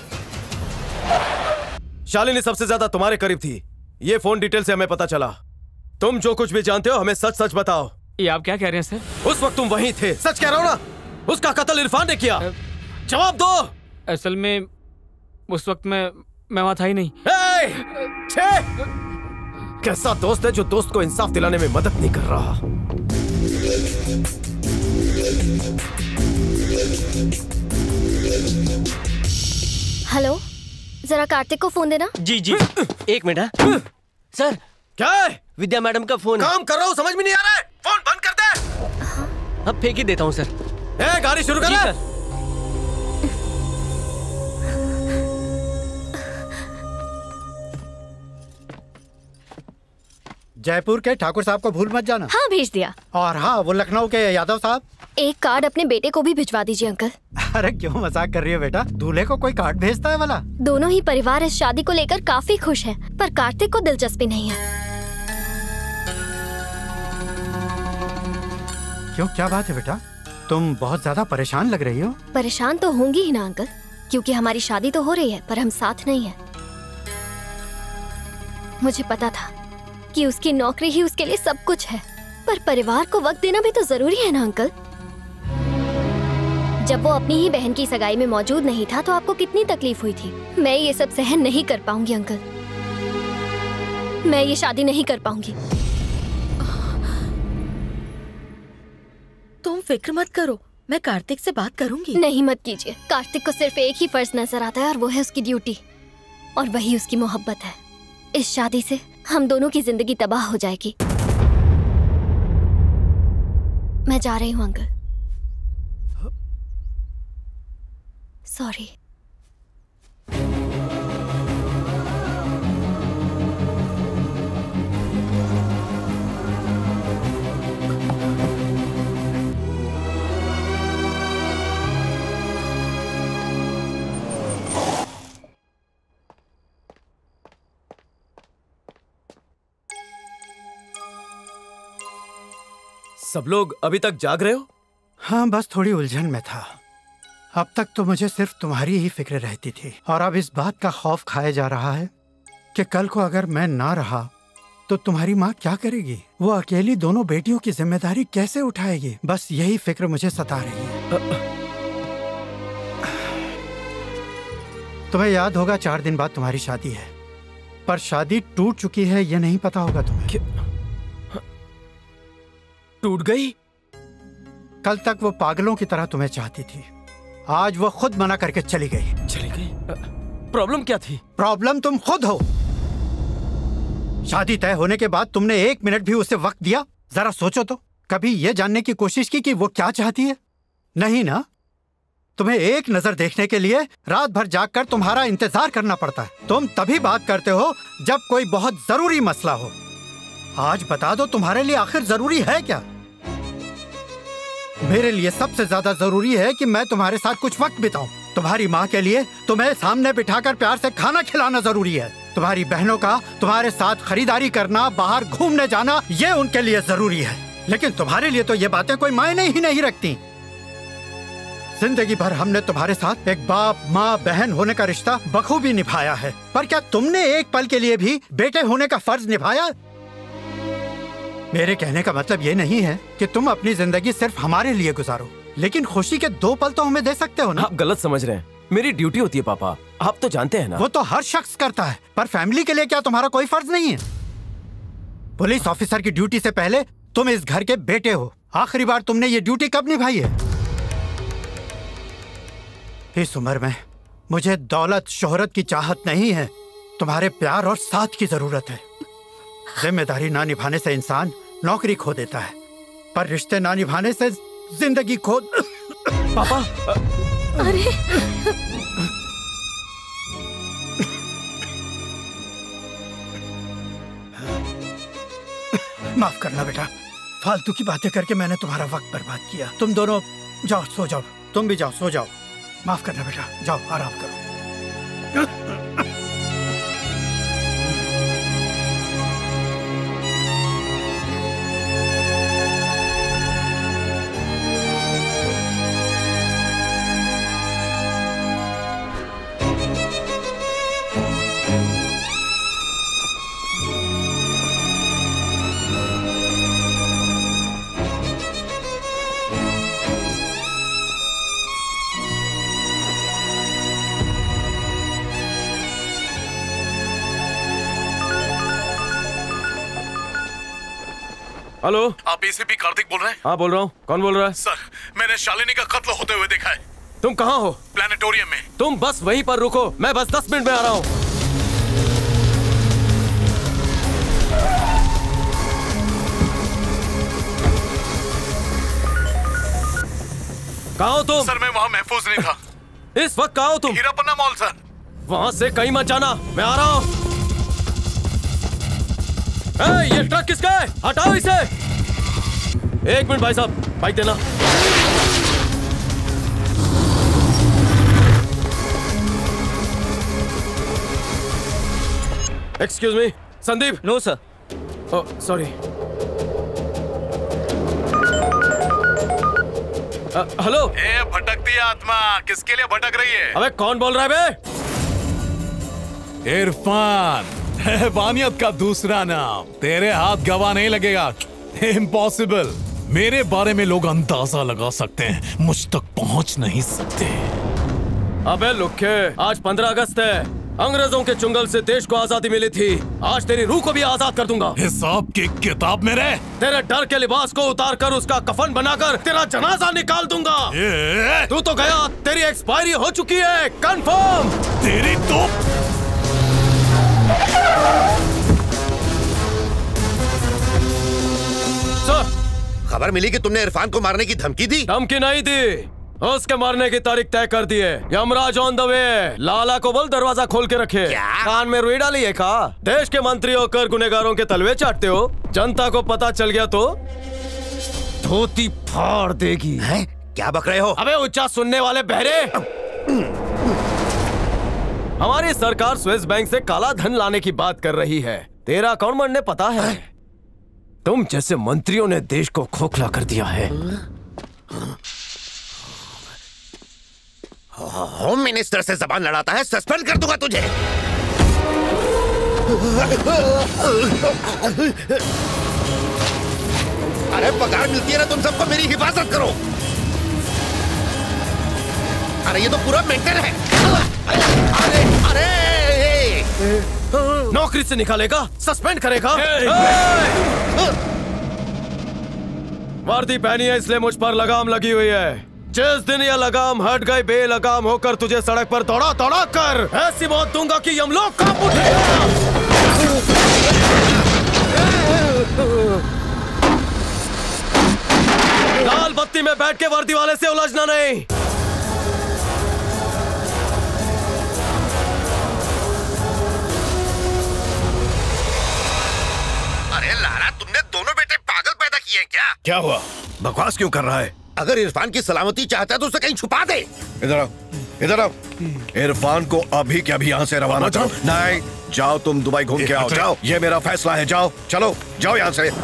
शालिनी सबसे ज्यादा तुम्हारे करीब थी, ये फोन डिटेल से हमें पता चला। तुम जो कुछ भी जानते हो हमें सच सच बताओ। ये आप क्या कह रहे हैं सर? उस वक्त तुम वहीं थे। सच कह रहा हूँ ना? उसका कत्ल इरफान ने किया। जवाब दो। असल में उस वक्त मैं मैं वहां था ही नहीं। छे! कैसा दोस्त है जो दोस्त को इंसाफ दिलाने में मदद नहीं कर रहा। हेलो, जरा कार्तिक को फोन देना। जी जी एक मिनट। सर क्या है? विद्या मैडम का फोन है। काम कर रहा हूँ, समझ में नहीं आ रहा है। फोन बंद कर दे। अब फेंक ही देता हूँ सर। ए, गाड़ी शुरू कर। जयपुर के ठाकुर साहब को भूल मत जाना। हाँ भेज दिया। और हाँ वो लखनऊ के यादव साहब। एक कार्ड अपने बेटे को भी भिजवा दीजिए अंकल। अरे क्यों मजाक कर रही है बेटा, दूल्हे को कोई कार्ड भेजता है वाला। दोनों ही परिवार इस शादी को लेकर काफी खुश हैं, पर कार्तिक को दिलचस्पी नहीं है। क्यों, क्या बात है बेटा? तुम बहुत ज्यादा परेशान लग रही हो। परेशान तो होंगी ही ना अंकल, क्योंकि हमारी शादी तो हो रही है पर हम साथ नहीं है। मुझे पता था कि उसकी नौकरी ही उसके लिए सब कुछ है, पर परिवार को वक्त देना भी तो जरूरी है ना अंकल। जब वो अपनी ही बहन की सगाई में मौजूद नहीं था तो आपको कितनी तकलीफ हुई थी। मैं ये सब सहन नहीं कर पाऊंगी अंकल, मैं ये शादी नहीं कर पाऊंगी। तुम फिक्र मत करो, मैं कार्तिक से बात करूंगी। नहीं मत कीजिए, कार्तिक को सिर्फ एक ही फर्ज नजर आता है और वो है उसकी ड्यूटी, और वही उसकी मोहब्बत है। इस शादी से हम दोनों की जिंदगी तबाह हो जाएगी। मैं जा रही हूँ अंकल। सॉरी। सब लोग अभी तक जाग रहे हो? हाँ बस थोड़ी उलझन में था। अब तक तो मुझे सिर्फ तुम्हारी ही फिक्र रहती थी, और अब इस बात का खौफ खाया जा रहा है कि कल को अगर मैं ना रहा तो तुम्हारी माँ क्या करेगी? वो अकेली दोनों बेटियों की जिम्मेदारी कैसे उठाएगी? बस यही फिक्र मुझे सता रही है। तुम्हें याद होगा चार दिन बाद तुम्हारी शादी है, पर शादी टूट चुकी है ये नहीं पता होगा तुम्हें। टूट गई? कल तक वो पागलों की तरह तुम्हें चाहती थी, आज वो खुद मना करके चली गई। चली गई? प्रॉब्लम क्या थी? प्रॉब्लम तुम खुद हो। शादी तय होने के बाद तुमने एक मिनट भी उसे वक्त दिया? जरा सोचो तो, कभी ये जानने की कोशिश की कि वो क्या चाहती है? नहीं ना। तुम्हें एक नजर देखने के लिए रात भर जागकर तुम्हारा इंतजार करना पड़ता है। तुम तभी बात करते हो जब कोई बहुत जरूरी मसला हो। आज बता दो तुम्हारे लिए आखिर जरूरी है क्या? मेरे लिए सबसे ज्यादा जरूरी है कि मैं तुम्हारे साथ कुछ वक्त बिताऊं। तुम्हारी माँ के लिए तुम्हें सामने बिठाकर प्यार से खाना खिलाना जरूरी है। तुम्हारी बहनों का तुम्हारे साथ खरीदारी करना, बाहर घूमने जाना, ये उनके लिए जरूरी है। लेकिन तुम्हारे लिए तो ये बातें कोई मायने ही नहीं रखती। जिंदगी भर हमने तुम्हारे साथ एक बाप माँ बहन होने का रिश्ता बखूबी निभाया है, पर क्या तुमने एक पल के लिए भी बेटे होने का फर्ज निभाया? मेरे कहने का मतलब ये नहीं है कि तुम अपनी जिंदगी सिर्फ हमारे लिए गुजारो, लेकिन खुशी के दो पल तो हमें दे सकते हो ना। आप गलत समझ रहे हैं, मेरी ड्यूटी होती है पापा, आप तो जानते हैं ना। वो तो हर शख्स करता है, पर फैमिली के लिए क्या तुम्हारा कोई फर्ज नहीं है? पुलिस ऑफिसर की ड्यूटी से पहले तुम इस घर के बेटे हो। आखिरी बार तुमने ये ड्यूटी कब निभाई है? इस उम्र में मुझे दौलत शोहरत की चाहत नहीं है, तुम्हारे प्यार और साथ की जरूरत है। जिम्मेदारी ना निभाने से इंसान नौकरी खो देता है, पर रिश्ते ना निभाने से जिंदगी खो। पापा अरे माफ करना बेटा, फालतू की बातें करके मैंने तुम्हारा वक्त बर्बाद किया। तुम दोनों जाओ, सो जाओ। तुम भी जाओ, सो जाओ। माफ करना बेटा, जाओ आराम करो। हेलो, आप एसीपी कार्तिक बोल रहे हैं? हाँ बोल रहा हूँ। कौन बोल रहा है? सर, मैंने शालिनी का कत्ल होते हुए देखा है। तुम कहाँ हो? प्लानिटोरियम में। तुम बस वहीं पर रुको, मैं बस दस मिनट में आ रहा हूँ। कहाँ हो तुम? सर मैं वहाँ महफूज नहीं था। इस वक्त कहाँ हो तुम? Heerapanna mall sir. वहाँ से कहीं मत जाना, मैं आ रहा हूँ। ए, ये ट्रक किसका है? हटाओ इसे। एक मिनट भाई साहब, बाइक देना। Excuse me, Sandeep. No sir. Oh sorry. Hello. ए भटकती आत्मा किसके लिए भटक रही है? अबे कौन बोल रहा है बे? इरफान, हैवानियत का दूसरा नाम। तेरे हाथ गवाह नहीं लगेगा। इम्पॉसिबल। मेरे बारे में लोग अंदाजा लगा सकते हैं, मुझ तक पहुंच नहीं सकते। अबे लुक्के, आज पंद्रह अगस्त है। अंग्रेजों के चुंगल से देश को आजादी मिली थी। आज तेरी रूह को भी आजाद कर दूंगा। हिसाब की किताब में रह। तेरे डर के लिबास को उतार कर उसका कफन बनाकर तेरा जनाजा निकाल दूंगा। तू तो गया, तेरी एक्सपायरी हो चुकी है, कंफर्म। तेरी तो सर, खबर मिली कि तुमने इरफान को मारने की धमकी दी। धमकी नहीं दी, उसके मारने की तारीख तय कर दी है। Yamraj on the way. Lala को बोल दरवाजा खोल के रखे। कान में रुई डाली है का? देश के मंत्री होकर गुनेगारों के तलवे चाटते हो। जनता को पता चल गया तो धोती फाड़ देगी। है? क्या बक रहे हो? अबे ऊंचा सुनने वाले बहरे। हमारी सरकार स्विस बैंक से काला धन लाने की बात कर रही है। तेरा अकाउंट ने पता है? तुम जैसे मंत्रियों ने देश को खोखला कर दिया है। होम मिनिस्टर से जबान लड़ाता है, सस्पेंड कर दूंगा तुझे। अरे पगार मिलती है ना तुम सबको, मेरी हिफाजत करो। अरे ये तो पूरा मेंटल है। अरे अरे नौकरी से निकालेगा, सस्पेंड करेगा। वर्दी पहनी है इसलिए मुझ पर लगाम लगी हुई है। जिस दिन यह लगाम हट गई, बेलगाम होकर तुझे सड़क पर दौड़ा दौड़ा कर ऐसी मौत दूंगा कि यमलोक कांप उठेगा। लाल बत्ती में बैठ के वर्दी वाले से उलझना नहीं। अरे लाला, तुमने दोनों बेटे पागल पैदा किए हैं क्या? क्या हुआ? बकवास क्यों कर रहा है? अगर इरफान की सलामती चाहता है तो उसे कहीं छुपा दे। इधर आओ, इधर आओ। इरफान को अभी के अभी यहाँ से रवाना करो। नहीं, जाओ तुम दुबई घूम के आओ। जाओ, ये मेरा फैसला है। जाओ, चलो, जाओ यहाँ से।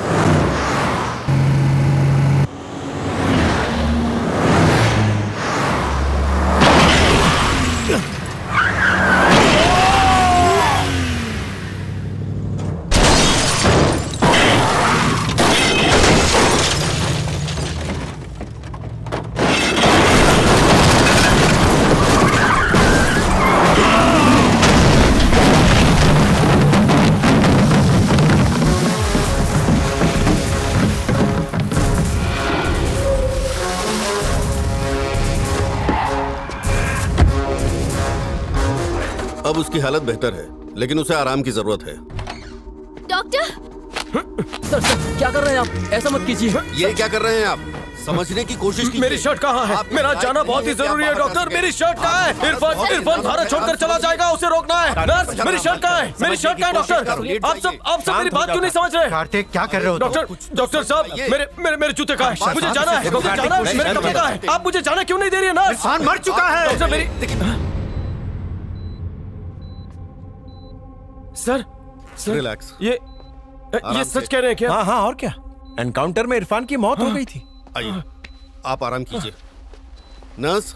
अब उसकी हालत बेहतर है, लेकिन उसे आराम की जरूरत है। डॉक्टर! सर, सर, क्या कर रहे हैं आप? ऐसा मत कीजिए। ये क्या कर रहे हैं आप? समझने की कोशिश कीजिए। मेरी शर्ट कहाँ है? मेरा जाना बहुत ही जरूरी है डॉक्टर। मेरी शर्ट कहाँ है? इरफान इरफान भारत छोड़कर चला जाएगा, उसे रोकना है। नर्स, मेरी शर्ट कहाँ है? मेरी शर्ट कहाँ है डॉक्टर? आप सब आप सब मेरी बात क्यों नहीं समझ रहे? कार्तिक, क्या कर रहे हो? डॉक्टर डॉक्टर साहब, मेरे मेरे मेरे जूते कहाँ है? मुझे जाना है, मुझे जाना है, मेरे कपड़े कहाँ है? आप मुझे जाना क्यों नहीं दे रही है नर्स? इरफान मर चुका है। डॉक्टर मेरी सर सर रिलैक्स। ये ये सच कह रहे हैं क्या? हाँ हाँ, और क्या? एनकाउंटर में इरफान की मौत हो गई थी। आइए, आप आराम कीजिए। नर्स,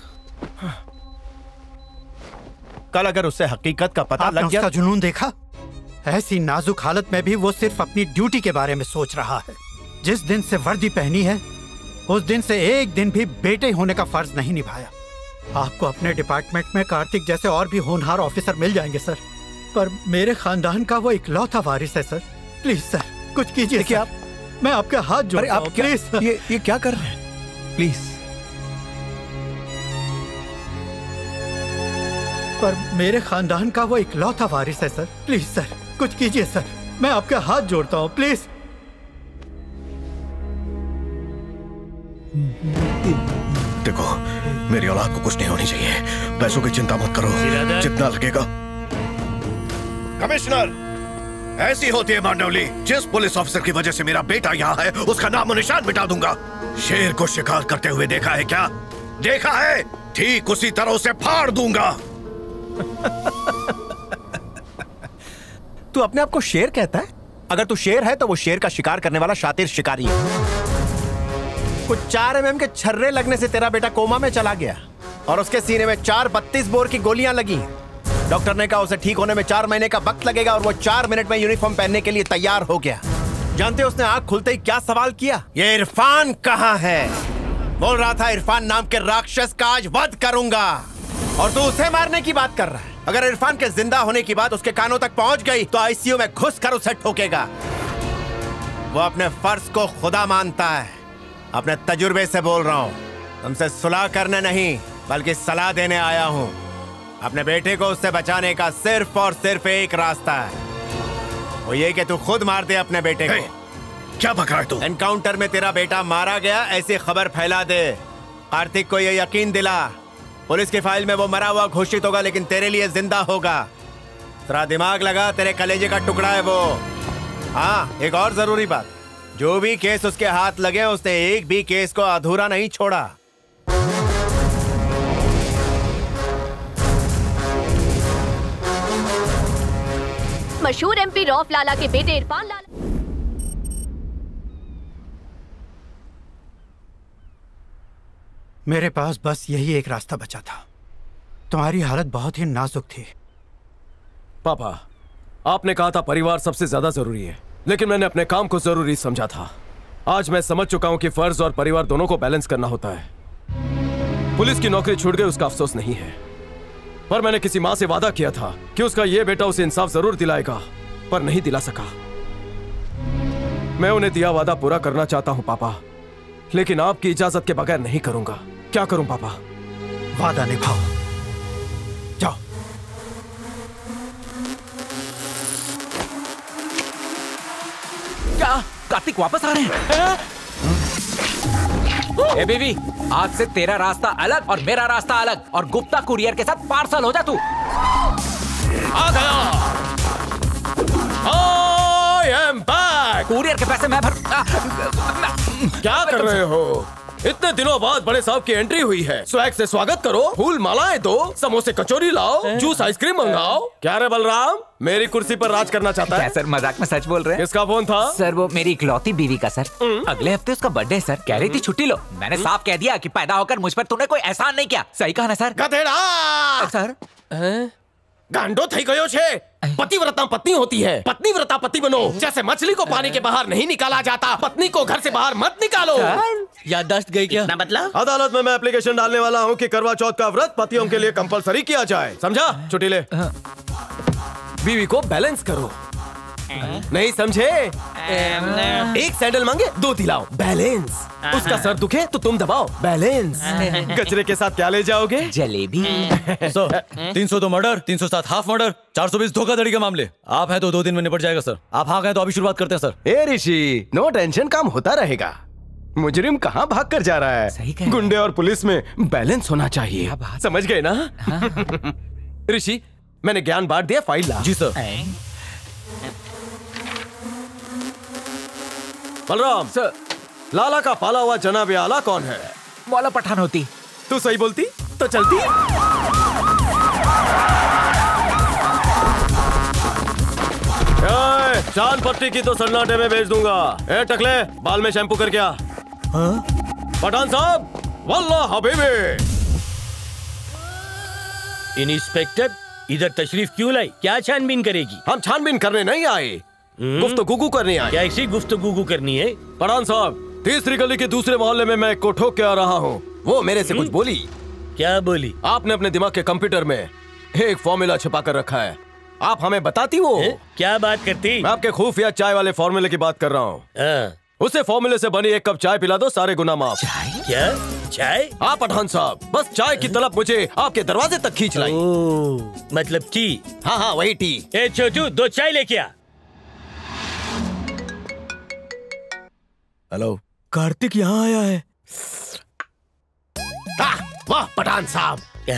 कल अगर उससे हकीकत का पता लग गया। उसका जुनून देखा? ऐसी नाजुक हालत में भी वो सिर्फ अपनी ड्यूटी के बारे में सोच रहा है। जिस दिन से वर्दी पहनी है, उस दिन से एक दिन भी बेटे होने का फर्ज नहीं निभाया। आपको अपने डिपार्टमेंट में कार्तिक जैसे और भी होनहार ऑफिसर मिल जाएंगे सर, पर मेरे खानदान का वो इकलौता वारिस है सर। प्लीज सर, कुछ कीजिए। देखिए आप, मैं आपके हाथ जोड़ रहा हूं, प्लीज। ये ये क्या कर रहे हैं? प्लीज। पर मेरे खानदान का वो इकलौता वारिस है सर। प्लीज सर, कुछ कीजिए सर, मैं आपके हाथ जोड़ता हूँ, प्लीज। देखो, मेरी औलाद को कुछ नहीं होनी चाहिए। पैसों की चिंता मत करो, जितना लगेगा। कमिश्नर, ऐसी होती है मांडवली। जिस पुलिस ऑफिसर की वजह से मेरा बेटा यहाँ है, उसका नाम निशान मिटा दूंगा। शेर को शिकार करते हुए देखा है क्या? देखा है? ठीक उसी तरह उसे फाड़ दूंगा। तू अपने आप को शेर कहता है? अगर तू शेर है तो वो शेर का शिकार करने वाला शातिर शिकारी है। कुछ चार एम एम के छर्रे लगने से तेरा बेटा कोमा में चला गया और उसके सीने में चार बत्तीस बोर की गोलियां लगी हैं। डॉक्टर ने कहा उसे ठीक होने में चार महीने का वक्त लगेगा और वो चार मिनट में यूनिफॉर्म पहनने के लिए तैयार हो गया। जानते हो उसने आंख खुलते ही क्या सवाल किया? ये इरफान कहाँ है? बोल रहा था इरफान नाम के राक्षस का आज वध करूंगा, और तू उसे मारने की बात कर रहा है। अगर इरफान के जिंदा होने की बात उसके कानों तक पहुंच गई तो आईसीयू में घुस कर उसे ठोकेगा। वो अपने फर्ज को खुदा मानता है। अपने तजुर्बे से बोल रहा हूँ, तुमसे सुलह करने नहीं बल्कि सलाह देने आया हूँ। अपने बेटे को उससे बचाने का सिर्फ और सिर्फ एक रास्ता है, वो ये कि तू खुद मार दे अपने बेटे को। क्या बक रहा है तू? एनकाउंटर में तेरा बेटा मारा गया ऐसी खबर फैला दे। कार्तिक को ये यकीन दिला, पुलिस की फाइल में वो मरा हुआ घोषित होगा लेकिन तेरे लिए जिंदा होगा। तेरा दिमाग लगा, तेरे कलेजे का टुकड़ा है वो। हाँ, एक और जरूरी बात, जो भी केस उसके हाथ लगे उसने एक भी केस को अधूरा नहीं छोड़ा। मशहूर एमपी रौफ लाला के बेटे इरफान लाला। मेरे पास बस यही एक रास्ता बचा था। तुम्हारी हालत बहुत ही नाजुक थी। पापा, आपने कहा था परिवार सबसे ज्यादा जरूरी है, लेकिन मैंने अपने काम को जरूरी समझा था। आज मैं समझ चुका हूं कि फर्ज और परिवार दोनों को बैलेंस करना होता है। पुलिस की नौकरी छूट गई उसका अफसोस नहीं है, पर मैंने किसी माँ से वादा किया था कि उसका ये बेटा उसे इंसाफ जरूर दिलाएगा, पर नहीं दिला सका। मैं उन्हें दिया वादा पूरा करना चाहता हूं पापा, लेकिन आपकी इजाजत के बगैर नहीं करूंगा। क्या करूं पापा? वादा निभाओ, जाओ। क्या कार्तिक वापस आ रहे हैं? ए बेबी, आज से तेरा रास्ता अलग और मेरा रास्ता अलग, और गुप्ता कुरियर के साथ पार्सल हो जा तू। आ गया। I am back. कुरियर के पैसे मैं भर। क्या कर रहे हो? इतने दिनों बाद बड़े साहब की एंट्री हुई है। स्वैग से स्वागत करो, फूल मालाएं दो, समोसे कचौरी लाओ, जूस आइसक्रीम मंगाओ। क्या रे बलराम, मेरी कुर्सी पर राज करना चाहता है? क्या सर मजाक में सच बोल रहे हैं? किसका फोन था? सर वो मेरी इकलौती बीवी का सर। अगले हफ्ते उसका बर्थडे सर। कह रही थी छुट्टी लो। मैंने साफ कह दिया कि पैदा होकर मुझ पर तूने कोई एहसान नहीं किया। सही कहा ना सर? गधेड़ा सर गांडो थई गयो छे। पतिव्रता पत्नी होती है, पत्नी व्रता पति बनो। जैसे मछली को पानी के बाहर नहीं निकाला जाता, पत्नी को घर से बाहर मत निकालो। याददाश्त गई क्या? ना मतलब? अदालत में मैं एप्लीकेशन डालने वाला हूँ कि करवा चौथ का व्रत पतियों के लिए कंपलसरी किया जाए। समझा? छुट्टी ले। बीवी को बैलेंस करो। नहीं समझे? एक सैंडल मांगे दो दिलाओ, बैलेंस। उसका सर दुखे तो तुम दबाओ, बैलेंस। कचरे के साथ क्या ले जाओगे? जलेबी। सर तीन सौ दो मर्डर, तीन सौ सात हाफ मर्डर, चार सौ बीस धोखाधड़ी के मामले। आप हैं तो दो दिन में निपट जाएगा सर। आप हाँ गए तो अभी शुरुआत करते हैं सर। ए ऋषि, नो टेंशन, काम होता रहेगा। मुजरिम कहाँ भाग कर जा रहा है? सही कह। गुंडे और पुलिस में बैलेंस होना चाहिए। समझ गए ना? ऋषि, मैंने ज्ञान बांट दिया, फाइल ला। जी सर। बलराम सर, लाला का पाला हुआ जनाब आला कौन है? मौला पठान होती। तू सही बोलती तो चलती। चांद पट्टी की तो सन्नाटे में भेज दूंगा। ए टकले, बाल में शैम्पू करके आ। हाँ? पठान साहब, वल्लाह हबीबी। इंस्पेक्टर, इधर तशरीफ क्यों लाई? क्या छानबीन करेगी? हम छानबीन करने नहीं आए, गुफ्तगू करनी आए। क्या ऐसी गुफ्तगू करनी है? पठान साहब, तीसरी गली के दूसरे मोहल्ले में मैं को ठोक के आ रहा हूँ। वो मेरे से कुछ बोली। क्या बोली? आपने अपने दिमाग के कंप्यूटर में एक फॉर्मूला छिपा कर रखा है। आप हमें बताती वो है? क्या बात करती? मैं आपके खुफिया चाय वाले फॉर्मूले की बात कर रहा हूँ। उसे फॉर्मूले से बनी एक कप चाय पिला दो, सारे गुना माफ। चाय? क्या चाय? हाँ पठान साहब, बस चाय की तलब मुझे आपके दरवाजे तक खींच लाई। मतलब टी? हाँ हाँ वही टी। ए छोटू, दो चाय लेके आ। हेलो, कार्तिक यहाँ आया है। वाह पठान साहब,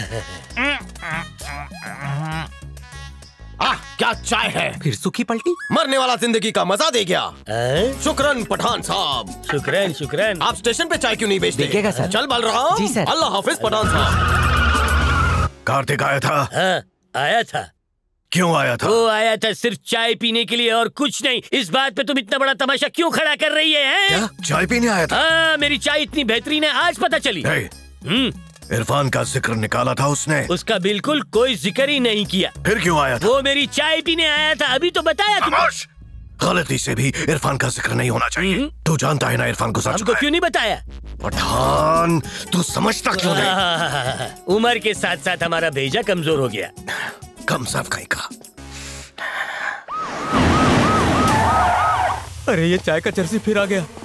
आह क्या चाय है। फिर सूखी पलटी। मरने वाला जिंदगी का मजा दे गया। शुक्रन पठान साहब। शुक्रन शुक्रन। आप स्टेशन पे चाय क्यों नहीं बेचते? देखिएगा सर। चल बलराम। जी सर। अल्लाह हाफिज पठान साहब। कार्तिक आया था? हाँ, आया था। क्यों आया था? वो आया था सिर्फ चाय पीने के लिए और कुछ नहीं। इस बात पे तुम इतना बड़ा तमाशा क्यों खड़ा कर रही है, हैं? क्या? चाय पीने आया था? हाँ, मेरी चाय इतनी बेहतरीन है, आज पता चली। हम्म, इरफान का जिक्र निकाला था उसने। उसका बिल्कुल कोई जिक्र ही नहीं किया। फिर क्यों आया था? वो मेरी चाय पीने आया था, अभी तो बताया तुमने। गलती से भी इरफान का जिक्र नहीं होना चाहिए। तू जानता है ना इरफान गुजर चुका है। हमको क्यों नहीं बताया? पठान, तू समझता क्यों नहीं? उम्र के साथ साथ हमारा भेजा कमजोर हो गया। कम साफ कहीं का। अरे ये चाय का चर्सी फिर आ गया।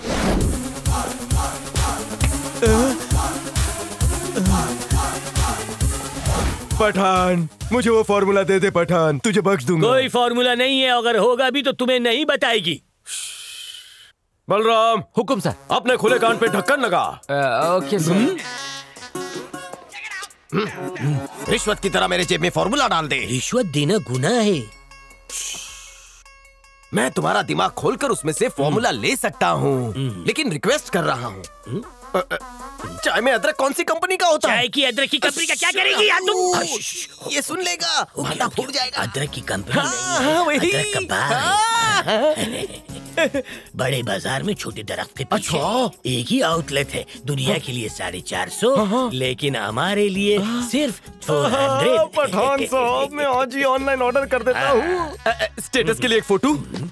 पठान, मुझे वो फॉर्मूला दे दे पठान, तुझे बख्श दूंगा। कोई फॉर्मूला नहीं है, अगर होगा भी तो तुम्हें नहीं बताएगी। बलराम, हुक्म सर। अपने खुले कान पे ढक्कन लगा। Okay sir. रिश्वत की तरह मेरे जेब में फॉर्मूला डाल दे। रिश्वत देना गुनाह है। मैं तुम्हारा दिमाग खोलकर उसमें से फॉर्मूला ले सकता हूँ, लेकिन रिक्वेस्ट कर रहा हूँ, चाय में अदरक कौन सी कंपनी का होता है? चाय की अदरक की कंपनी का क्या करेगी यार तुम? ये सुन लेगा, भांडा फूट जाएगा। अदरक की कंपनी हाँ, नहीं है, वही। अदरक का बाग है। बड़े बाजार में छोटे दरख्त के पीछे एक ही आउटलेट है। दुनिया के लिए साढ़े चार सौ, लेकिन हमारे लिए सिर्फ फोर हंड्रेड। पठान साहब, मैं आज ही ऑनलाइन ऑर्डर कर देता हूँ। स्टेटस के लिए एक फोटो।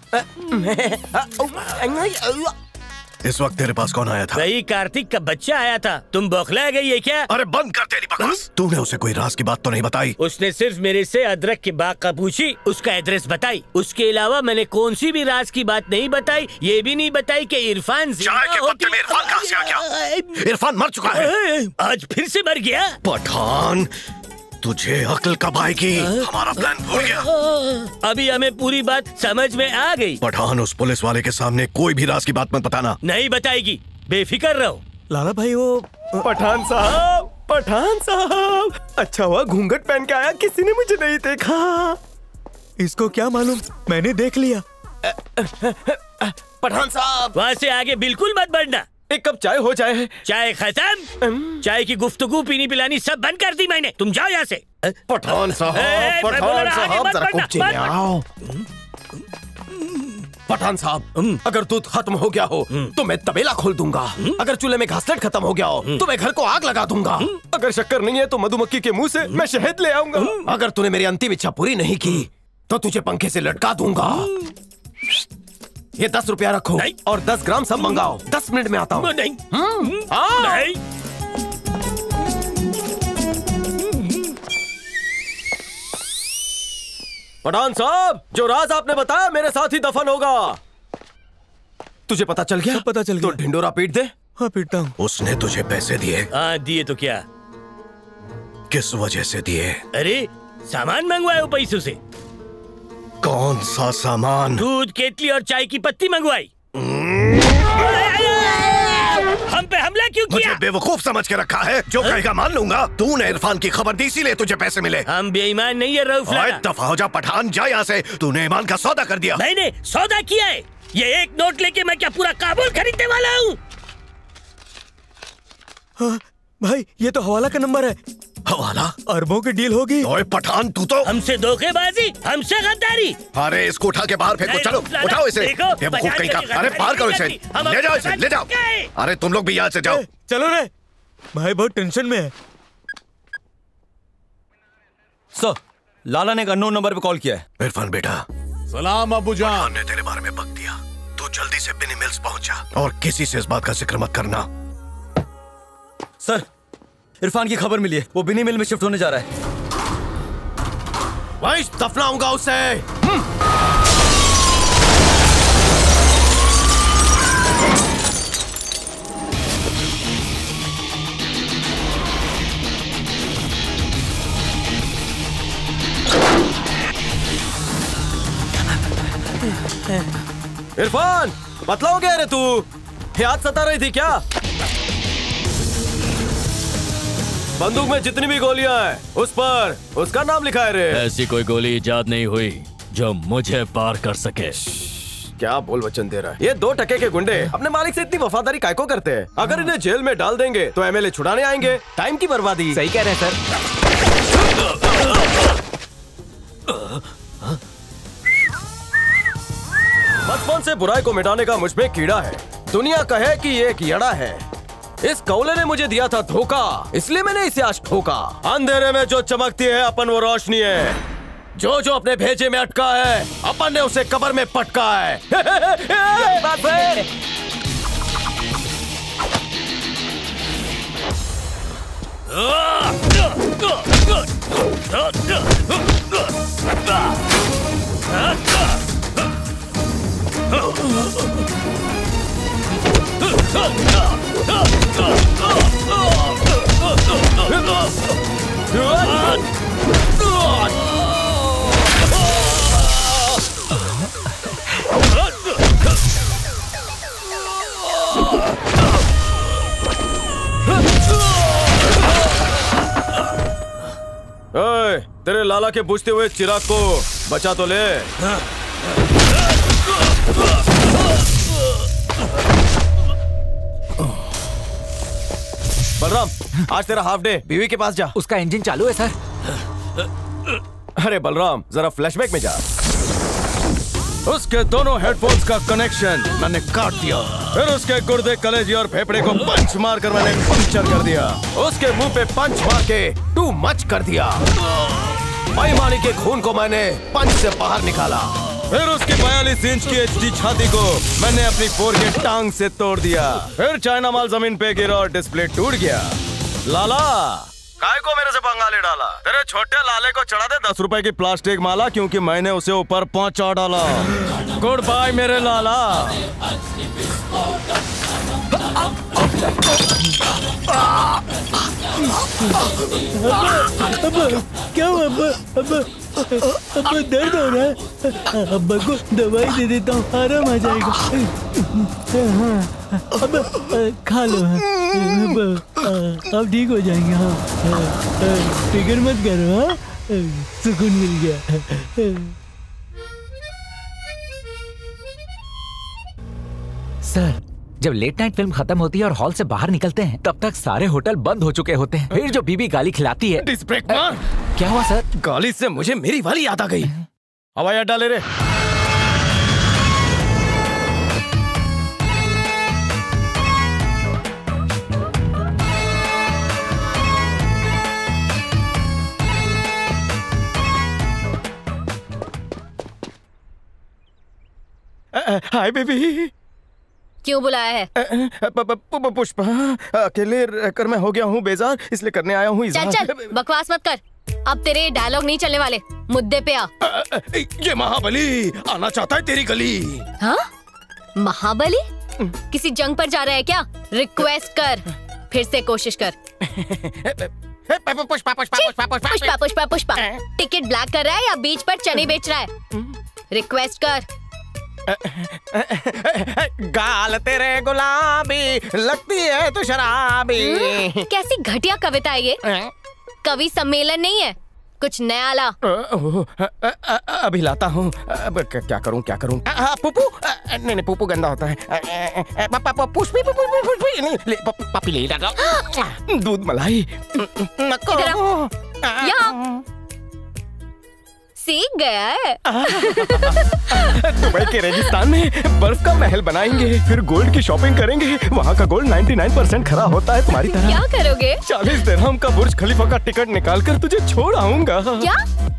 इस वक्त तेरे पास कौन आया था? वही कार्तिक का बच्चा आया था। तुम बौखला गई है क्या? अरे बंद कर तेरी बकवास। तूने उसे कोई राज की बात तो नहीं बताई? उसने सिर्फ मेरे से अदरक के बाग का पूछी, उसका एड्रेस बताई। उसके अलावा मैंने कौन सी भी राज की बात नहीं बताई। ये भी नहीं बताई कि इरफान चाय के पत्ते में इरफान कहाँ से आ गया? इरफान मर चुका है। आज फिर से मर गया। पठान, तुझे अक्ल कब आएगी? हमारा प्लान भूल गया। अभी हमें पूरी बात समझ में आ गई। पठान, उस पुलिस वाले के सामने कोई भी राज की बात मत बताना। नहीं बताएगी, बेफिक्र रहो। लाला भाई, वो पठान साहब, पठान साहब, अच्छा हुआ घूंघट पहन के आया, किसी ने मुझे नहीं देखा। इसको क्या मालूम, मैंने देख लिया। पठान साहब, वहाँ से आगे बिल्कुल मत बढ़ना। एक कप चाय हो जाए। चाय खत्म? चाय की गुफ्तगू पीनी पिलानी सब बंद कर दी मैंने। तुम जाओ यहाँ से। पठान साहब, पठान साहब, जरा कुछ आओ। पठान साहब, अगर दूध खत्म हो गया हो तो मैं तबेला खोल दूंगा। अगर चूल्हे में घासलेट खत्म हो गया हो तो मैं घर को आग लगा दूंगा। अगर शक्कर नहीं है तो मधुमक्खी के मुंह से मैं शहद ले आऊंगा। अगर तूने मेरी अंतिम इच्छा पूरी नहीं की तो तुझे पंखे से लटका दूंगा। ये दस रुपया रखो और दस ग्राम सब मंगाओ। दस मिनट में आता हूँ। नहीं, नहीं। पठान साहब, जो राज आपने बताया मेरे साथ ही दफन होगा। तुझे पता चल गया? पता चल गया। तो ढिंडोरा पीट दे। हाँ, पीटता हूँ। उसने तुझे पैसे दिए? हाँ, दिए तो क्या? किस वजह से दिए? अरे सामान मंगवाए हो पैसों से। कौन सा सामान? दूध, केतली और चाय की पत्ती मंगवाई। हम पे हमला क्यों किया? मुझे बेवकूफ समझ के रखा है? जो कहेगा मान लूंगा। तूने इरफान की खबर दी इसीलिए तुझे पैसे मिले। हम बेईमान नहीं है रऊफ लाला। दफा हो जा पठान, जा यहाँ से। तूने ईमान का सौदा कर दिया। मैंने सौदा किया है? ये एक नोट लेके मैं क्या पूरा काबुल खरीदने वाला हूँ? हाँ, भाई ये तो हवाला का नंबर है। हवाला? अरबों की डील होगी। ओए पठान, तू तो हमसे धोखेबाजी, हमसे गद्दारी। अरे इसको उठा के बाहर फेंको। चलो उठाओ इसे। बेवकूफ कहीं का। अरे पार करो इसे। ले जाओ इसे, ले जाओ। अरे तुम लोग भी यहाँ से जाओ। चलो रे। भाई बहुत टेंशन में है। सर, लाला ने एक अननोन नंबर पे कॉल किया है। इरफान बेटा। सलाम अबू जान। ने तेरे बारे में बक दिया। तू जल्दी से बिनी मिल्स पहुंच जा और किसी से इस बात का जिक्र मत करना। सर, इरफान की खबर मिली है। वो बिनी मिल में शिफ्ट होने जा रहा है। भाई दफनाऊंगा उसे। इरफान, बतलाओ क्या रे तू? याद सता रही थी क्या? बंदूक में जितनी भी गोलियां हैं उस पर उसका नाम लिखा है रे। ऐसी कोई गोली इजाद नहीं हुई जो मुझे पार कर सके। क्या बोल वचन दे रहा है? ये दो टके के गुंडे अपने मालिक से इतनी वफादारी काय को करते हैं? अगर इन्हें जेल में डाल देंगे तो एमएलए छुड़ाने आएंगे। टाइम की बर्बादी। सही कह रहे हैं सर। बचपन से बुराई को मिटाने का मुझ में कीड़ा है। दुनिया कहे कि ये एक यड़ा है। इस कौले ने मुझे दिया था धोखा, इसलिए मैंने इसे आज ठोका। अंधेरे में जो चमकती है अपन वो रोशनी है। जो जो अपने भेजे में अटका है अपन ने उसे कब्र में पटका है। बात है। ए, तेरे लाला के बुझते हुए चिराग को बचा तो ले। बलराम, आज तेरा हाफ डे, बीवी के पास जा। उसका इंजन चालू है सर। अरे बलराम, जरा फ्लैशबैक में जा। उसके दोनों हेडफोन्स का कनेक्शन मैंने काट दिया। फिर उसके गुर्दे, कलेजी और फेफड़े को पंच मार कर मैंने पंक्चर कर दिया। उसके मुंह पे पंच मार के टू मच कर दिया। बेईमानी के खून को मैंने पंच से बाहर निकाला। फिर उसकी बयालीस इंच की एचडी छाती को मैंने अपनी फोर के टांग से तोड़ दिया। फिर चाइना माल जमीन पे गिरा और डिस्प्ले टूट गया। लाला, काय को मेरे से पंगा ले डाला? तेरे छोटे लाले को चढ़ा दे दस रुपए की प्लास्टिक माला, क्योंकि मैंने उसे ऊपर पहुंचा डाला। गुड बाय मेरे लाला। क्या अब्बा? अब्बा अब्बा दर्द हो रहा है। अब्बा को दवाई दे देता हूँ, आराम आ जाएगा। अब्बा खा लो। अब्बा अब ठीक हो जाएंगे। हाँ, फिक्र मत करो। हाँ, सुकून मिल गया। सर, जब लेट नाइट फिल्म खत्म होती है और हॉल से बाहर निकलते हैं तब तक सारे होटल बंद हो चुके होते हैं। फिर जो बीबी गाली खिलाती है। डिस्ब्रेक मार। क्या हुआ सर? गाली से मुझे मेरी वाली याद आ गई। हवाई अड्डा ले रे। Hi baby. क्यों बुलाया है? पुष्पा, अकेले रहकर मैं हो गया हूँ बेजार, इसलिए करने आया हूँ। चल चल बकवास मत कर, अब तेरे डायलॉग नहीं चलने वाले, मुद्दे पे आ। ये महाबली आना चाहता है तेरी गली। हाँ? महाबली किसी जंग पर जा रहा है क्या? रिक्वेस्ट कर, फिर से कोशिश कर। पुष्पा पुष्पा पुष्पा पुष्पा पुष्पा पुष्पा टिकट ब्लैक कर रहा है या बीच पर चने बेच रहा है? रिक्वेस्ट कर। गाल तेरे गुलाबी लगती है तो शराबी। कैसी घटिया कविता है ये? कवि सम्मेलन नहीं है, कुछ नया ला। अभी लाता हूँ। क्या करूँ क्या करूँ? पुपू नहीं नहीं, पुपू गंदा होता है। पुष्पी पुष्पी पापी ले लगा। दूध मलाई नको। सीख गया है। दुबई के रेगिस्तान में बर्फ का महल बनाएंगे, फिर गोल्ड की शॉपिंग करेंगे। वहाँ का गोल्ड निन्यानवे परसेंट खरा होता है तुम्हारी तरह। क्या करोगे? चालीस दिरहम का बुर्ज खलीफा का टिकट निकाल कर तुझे छोड़ आऊंगा। क्या?